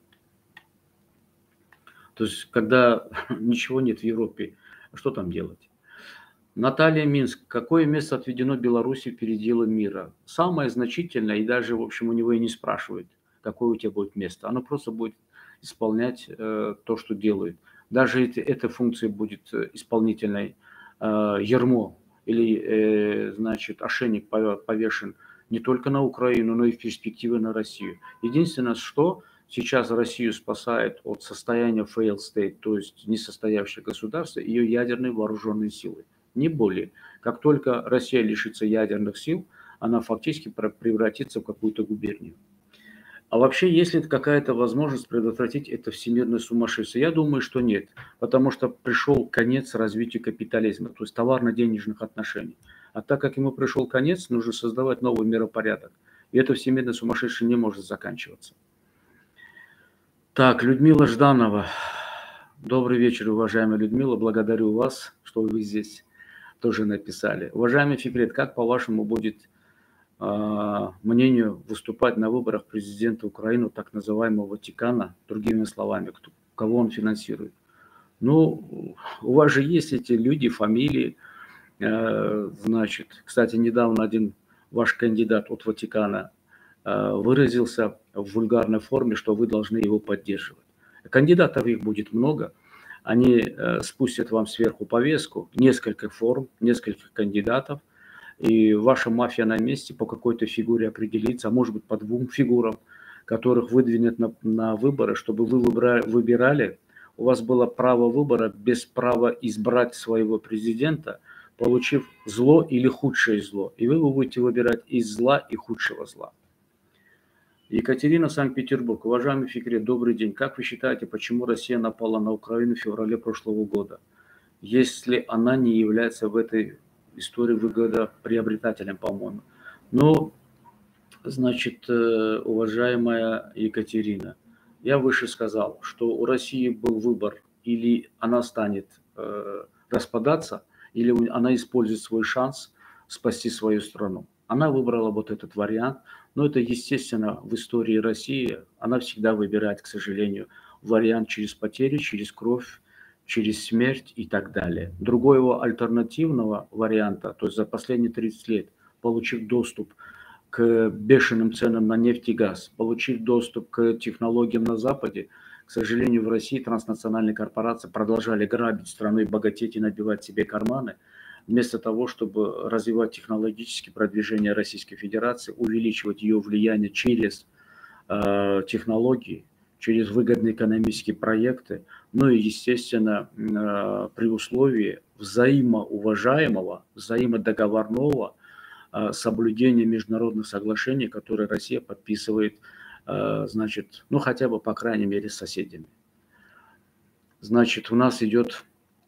То есть, когда ничего нет в Европе, что там делать? Наталья Минск. Какое место отведено Беларуси в переделе мира? Самое значительное, и даже, в общем, у него и не спрашивают, какое у тебя будет место. Оно просто будет исполнять то, что делает. Даже эта функция будет исполнительной, ярмо или, значит, ошейник повешен не только на Украину, но и в перспективе на Россию. Единственное, что сейчас Россию спасает от состояния failed state, то есть несостоявшее государство, ее ядерные вооруженные силы. Не более. Как только Россия лишится ядерных сил, она фактически превратится в какую-то губернию. А вообще, есть ли какая-то возможность предотвратить это всемирное сумасшествие? Я думаю, что нет, потому что пришел конец развитию капитализма, то есть товарно-денежных отношений. А так как ему пришел конец, нужно создавать новый миропорядок. И это всемирное сумасшествие не может заканчиваться. Так, Людмила Жданова. Добрый вечер, уважаемая Людмила. Благодарю вас, что вы здесь тоже написали. Уважаемый Фикрет, как по-вашему будет мнению выступать на выборах президента Украины, так называемого Ватикана, другими словами, кого он финансирует? Ну, у вас же есть эти люди, фамилии. Значит, кстати, недавно один ваш кандидат от Ватикана выразился в вульгарной форме, что вы должны его поддерживать. Кандидатов их будет много. Они спустят вам сверху повестку, несколько форм, несколько кандидатов, и ваша мафия на месте по какой-то фигуре определится, а может быть по двум фигурам, которых выдвинет на выборы, чтобы вы выбирали. У вас было право выбора без права избрать своего президента, получив зло или худшее зло. И вы будете выбирать из зла и худшего зла. Екатерина, Санкт-Петербург. Уважаемый Фикрет, добрый день. Как вы считаете, почему Россия напала на Украину в феврале прошлого года, если она не является в этой истории выгодоприобретателем, по-моему? Ну, значит, уважаемая Екатерина, я выше сказал, что у России был выбор, или она станет распадаться, или она использует свой шанс спасти свою страну. Она выбрала вот этот вариант, Но это естественно в истории России. Она всегда выбирает, к сожалению, вариант через потери, через кровь, через смерть и так далее. Другого альтернативного варианта, то есть за последние 30 лет, получив доступ к бешеным ценам на нефть и газ, получив доступ к технологиям на Западе, к сожалению, в России транснациональные корпорации продолжали грабить страну и богатеть и набивать себе карманы, вместо того, чтобы развивать технологические продвижения Российской Федерации, увеличивать ее влияние через технологии, через выгодные экономические проекты, ну и, естественно, при условии взаимоуважаемого, взаимодоговорного соблюдения международных соглашений, которые Россия подписывает, значит, ну хотя бы, по крайней мере, с соседями. Значит, у нас идет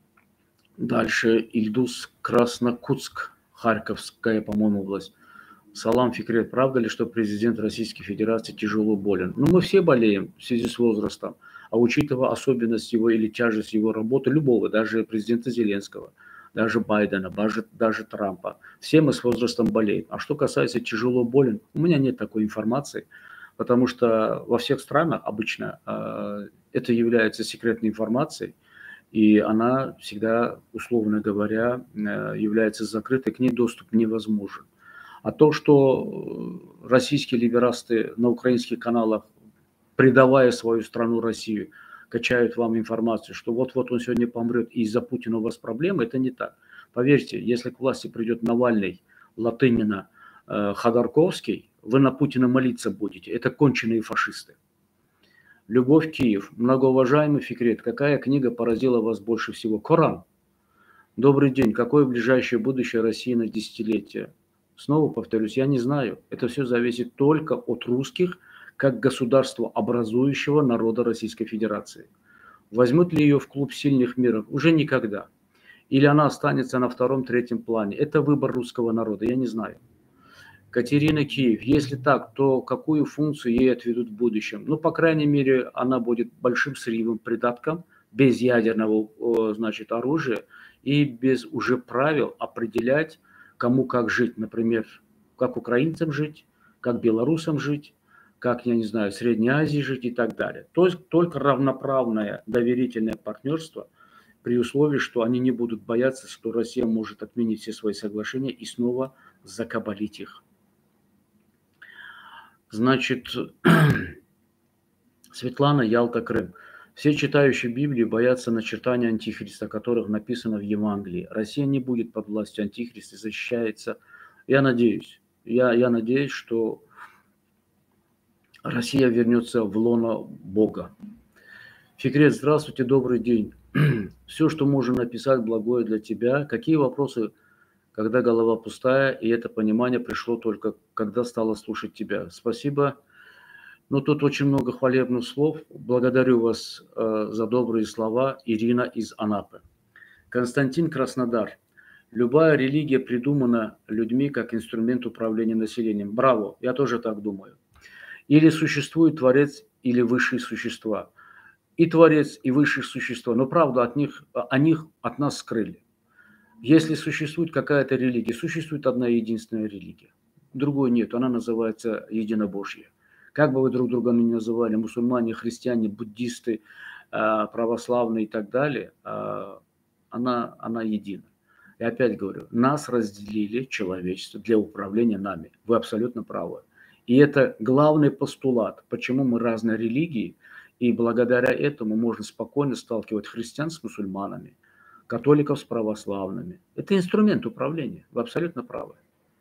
дальше Ильдус Краснокутск, Харьковская, по-моему, область. Салам, Фикрет, правда ли, что президент Российской Федерации тяжело болен? Ну, мы все болеем в связи с возрастом, а учитывая особенность его или тяжесть его работы, любого, даже президента Зеленского, даже Байдена, даже Трампа, все мы с возрастом болеем. А что касается тяжело болен, у меня нет такой информации, потому что во всех странах обычно это является секретной информацией, и она всегда, условно говоря, является закрытой, к ней доступ невозможен. А то, что российские либерасты на украинских каналах, предавая свою страну Россию, качают вам информацию, что вот-вот он сегодня помрет, и из-за Путина у вас проблемы, это не так. Поверьте, если к власти придет Навальный, Латынина, Ходорковский, вы на Путина молиться будете. Это конченые фашисты. Любовь, Киев. Многоуважаемый Фикрет, какая книга поразила вас больше всего? Коран. Добрый день. Какое ближайшее будущее России на десятилетие? Снова повторюсь, я не знаю. Это все зависит только от русских, как государства образующего народа Российской Федерации. Возьмут ли ее в клуб сильных миров? Уже никогда. Или она останется на втором-третьем плане? Это выбор русского народа, я не знаю. Катерина, Киев. Если так, то какую функцию ей отведут в будущем? Ну, по крайней мере, она будет большим сырьевым придатком, без ядерного, значит, оружия и без уже правил определять, кому как жить. Например, как украинцам жить, как белорусам жить, как, я не знаю, в Средней Азии жить и так далее. То есть только равноправное доверительное партнерство при условии, что они не будут бояться, что Россия может отменить все свои соглашения и снова закабалить их. Значит, Светлана, Ялта, Крым. Все читающие Библию боятся начертания Антихриста, о которых написано в Евангелии. Россия не будет под властью Антихриста, защищается. Я надеюсь, что Россия вернется в лоно Бога. Фикрет, здравствуйте, добрый день. Все, что можно написать благое для тебя. Какие вопросы, когда голова пустая, и это понимание пришло только, когда стала слушать тебя? Спасибо. Ну, тут очень много хвалебных слов. Благодарю вас за добрые слова. Ирина из Анапы. Константин, Краснодар. Любая религия придумана людьми как инструмент управления населением. Браво, я тоже так думаю. Или существует Творец, или высшие существа. И Творец, и высшие существа. Но правда от нас скрыли. Если существует какая-то религия, существует одна единственная религия. Другой нет, она называется единобожье. Как бы вы друг друга ни называли, мусульмане, христиане, буддисты, православные и так далее, она едина. И опять говорю, нас разделили человечество для управления нами. Вы абсолютно правы. И это главный постулат, почему мы разные религии, и благодаря этому можно спокойно сталкивать христиан с мусульманами, католиков с православными. Это инструмент управления. Вы абсолютно правы.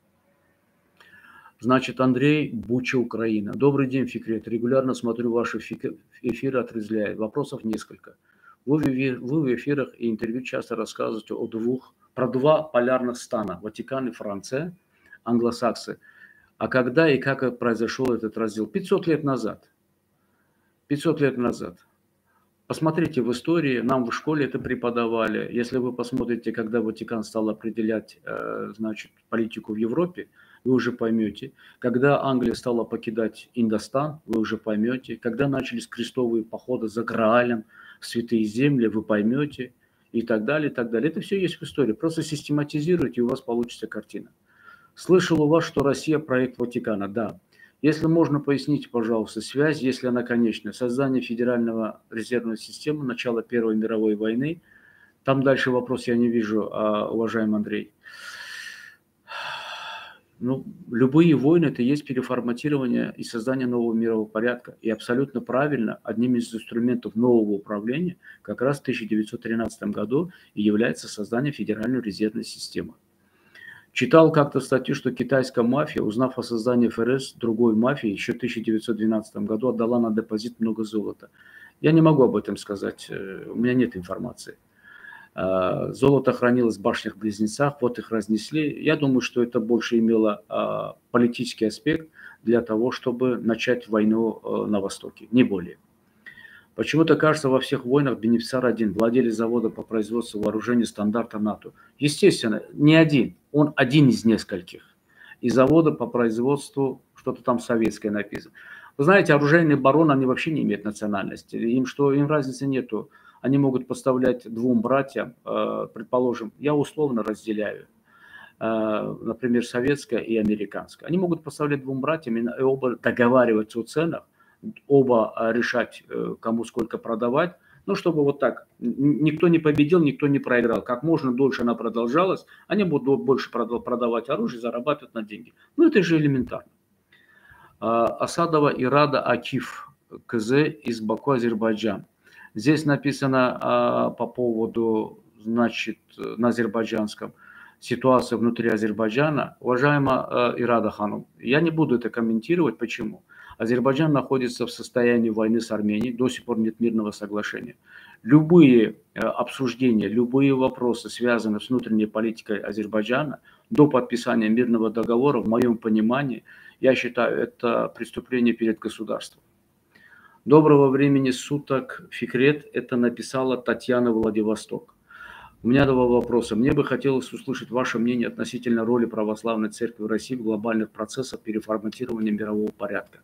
Значит, Андрей, Буча, Украина. Добрый день, Фикрет. Регулярно смотрю ваши эфиры, отрезвляет. Вопросов несколько. Вы в эфирах и интервью часто рассказываете про два полярных стана. Ватикан и Франция, англосаксы. А когда и как произошел этот раздел? 500 лет назад. 500 лет назад. Посмотрите в истории, нам в школе это преподавали. Если вы посмотрите, когда Ватикан стал определять, значит, политику в Европе, вы уже поймете. Когда Англия стала покидать Индостан, вы уже поймете. Когда начались крестовые походы за Граалем в святые земли, вы поймете. И так далее, и так далее. Это все есть в истории. Просто систематизируйте, и у вас получится картина. Слышал у вас, что Россия проект Ватикана. Да. Если можно, поясните, пожалуйста, связь, если она конечная. Создание Федерального резервной системы, начало Первой мировой войны. Там дальше вопрос я не вижу, уважаемый Андрей. Ну, любые войны – это есть переформатирование и создание нового мирового порядка. И абсолютно правильно, одним из инструментов нового управления как раз в 1913 году и является создание Федеральной резервной системы. Читал как-то статью, что китайская мафия, узнав о создании ФРС, другой мафии, еще в 1912 году отдала на депозит много золота. Я не могу об этом сказать, у меня нет информации. Золото хранилось в башнях-близнецах, вот их разнесли. Я думаю, что это больше имело политический аспект для того, чтобы начать войну на Востоке, не более. Почему-то кажется, во всех войнах бенефициар один, владелец завода по производству вооружений стандарта НАТО. Естественно, не один, он один из нескольких. И завода по производству, что-то там советское написано. Вы знаете, оружейные бароны, они вообще не имеют национальности. Им разницы нету. Они могут поставлять двум братьям, предположим, я условно разделяю, например, советское и американское. Они могут поставлять двум братьям и оба договариваться о ценах, оба решать, кому сколько продавать, ну, чтобы вот так, никто не победил, никто не проиграл. Как можно дольше она продолжалась, они будут больше продавать оружие, зарабатывать на деньги. Ну, это же элементарно. Асадова Ирада Акиф, КЗ из Баку, Азербайджан. Здесь написано по поводу, значит, на азербайджанском, ситуация внутри Азербайджана. Уважаемая Ирада Ханум, я не буду это комментировать. Почему? Азербайджан находится в состоянии войны с Арменией, до сих пор нет мирного соглашения. Любые обсуждения, любые вопросы, связанные с внутренней политикой Азербайджана, до подписания мирного договора, в моем понимании, я считаю, это преступление перед государством. Доброго времени суток, Фикрет, это написала Татьяна Владивосток. У меня два вопроса. Мне бы хотелось услышать ваше мнение относительно роли православной церкви в России в глобальных процессах переформатирования мирового порядка.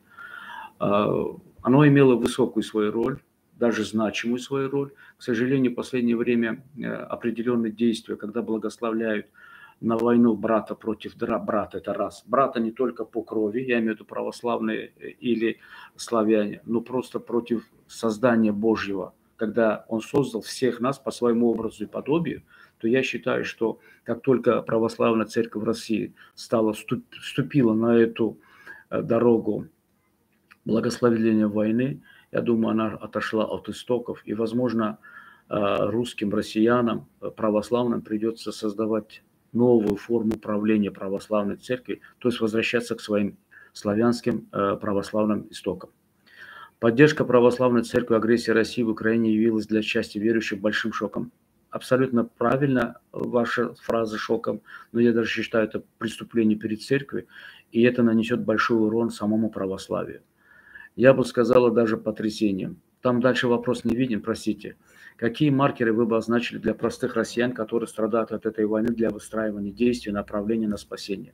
Оно имело высокую свою роль, даже значимую свою роль. К сожалению, в последнее время определенные действия, когда благословляют на войну брата против брата, это раз. Брата не только по крови, я имею в виду православные или славяне, но просто против создания Божьего. Когда Он создал всех нас по своему образу и подобию, то я считаю, что как только православная церковь в России вступила на эту дорогу благословения войны, я думаю, она отошла от истоков. И, возможно, русским, россиянам, православным придется создавать новую форму управления православной церкви, то есть возвращаться к своим славянским православным истокам. Поддержка православной церкви агрессии России в Украине явилась для части верующих большим шоком. Абсолютно правильно ваша фраза шоком, но я даже считаю это преступление перед церковью, и это нанесет большой урон самому православию. Я бы сказала даже потрясением. Там дальше вопрос не виден, простите. Какие маркеры вы бы означили для простых россиян, которые страдают от этой войны, для выстраивания действий, направления на спасение?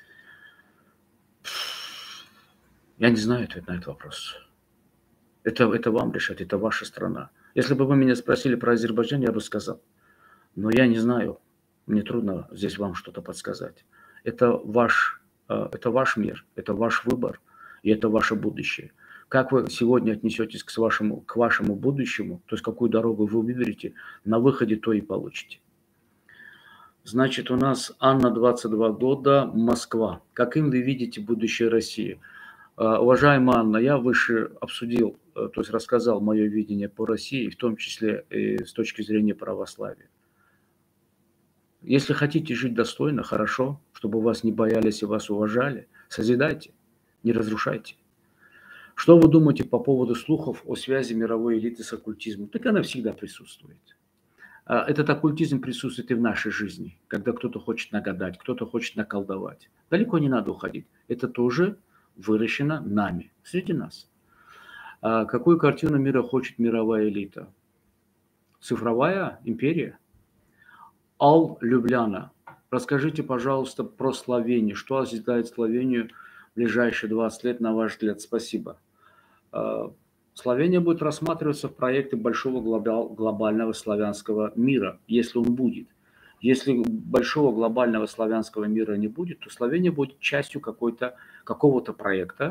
Я не знаю ответ на этот вопрос. Это вам решать, это ваша страна. Если бы вы меня спросили про Азербайджан, я бы сказал. Но я не знаю, мне трудно здесь вам что-то подсказать. Это ваш мир, это ваш выбор, и это ваше будущее. Как вы сегодня отнесетесь к вашему будущему, то есть какую дорогу вы выберете, на выходе то и получите. Значит, у нас Анна, 22 года, Москва. Каким вы видите будущее России? Уважаемая Анна, я выше обсудил, то есть рассказал мое видение по России, в том числе и с точки зрения православия. Если хотите жить достойно, хорошо, чтобы вас не боялись и вас уважали, созидайте, не разрушайте. Что вы думаете по поводу слухов о связи мировой элиты с оккультизмом? Так она всегда присутствует. Этот оккультизм присутствует и в нашей жизни, когда кто-то хочет нагадать, кто-то хочет наколдовать. Далеко не надо уходить. Это тоже выращено нами, среди нас. Какую картину мира хочет мировая элита? Цифровая империя? Ал Любляна. Расскажите, пожалуйста, про Словению. Что ожидает Словению в ближайшие 20 лет, на ваш взгляд? Спасибо. Словения будет рассматриваться в проекте большого глобального славянского мира, если он будет. Если большого глобального славянского мира не будет, то Словения будет частью какого-то проекта,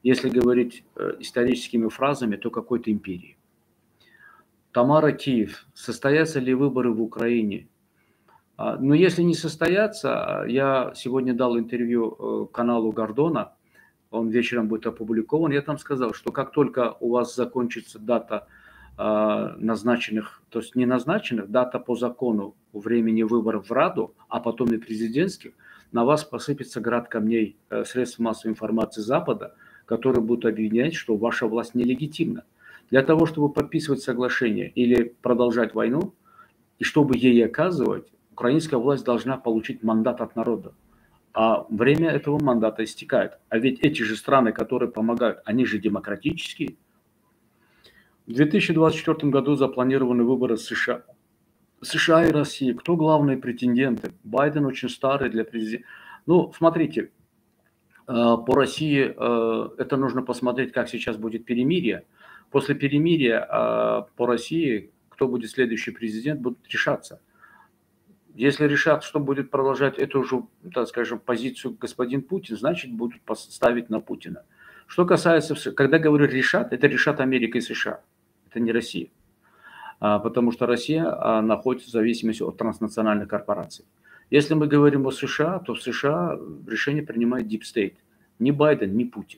Если говорить историческими фразами, то какой-то империи. Тамара, Киев. Состоятся ли выборы в Украине? Но если не состоятся, я сегодня дал интервью каналу Гордона, он вечером будет опубликован, я там сказал, что как только у вас закончится дата назначенных, то есть не назначенных, дата по закону времени выборов в Раду, а потом и президентских, на вас посыпется град камней средств массовой информации Запада, которые будут обвинять, что ваша власть нелегитимна. Для того, чтобы подписывать соглашение или продолжать войну, и чтобы ей оказывать, украинская власть должна получить мандат от народа. А время этого мандата истекает. А ведь эти же страны, которые помогают, они же демократические. В 2024 году запланированы выборы США. США и Россия. Кто главные претенденты? Байден очень старый для президента. Ну, смотрите, по России это нужно посмотреть, как сейчас будет перемирие. После перемирия по России, кто будет следующий президент, будут решаться. Если решат, что будет продолжать эту же, так скажем, позицию господин Путин, значит, будут ставить на Путина. Что касается, когда говорю решат, это решат Америка и США, это не Россия. Потому что Россия находится в зависимости от транснациональных корпораций. Если мы говорим о США, то в США решение принимает Deep State. Ни Байден, ни Путин.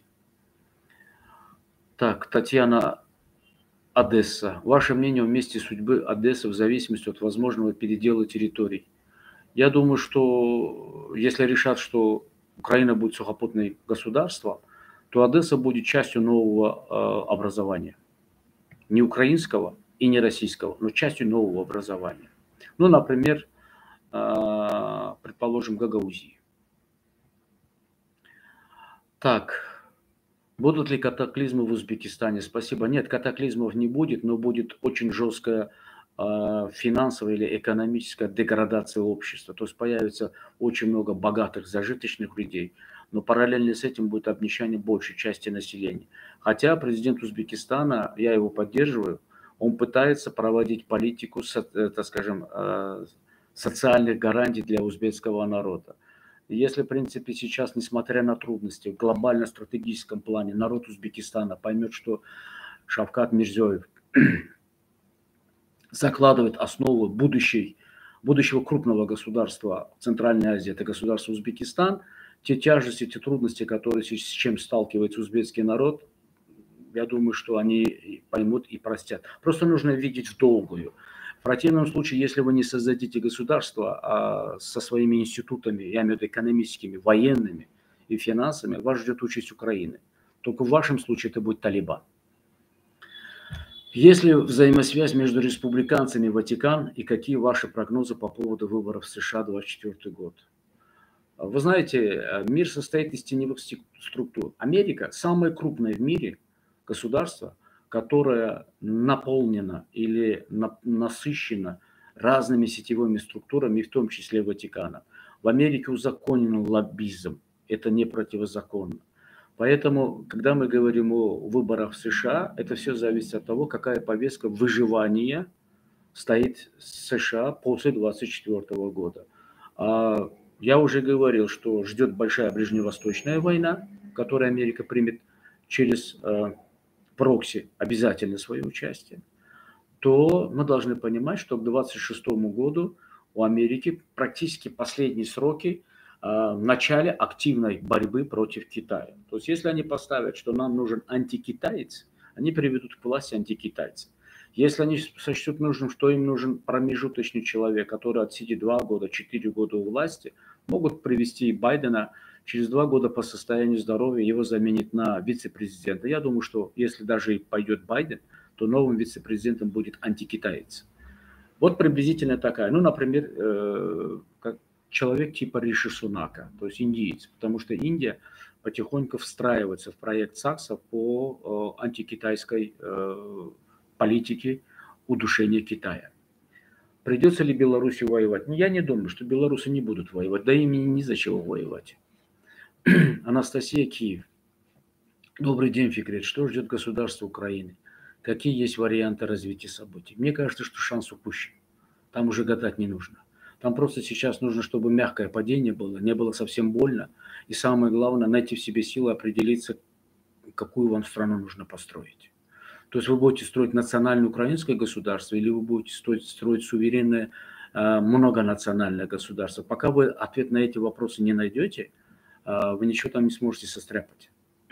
Так, Татьяна, Одесса. Ваше мнение о месте судьбы Одессы в зависимости от возможного передела территорий? Я думаю, что если решат, что Украина будет сухопутным государством, то Одесса будет частью нового образования. Не украинского и не российского, но частью нового образования. Ну, например, предположим, Гагаузии. Так. Будут ли катаклизмы в Узбекистане? Спасибо. Нет, катаклизмов не будет, но будет очень жесткая финансовая или экономическая деградация общества. То есть появится очень много богатых, зажиточных людей, но параллельно с этим будет обнищание большей части населения. Хотя президент Узбекистана, я его поддерживаю, он пытается проводить политику, так скажем, социальных гарантий для узбекского народа. Если, в принципе, сейчас, несмотря на трудности, в глобально-стратегическом плане народ Узбекистана поймет, что Шавкат Мирзиёев закладывает основу будущего крупного государства в Центральной Азии, это государство Узбекистан, те тяжести, те трудности, которые, с чем сталкивается узбекский народ, я думаю, что они поймут и простят. Просто нужно видеть в долгую. В противном случае, если вы не создадите государство со своими институтами, я имею в виду экономическими, военными и финансами, вас ждет участь Украины. Только в вашем случае это будет Талибан. Есть ли взаимосвязь между республиканцами и Ватикан, и какие ваши прогнозы по поводу выборов в США 2024 год? Вы знаете, мир состоит из теневых структур. Америка – самое крупное в мире государство, которое наполнено или насыщено разными сетевыми структурами, в том числе Ватикана. В Америке узаконен лоббизм. Это не противозаконно. Поэтому, когда мы говорим о выборах в США, это все зависит от того, какая повестка выживания стоит в США после 2024 года. Я уже говорил, что ждет большая ближневосточная война, в которой Америка примет через прокси обязательно свое участие. То мы должны понимать, что к 2026 году у Америки практически последние сроки в начале активной борьбы против Китая. То есть если они поставят, что нам нужен антикитаец, они приведут к власти антикитайца. Если они сочтут нужным, что им нужен промежуточный человек, который отсидит 2 года, 4 года у власти, могут привести Байдена через 2 года по состоянию здоровья, его заменит на вице-президента. Я думаю, что если даже и пойдет Байден, то новым вице-президентом будет антикитаец. Вот приблизительно такая. Ну, например, как человек типа Риши Сунака, то есть индиец, потому что Индия потихоньку встраивается в проект САКСа по антикитайской политике удушения Китая. Придется ли Беларуси воевать? Я не думаю, что белорусы не будут воевать, да им ни за чего воевать. Анастасия, Киев. Добрый день, Фикрет. Что ждет государство Украины? Какие есть варианты развития событий? Мне кажется, что шанс упущен. Там уже гадать не нужно. Там просто сейчас нужно, чтобы мягкое падение было, не было совсем больно. И самое главное, найти в себе силы определиться, какую вам страну нужно построить. То есть вы будете строить национальное украинское государство или вы будете строить суверенное многонациональное государство. Пока вы ответ на эти вопросы не найдете, вы ничего там не сможете состряпать.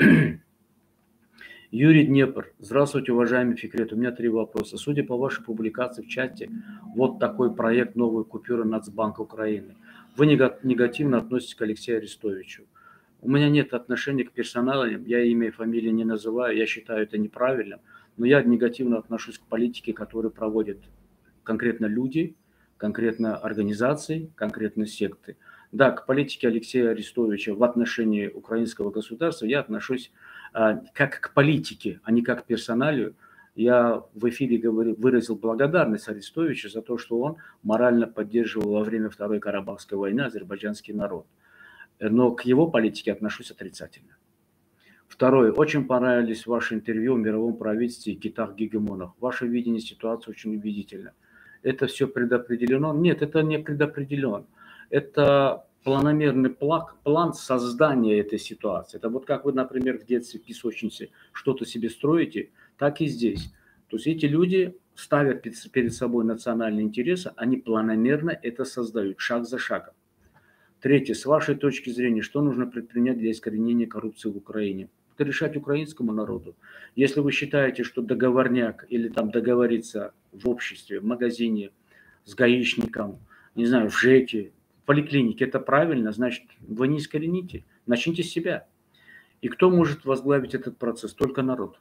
Юрий Днепр. Здравствуйте, уважаемый Фикрет. У меня 3 вопроса. Судя по вашей публикации в чате, вот такой проект «Новые купюры Нацбанка Украины». Вы негативно относитесь к Алексею Арестовичу. У меня нет отношения к персоналам, я имя и фамилию не называю, я считаю это неправильным, но я негативно отношусь к политике, которую проводят конкретно люди, конкретно организации, конкретно секты. Да, к политике Алексея Арестовича в отношении украинского государства я отношусь как к политике, а не как к персоналию. Я в эфире выразил благодарность Арестовичу за то, что он морально поддерживал во время Второй Карабахской войны азербайджанский народ. Но к его политике отношусь отрицательно. Второе. Очень понравились ваши интервью о мировом правительстве и китах-гегемонах. Ваше видение ситуации очень убедительно. Это все предопределено? Нет, это не предопределено. Это планомерный план создания этой ситуации. Это вот как вы, например, в детстве в песочнице что-то себе строите, так и здесь. То есть эти люди ставят перед собой национальные интересы, они планомерно это создают, шаг за шагом. Третье. С вашей точки зрения, что нужно предпринять для искоренения коррупции в Украине? Это решать украинскому народу. Если вы считаете, что договорняк или там договориться в обществе, в магазине, с гаишником, не знаю, в ЖЭКе, в поликлинике, это правильно, значит, вы не искорените. Начните с себя. И кто может возглавить этот процесс? Только народ.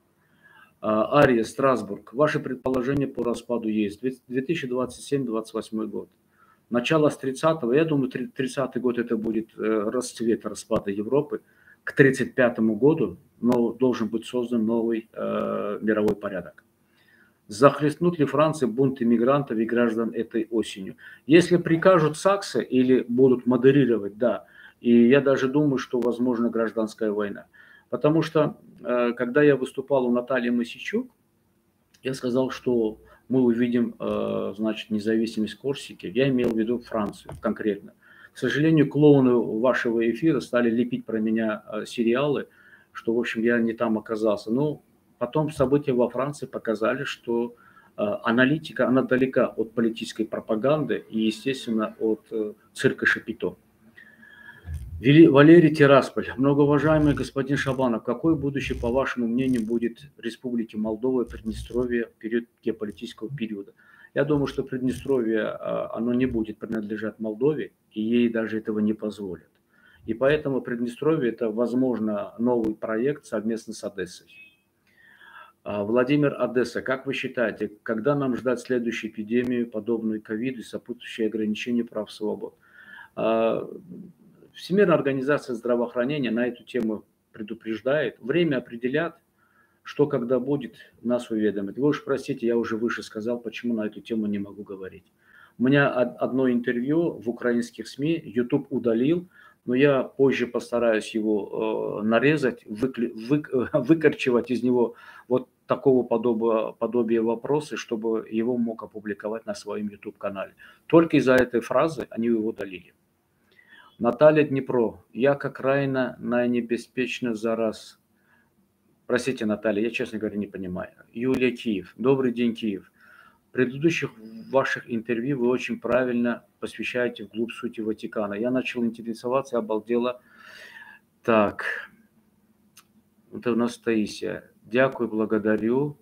Ария, Страсбург. Ваши предположения по распаду есть. 2027-2028 год. Начало с 30-го, я думаю, 30-й год это будет расцвет распада Европы. К 35-му году должен быть создан новый мировой порядок. Захлестнут ли Франция бунт иммигрантов и граждан этой осенью? Если прикажут саксы или будут модерировать, да. И я даже думаю, что возможна гражданская война. Потому что, когда я выступал у Натальи Мосичук, я сказал, что мы увидим, значит, независимость Корсики. Я имел в виду Францию конкретно. К сожалению, клоуны вашего эфира стали лепить про меня сериалы, что, в общем, я не там оказался. Но потом события во Франции показали, что аналитика, она далека от политической пропаганды и, естественно, от цирка Шапито. Валерий Тирасполь. Многоуважаемый господин Шабанов, какое будущее, по вашему мнению, будет Республики Молдова и Приднестровья в период геополитического периода? Я думаю, что Приднестровье, оно не будет принадлежать Молдове, и ей даже этого не позволят. И поэтому Приднестровье – это, возможно, новый проект совместно с Одессой. Владимир, Одесса. Как вы считаете, когда нам ждать следующую эпидемию, подобную ковиду и сопутствующие ограничения прав и свобод? Всемирная организация здравоохранения на эту тему предупреждает. Время определят, что когда будет, нас уведомит. Вы уж простите, я уже выше сказал, почему на эту тему не могу говорить. У меня одно интервью в украинских СМИ, YouTube удалил, но я позже постараюсь его нарезать, выкорчевать из него вот такого подобия вопросы, чтобы его мог опубликовать на своем YouTube-канале. Только из-за этой фразы они его удалили. Наталья, Днепро. Я как райна найнебеспечна зараз. Простите, Наталья, я, честно говоря, не понимаю. Юлия, Киев. Добрый день, Киев. В предыдущих ваших интервью вы очень правильно посвящаете вглубь сути Ватикана. Я начал интересоваться, обалдела. Так. Это у нас Таисия. Дякую, благодарю.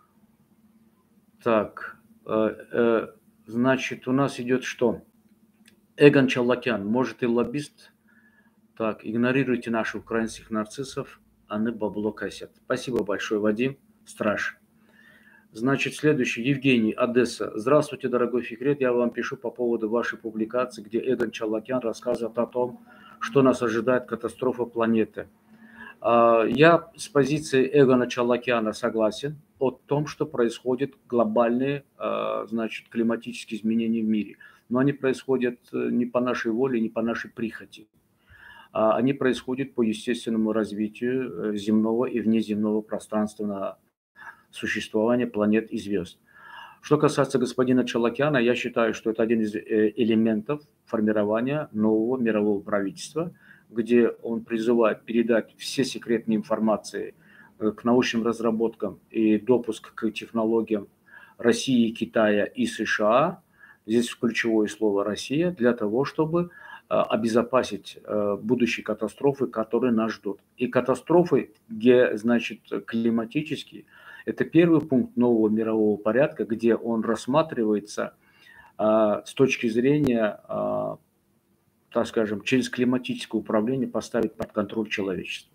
Так. Значит, у нас идет что? Эгон Чаллакян, может и лоббист. Так, игнорируйте наших украинских нарциссов, они бабло косят. Спасибо большое, Вадим, страж. Значит, следующий, Евгений, Одесса. Здравствуйте, дорогой Фикрет, я вам пишу по поводу вашей публикации, где Эгон Чаллакян рассказывает о том, что нас ожидает катастрофа планеты. Я с позиции Эгона Чаллакяна согласен о том, что происходят глобальные, значит, климатические изменения в мире. Но они происходят не по нашей воле, не по нашей прихоти. Они происходят по естественному развитию земного и внеземного пространственного существования планет и звезд. Что касается господина Чаллакяна, я считаю, что это один из элементов формирования нового мирового правительства, где он призывает передать все секретные информации к научным разработкам и допуск к технологиям России, Китая и США, здесь ключевое слово «Россия», для того, чтобы обезопасить будущие катастрофы, которые нас ждут. И катастрофы, значит, климатические, это первый пункт нового мирового порядка, где он рассматривается с точки зрения, так скажем, через климатическое управление поставить под контроль человечество.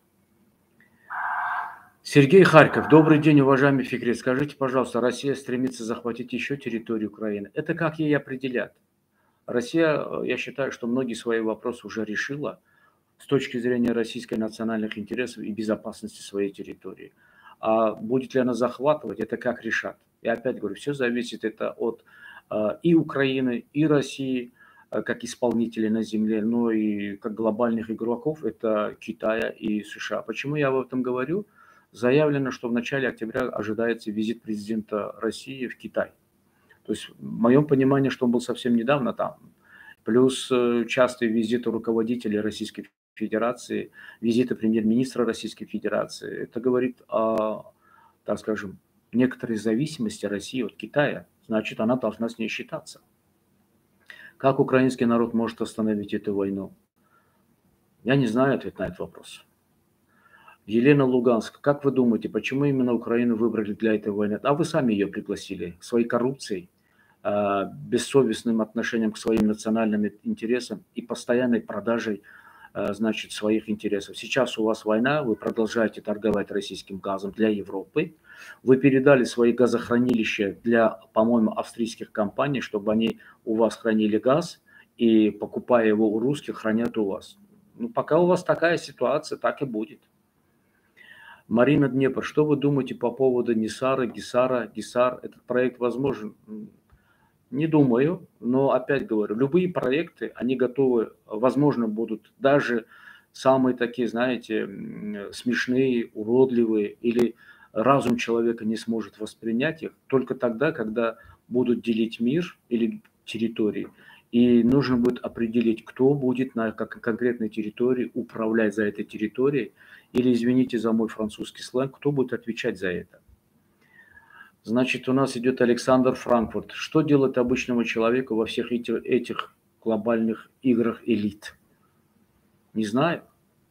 Сергей Харьков. Добрый день, уважаемый Фикрет. Скажите, пожалуйста, Россия стремится захватить еще территорию Украины. Это как ей определят? Россия, я считаю, что многие свои вопросы уже решила с точки зрения российской национальных интересов и безопасности своей территории. А будет ли она захватывать, это как решат. Я опять говорю, все зависит это от и Украины, и России, как исполнителей на земле, но и как глобальных игроков, это Китая и США. Почему я об этом говорю? Заявлено, что в начале октября ожидается визит президента России в Китай. То есть в моем понимании, что он был совсем недавно там. Плюс частые визиты руководителей Российской Федерации, визиты премьер-министра Российской Федерации. Это говорит о, так скажем, некоторой зависимости России от Китая. Значит, она должна с ней считаться. Как украинский народ может остановить эту войну? Я не знаю ответ на этот вопрос. Елена Луганск, как вы думаете, почему именно Украину выбрали для этой войны? А вы сами ее пригласили своей коррупцией, бессовестным отношением к своим национальным интересам и постоянной продажей, значит, своих интересов. Сейчас у вас война, вы продолжаете торговать российским газом для Европы. Вы передали свои газохранилища для, по-моему, австрийских компаний, чтобы они у вас хранили газ и, покупая его у русских, хранят у вас. Ну, пока у вас такая ситуация, так и будет. Марина Днепр, что вы думаете по поводу Нисара, Гисара, Гисар? Этот проект возможен? Не думаю, но опять говорю, любые проекты, они готовы, возможно, будут даже самые такие, знаете, смешные, уродливые, или разум человека не сможет воспринять их, только тогда, когда будут делить мир или территории. И нужно будет определить, кто будет на конкретной территории управлять за этой территорией, или, извините за мой французский сленг, кто будет отвечать за это. Значит, у нас идет Александр Франкфурт. Что делать обычному человеку во всех этих глобальных играх элит? Не знаю.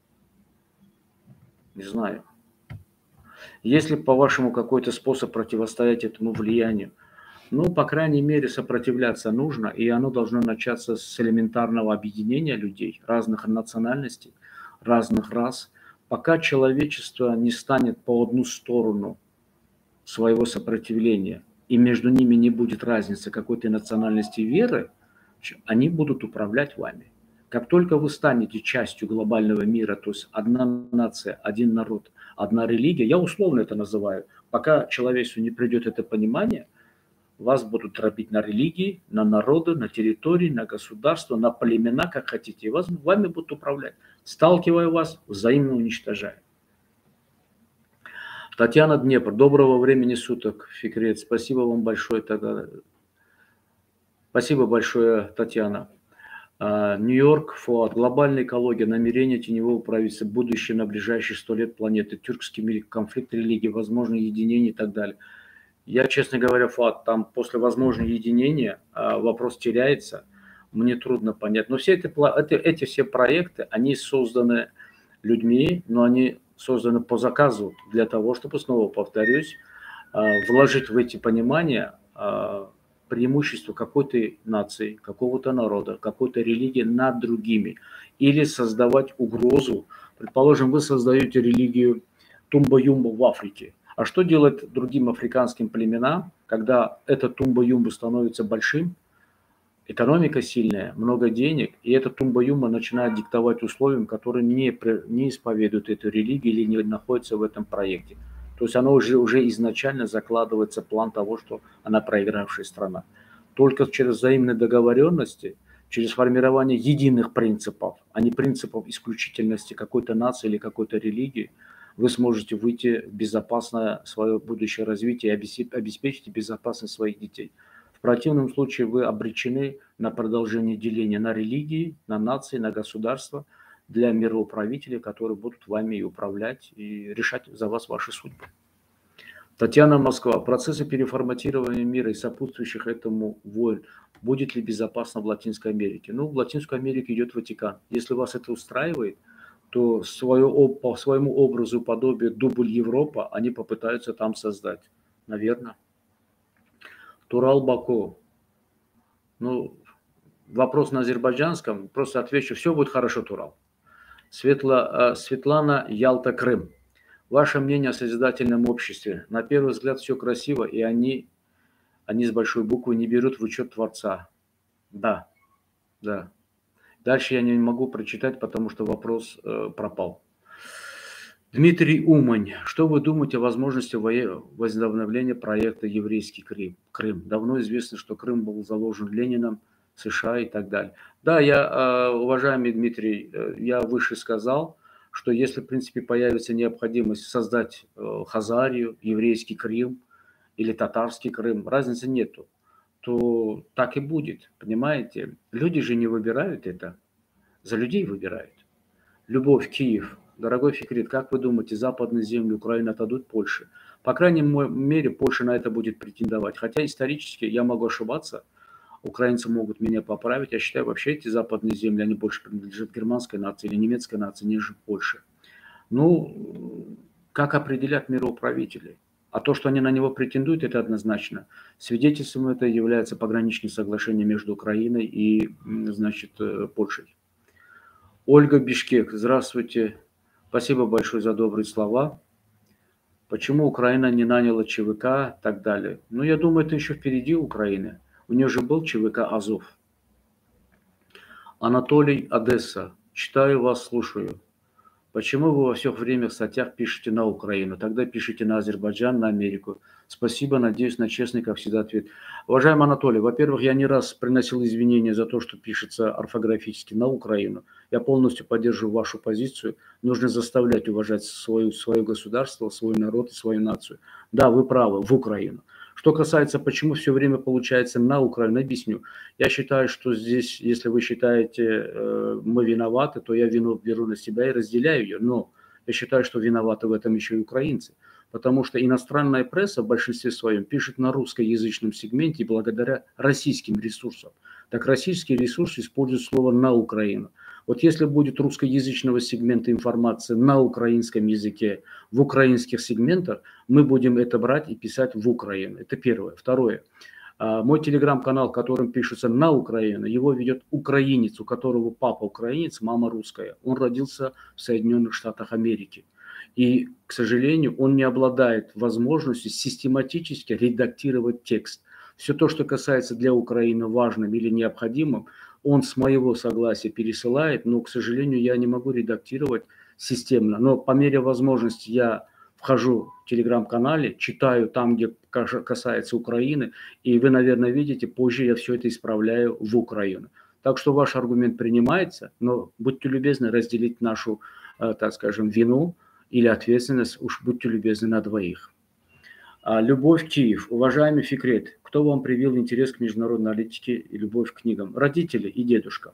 Не знаю. Есть ли, по-вашему, какой-то способ противостоять этому влиянию? Ну, по крайней мере, сопротивляться нужно, и оно должно начаться с элементарного объединения людей, разных национальностей, разных рас. Пока человечество не станет по одну сторону своего сопротивления, и между ними не будет разницы какой-то национальности и веры, они будут управлять вами. Как только вы станете частью глобального мира, то есть одна нация, один народ, одна религия, я условно это называю, пока человечеству не придет это понимание, вас будут дробить на религии, на народы, на территории, на государства, на племена, как хотите, и вами будут управлять, сталкивая вас, взаимно уничтожая. Татьяна Днепр, доброго времени суток, Фикрет. Спасибо вам большое. Спасибо большое, Татьяна. Нью-Йорк, Фуат. Глобальная экология, намерение теневого правительства, будущее на ближайшие 100 лет планеты, тюркский мир, конфликт религии, возможное единение и так далее. Я, честно говоря, Фуат, там после возможного единения вопрос теряется. Мне трудно понять. Но все эти все проекты, они созданы людьми, но они созданы по заказу для того, чтобы, снова повторюсь, вложить в эти понимания преимущество какой-то нации, какого-то народа, какой-то религии над другими. Или создавать угрозу. Предположим, вы создаете религию Тумба-Юмба в Африке. А что делать другим африканским племенам, когда этот Тумба-Юмба становится большим, экономика сильная, много денег, и этот Тумба-Юмба начинает диктовать условиям, которые не исповедуют эту религию или не находятся в этом проекте. То есть оно уже изначально закладывается план того, что она проигравшая страна. Только через взаимные договоренности, через формирование единых принципов, а не принципов исключительности какой-то нации или какой-то религии, вы сможете выйти в безопасное свое будущее развитие и обеспечить безопасность своих детей. В противном случае вы обречены на продолжение деления на религии, на нации, на государства, для мироуправителей, которые будут вами управлять и решать за вас ваши судьбы. Татьяна, Москва. Процессы переформатирования мира и сопутствующих этому войн. Будет ли безопасно в Латинской Америке? Ну, в Латинской Америке идет Ватикан. Если вас это устраивает, то по своему образу, подобию дубль Европа, они попытаются там создать. Наверное. Турал Баку. Ну, вопрос на азербайджанском. Просто отвечу. Все будет хорошо, Турал. Светлана, Ялта, Крым. Ваше мнение о созидательном обществе. На первый взгляд все красиво, и они с большой буквы не берут в учет Творца. Да, да. Дальше я не могу прочитать, потому что вопрос пропал. Дмитрий Умань. Что вы думаете о возможности возобновления проекта «Еврейский Крым»? Давно известно, что Крым был заложен Лениным, США и так далее. Да, уважаемый Дмитрий, я выше сказал, что если, в принципе, появится необходимость создать Хазарию, еврейский Крым или татарский Крым, разницы нету, то так и будет, понимаете? Люди же не выбирают это, за людей выбирают. Любовь, Киев. Дорогой Фикрит, как вы думаете, западные земли Украины отдадут Польше? По крайней мере, Польша на это будет претендовать. Хотя исторически я могу ошибаться, украинцы могут меня поправить. Я считаю, вообще эти западные земли, они больше принадлежат германской нации или немецкой нации, нежели Польше. Ну, как определят мироуправители? А то, что они на него претендуют, это однозначно. Свидетельством это является пограничное соглашение между Украиной и, значит, Польшей. Ольга, Бишкек, здравствуйте. Спасибо большое за добрые слова. Почему Украина не наняла ЧВК и так далее? Ну, я думаю, это еще впереди Украины. У нее же был ЧВК «Азов». Анатолий, Одесса. Читаю вас, слушаю. Почему вы во всех время в статьях пишете на Украину? Тогда пишите на Азербайджан, на Америку. Спасибо, надеюсь на честный, как всегда, ответ. Уважаемый Анатолий, во-первых, я не раз приносил извинения за то, что пишется орфографически на Украину. Я полностью поддерживаю вашу позицию. Нужно заставлять уважать свое государство, свой народ и свою нацию. Да, вы правы, в Украину. Что касается, почему все время получается на Украину, объясню. Я считаю, что здесь, если вы считаете, мы виноваты, то я вину беру на себя и разделяю ее. Но я считаю, что виноваты в этом еще и украинцы. Потому что иностранная пресса в большинстве своем пишет на русскоязычном сегменте благодаря российским ресурсам. Так российские ресурсы используют слово «на Украину». Вот если будет русскоязычного сегмента информации на украинском языке, в украинских сегментах, мы будем это брать и писать в Украину. Это первое. Второе. Мой телеграм-канал, которым пишется на Украину, его ведет украинец, у которого папа украинец, мама русская. Он родился в Соединенных Штатах Америки. И, к сожалению, он не обладает возможностью систематически редактировать текст. Все то, что касается для Украины важным или необходимым, он с моего согласия пересылает, но, к сожалению, я не могу редактировать системно. Но по мере возможности я вхожу в телеграм-канале, читаю там, где касается Украины, и вы, наверное, видите, позже я все это исправляю в Украину. Так что ваш аргумент принимается, но будьте любезны разделить нашу, так скажем, вину или ответственность, уж будьте любезны, на двоих. Любовь, Киев. Уважаемый Фикрет, кто вам привил интерес к международной аналитике и любовь к книгам? Родители и дедушка.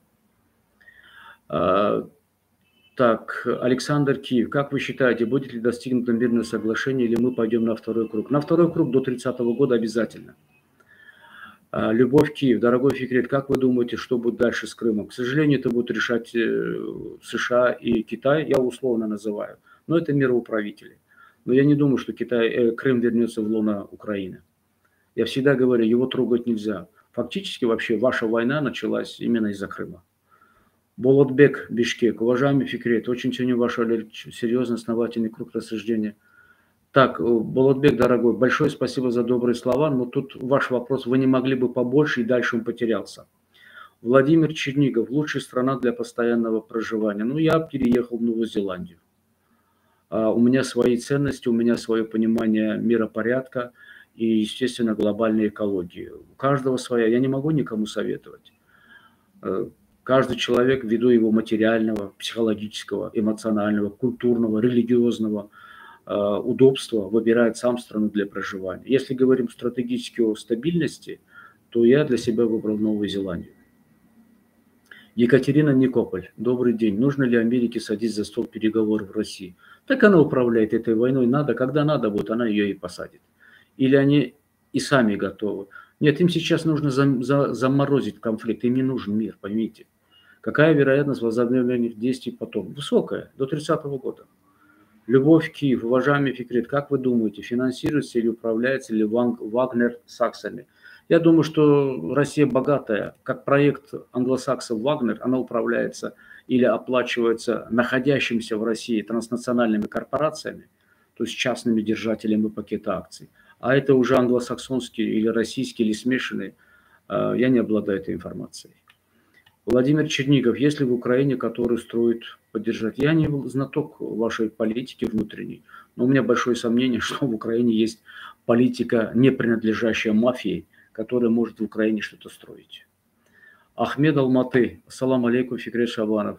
Так, Александр, Киев. Как вы считаете, будет ли достигнуто мирное соглашение, или мы пойдем на второй круг? На второй круг до 30-го года обязательно. Любовь, Киев. Дорогой Фикрет, как вы думаете, что будет дальше с Крымом? К сожалению, это будут решать США и Китай, я условно называю. Но это мироуправители. Но я не думаю, что Крым вернется в лоно Украины. Я всегда говорю, его трогать нельзя. Фактически вообще ваша война началась именно из-за Крыма. Болотбек, Бишкек. Уважаемый Фикрет, очень ценю ваш серьезный, основательный круг рассуждения. Так, Болотбек, дорогой, большое спасибо за добрые слова, но тут ваш вопрос, вы не могли бы побольше, и дальше он потерялся. Владимир Чернигов, лучшая страна для постоянного проживания. Ну, я переехал в Новую Зеландию. У меня свои ценности, у меня свое понимание миропорядка и, естественно, глобальной экологии. У каждого своя. Я не могу никому советовать. Каждый человек, ввиду его материального, психологического, эмоционального, культурного, религиозного удобства, выбирает сам страну для проживания. Если говорим стратегически о стабильности, то я для себя выбрал Новую Зеландию. Екатерина Никополь. Добрый день. Нужно ли Америке садиться за стол переговоров в России? Так она управляет этой войной. Надо, когда надо будет, она ее и посадит. Или они и сами готовы. Нет, им сейчас нужно заморозить конфликт. Им не нужен мир, поймите. Какая вероятность возобновления действий потом? Высокая, до 30-го года. Любовь Киев, уважаемый Фикрит, как вы думаете, финансируется или управляется ли Вагнер саксами? Я думаю, что Россия богатая, как проект англосаксов Вагнер, она управляется или оплачивается находящимися в России транснациональными корпорациями, то есть частными держателями пакета акций. А это уже англосаксонские или российские или смешанные. Я не обладаю этой информацией. Владимир Чернигов, есть ли в Украине, который строит поддержать? Я не знаток вашей политики внутренней, но у меня большое сомнение, что в Украине есть политика, не принадлежащая мафии, которая может в Украине что-то строить. Ахмед Алматы, ассаламу алейкум, Фикрет Шабанов.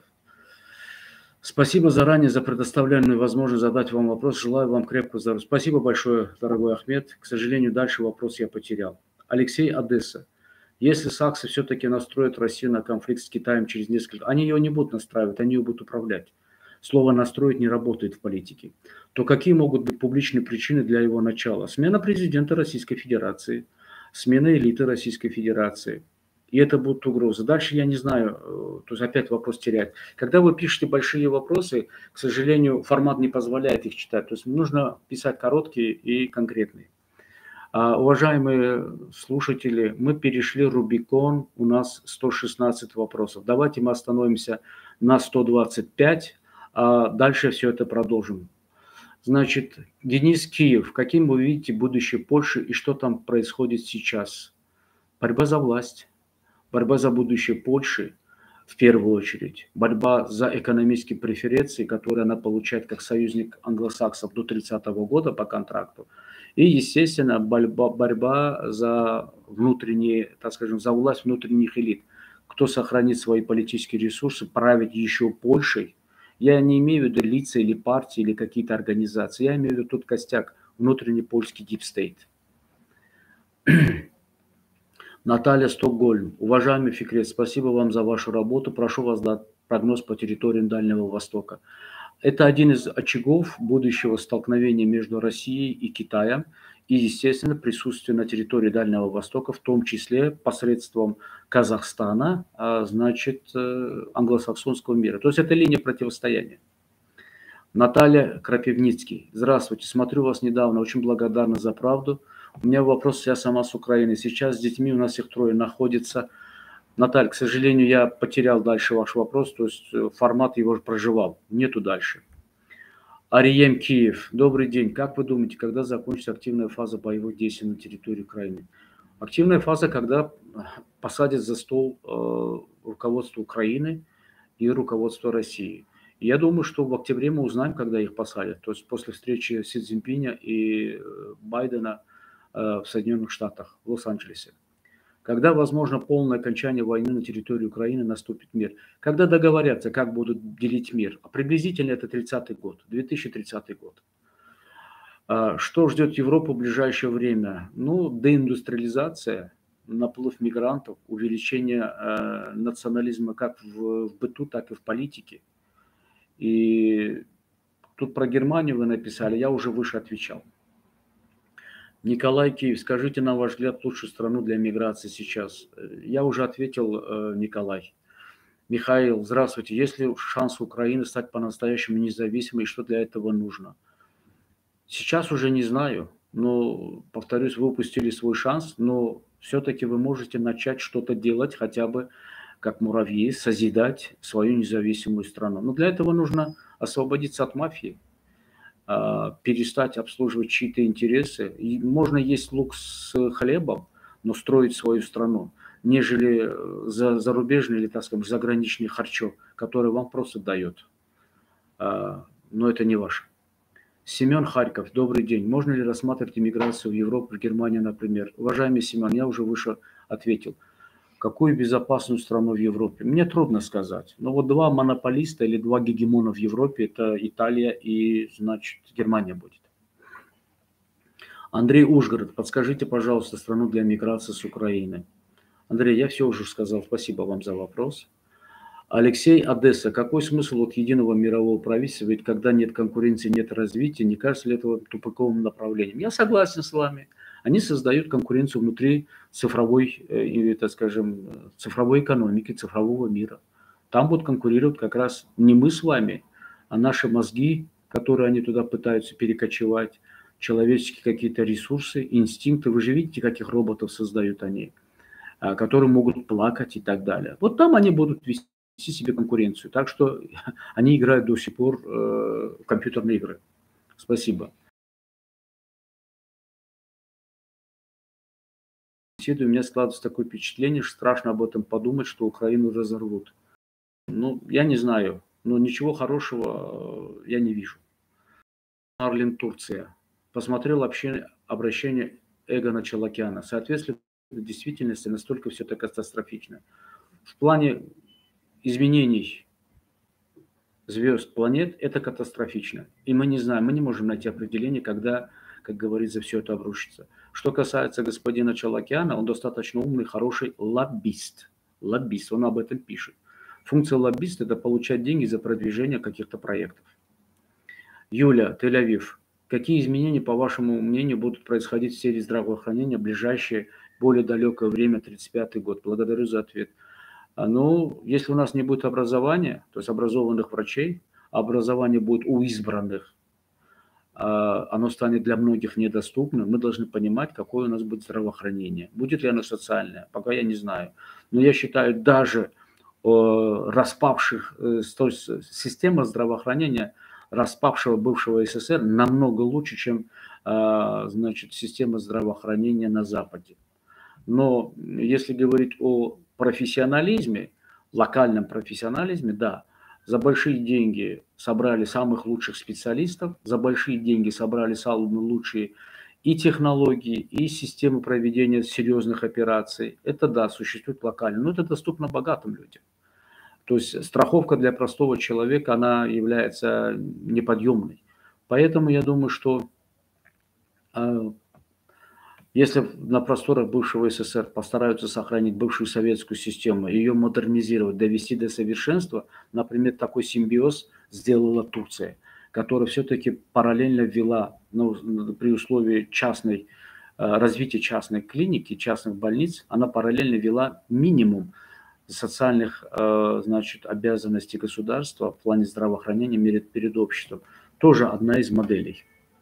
Спасибо заранее за предоставленную возможность задать вам вопрос. Желаю вам крепкого здоровья. Спасибо большое, дорогой Ахмед. К сожалению, дальше вопрос я потерял. Алексей Одесса. Если саксы все-таки настроят Россию на конфликт с Китаем через несколько... Они ее не будут настраивать, они ее будут управлять. Слово «настроить» не работает в политике. То какие могут быть публичные причины для его начала? Смена президента Российской Федерации, смена элиты Российской Федерации. И это будут угрозы. Дальше я не знаю, то есть опять вопрос терять. Когда вы пишете большие вопросы, к сожалению, формат не позволяет их читать. То есть нужно писать короткие и конкретные. Уважаемые слушатели, мы перешли Рубикон, у нас 116 вопросов. Давайте мы остановимся на 125, а дальше все это продолжим. Значит, Денис Киев, каким вы видите будущее Польши и что там происходит сейчас? Борьба за власть, борьба за будущее Польши в первую очередь, борьба за экономические преференции, которые она получает как союзник англосаксов до 30-го года по контракту. И, естественно, борьба за внутренние, так скажем, за власть внутренних элит. Кто сохранит свои политические ресурсы, править еще Польшей. Я не имею в виду лица или партии, или какие-то организации. Я имею в виду тут костяк, внутренний польский дипстейт. Наталья Стокгольм. Уважаемый Фикрет, спасибо вам за вашу работу. Прошу вас дать прогноз по территориям Дальнего Востока. Это один из очагов будущего столкновения между Россией и Китаем и, естественно, присутствие на территории Дальнего Востока, в том числе посредством Казахстана, значит, англосаксонского мира. То есть это линия противостояния. Наталья Крапивницкий. Здравствуйте, смотрю вас недавно, очень благодарна за правду. У меня вопрос, я сама с Украины. Сейчас с детьми, у нас их трое, находится. Наталья, к сожалению, я потерял дальше ваш вопрос, то есть формат его проживал, нету дальше. Арием Киев. Добрый день. Как вы думаете, когда закончится активная фаза боевых действий на территории Украины? Активная фаза, когда посадят за стол руководство Украины и руководство России. И я думаю, что в октябре мы узнаем, когда их посадят. То есть после встречи Си Цзиньпиня и Байдена в Соединенных Штатах, в Лос-Анджелесе. Когда возможно полное окончание войны на территории Украины, наступит мир? Когда договорятся, как будут делить мир? Приблизительно это 30-й год, 2030 год. Что ждет Европу в ближайшее время? Ну, деиндустриализация, наплыв мигрантов, увеличение национализма как в быту, так и в политике. И тут про Германию вы написали, я уже выше отвечал. Николай Киев, скажите, на ваш взгляд, лучшую страну для миграции сейчас? Я уже ответил, Николай. Михаил, здравствуйте. Есть ли шанс Украины стать по-настоящему независимой и что для этого нужно? Сейчас уже не знаю, но, повторюсь, вы упустили свой шанс, но все-таки вы можете начать что-то делать, хотя бы как муравьи, созидать свою независимую страну. Но для этого нужно освободиться от мафии, перестать обслуживать чьи-то интересы. И можно есть лук с хлебом, но строить свою страну, нежели зарубежный или, так сказать, заграничный харчо, который вам просто дает. Но это не ваше. Семен Харьков, добрый день. Можно ли рассматривать иммиграцию в Европу, в Германию, например? Уважаемый Семен, я уже выше ответил. Какую безопасную страну в Европе? Мне трудно сказать. Но вот два монополиста или два гегемона в Европе – это Италия и, значит, Германия будет. Андрей Ужгород, подскажите, пожалуйста, страну для миграции с Украины. Андрей, я все уже сказал. Спасибо вам за вопрос. Алексей, Одесса. Какой смысл от единого мирового правительства? Ведь когда нет конкуренции, нет развития, не кажется ли это тупиковым направлением? Я согласен с вами. Они создают конкуренцию внутри цифровой, так скажем, цифровой экономики, цифрового мира. Там будут конкурировать как раз не мы с вами, а наши мозги, которые они туда пытаются перекочевать, человеческие какие-то ресурсы, инстинкты. Вы же видите, каких роботов создают они, которые могут плакать и так далее. Вот там они будут вести себе конкуренцию. Так что они играют до сих пор в компьютерные игры. Спасибо. У меня складывается такое впечатление, что страшно об этом подумать, что Украину разорвут. Ну, я не знаю, но ничего хорошего я не вижу. Арлин, Турция. Посмотрел обращение Эгона Чалакяна. Соответственно, в действительности настолько все это катастрофично. В плане изменений звезд, планет, это катастрофично. И мы не знаем, мы не можем найти определение, когда, как говорится, все это обрушится. Что касается господина Чалакяна, он достаточно умный, хороший лоббист. Лоббист, он об этом пишет. Функция лоббиста – это получать деньги за продвижение каких-то проектов. Юля, Тель-Авив. Какие изменения, по вашему мнению, будут происходить в сфере здравоохранения в ближайшее, более далекое время, 1935 год? Благодарю за ответ. Ну, если у нас не будет образования, то есть образованных врачей, а образование будет у избранных, оно станет для многих недоступным, мы должны понимать, какое у нас будет здравоохранение. Будет ли оно социальное, пока я не знаю. Но я считаю, даже распавших, то есть система здравоохранения распавшего бывшего СССР намного лучше, чем значит, система здравоохранения на Западе. Но если говорить о профессионализме, локальном профессионализме, да, за большие деньги собрали самых лучших специалистов, за большие деньги собрали самые лучшие и технологии, и системы проведения серьезных операций. Это да, существует локально, но это доступно богатым людям. То есть страховка для простого человека, она является неподъемной. Поэтому я думаю, что если на просторах бывшего СССР постараются сохранить бывшую советскую систему, ее модернизировать, довести до совершенства, например, такой симбиоз сделала Турция, которая все-таки параллельно ввела, при условии развития частной клиники, частных больниц, она параллельно ввела минимум социальных значит, обязанностей государства в плане здравоохранения перед обществом. Тоже одна из моделей.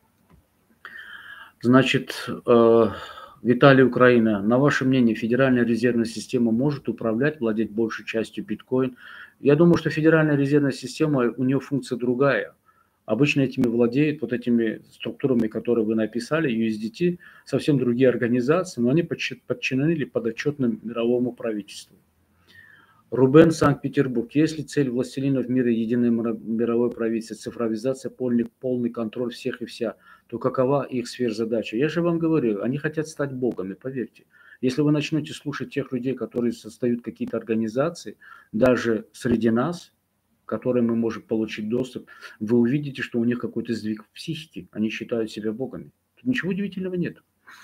Значит, Виталий, Украина. На ваше мнение, Федеральная резервная система может управлять, владеть большей частью биткоин? Я думаю, что Федеральная резервная система, у нее функция другая. Обычно этими владеют, вот этими структурами, которые вы написали, USDT, совсем другие организации, но они подчинены или подотчетны мировому правительству. Рубен, Санкт-Петербург. Если цель властелинов мира, единое мировое правительство, цифровизация, полный контроль всех и вся, то какова их сверхзадача? Я же вам говорю, они хотят стать богами, поверьте. Если вы начнете слушать тех людей, которые создают какие-то организации, даже среди нас, к которым мы можем получить доступ, вы увидите, что у них какой-то сдвиг в психике. Они считают себя богами. Тут ничего удивительного нет.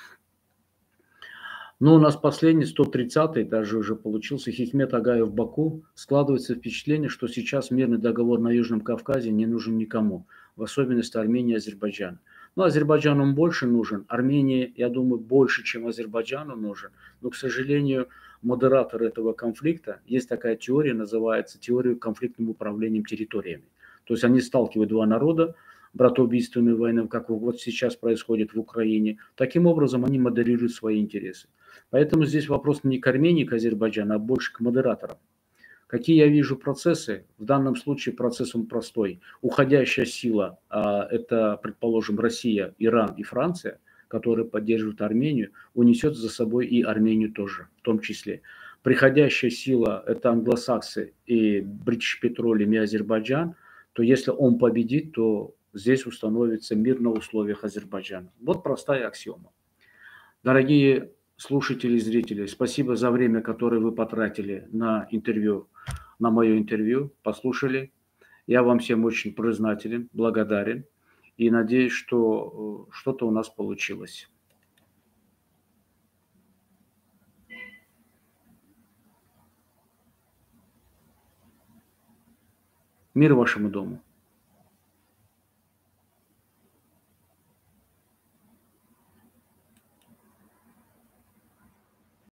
Но у нас последний, 130-й даже уже получился, Хикмет Агаев, Баку. Складывается впечатление, что сейчас мирный договор на Южном Кавказе не нужен никому, в особенности Армении и Азербайджану. Ну, Азербайджану он больше нужен, Армении, я думаю, больше, чем Азербайджану нужен. Но, к сожалению, модератор этого конфликта, есть такая теория, называется теория конфликтным управлением территориями. То есть они сталкивают два народа, братоубийственную войну, как вот сейчас происходит в Украине. Таким образом, они модерируют свои интересы. Поэтому здесь вопрос не к Армении, к Азербайджану, а больше к модераторам. Какие я вижу процессы? В данном случае процесс он простой. Уходящая сила, это, предположим, Россия, Иран и Франция, которые поддерживают Армению, унесет за собой и Армению тоже, в том числе. Приходящая сила – это англосаксы и British Petroleum и Азербайджан, то если он победит, то здесь установится мир на условиях Азербайджана. Вот простая аксиома. Дорогие слушатели и зрители, спасибо за время, которое вы потратили на интервью, на мое интервью, послушали. Я вам всем очень признателен, благодарен и надеюсь, что что-то у нас получилось. Мир вашему дому.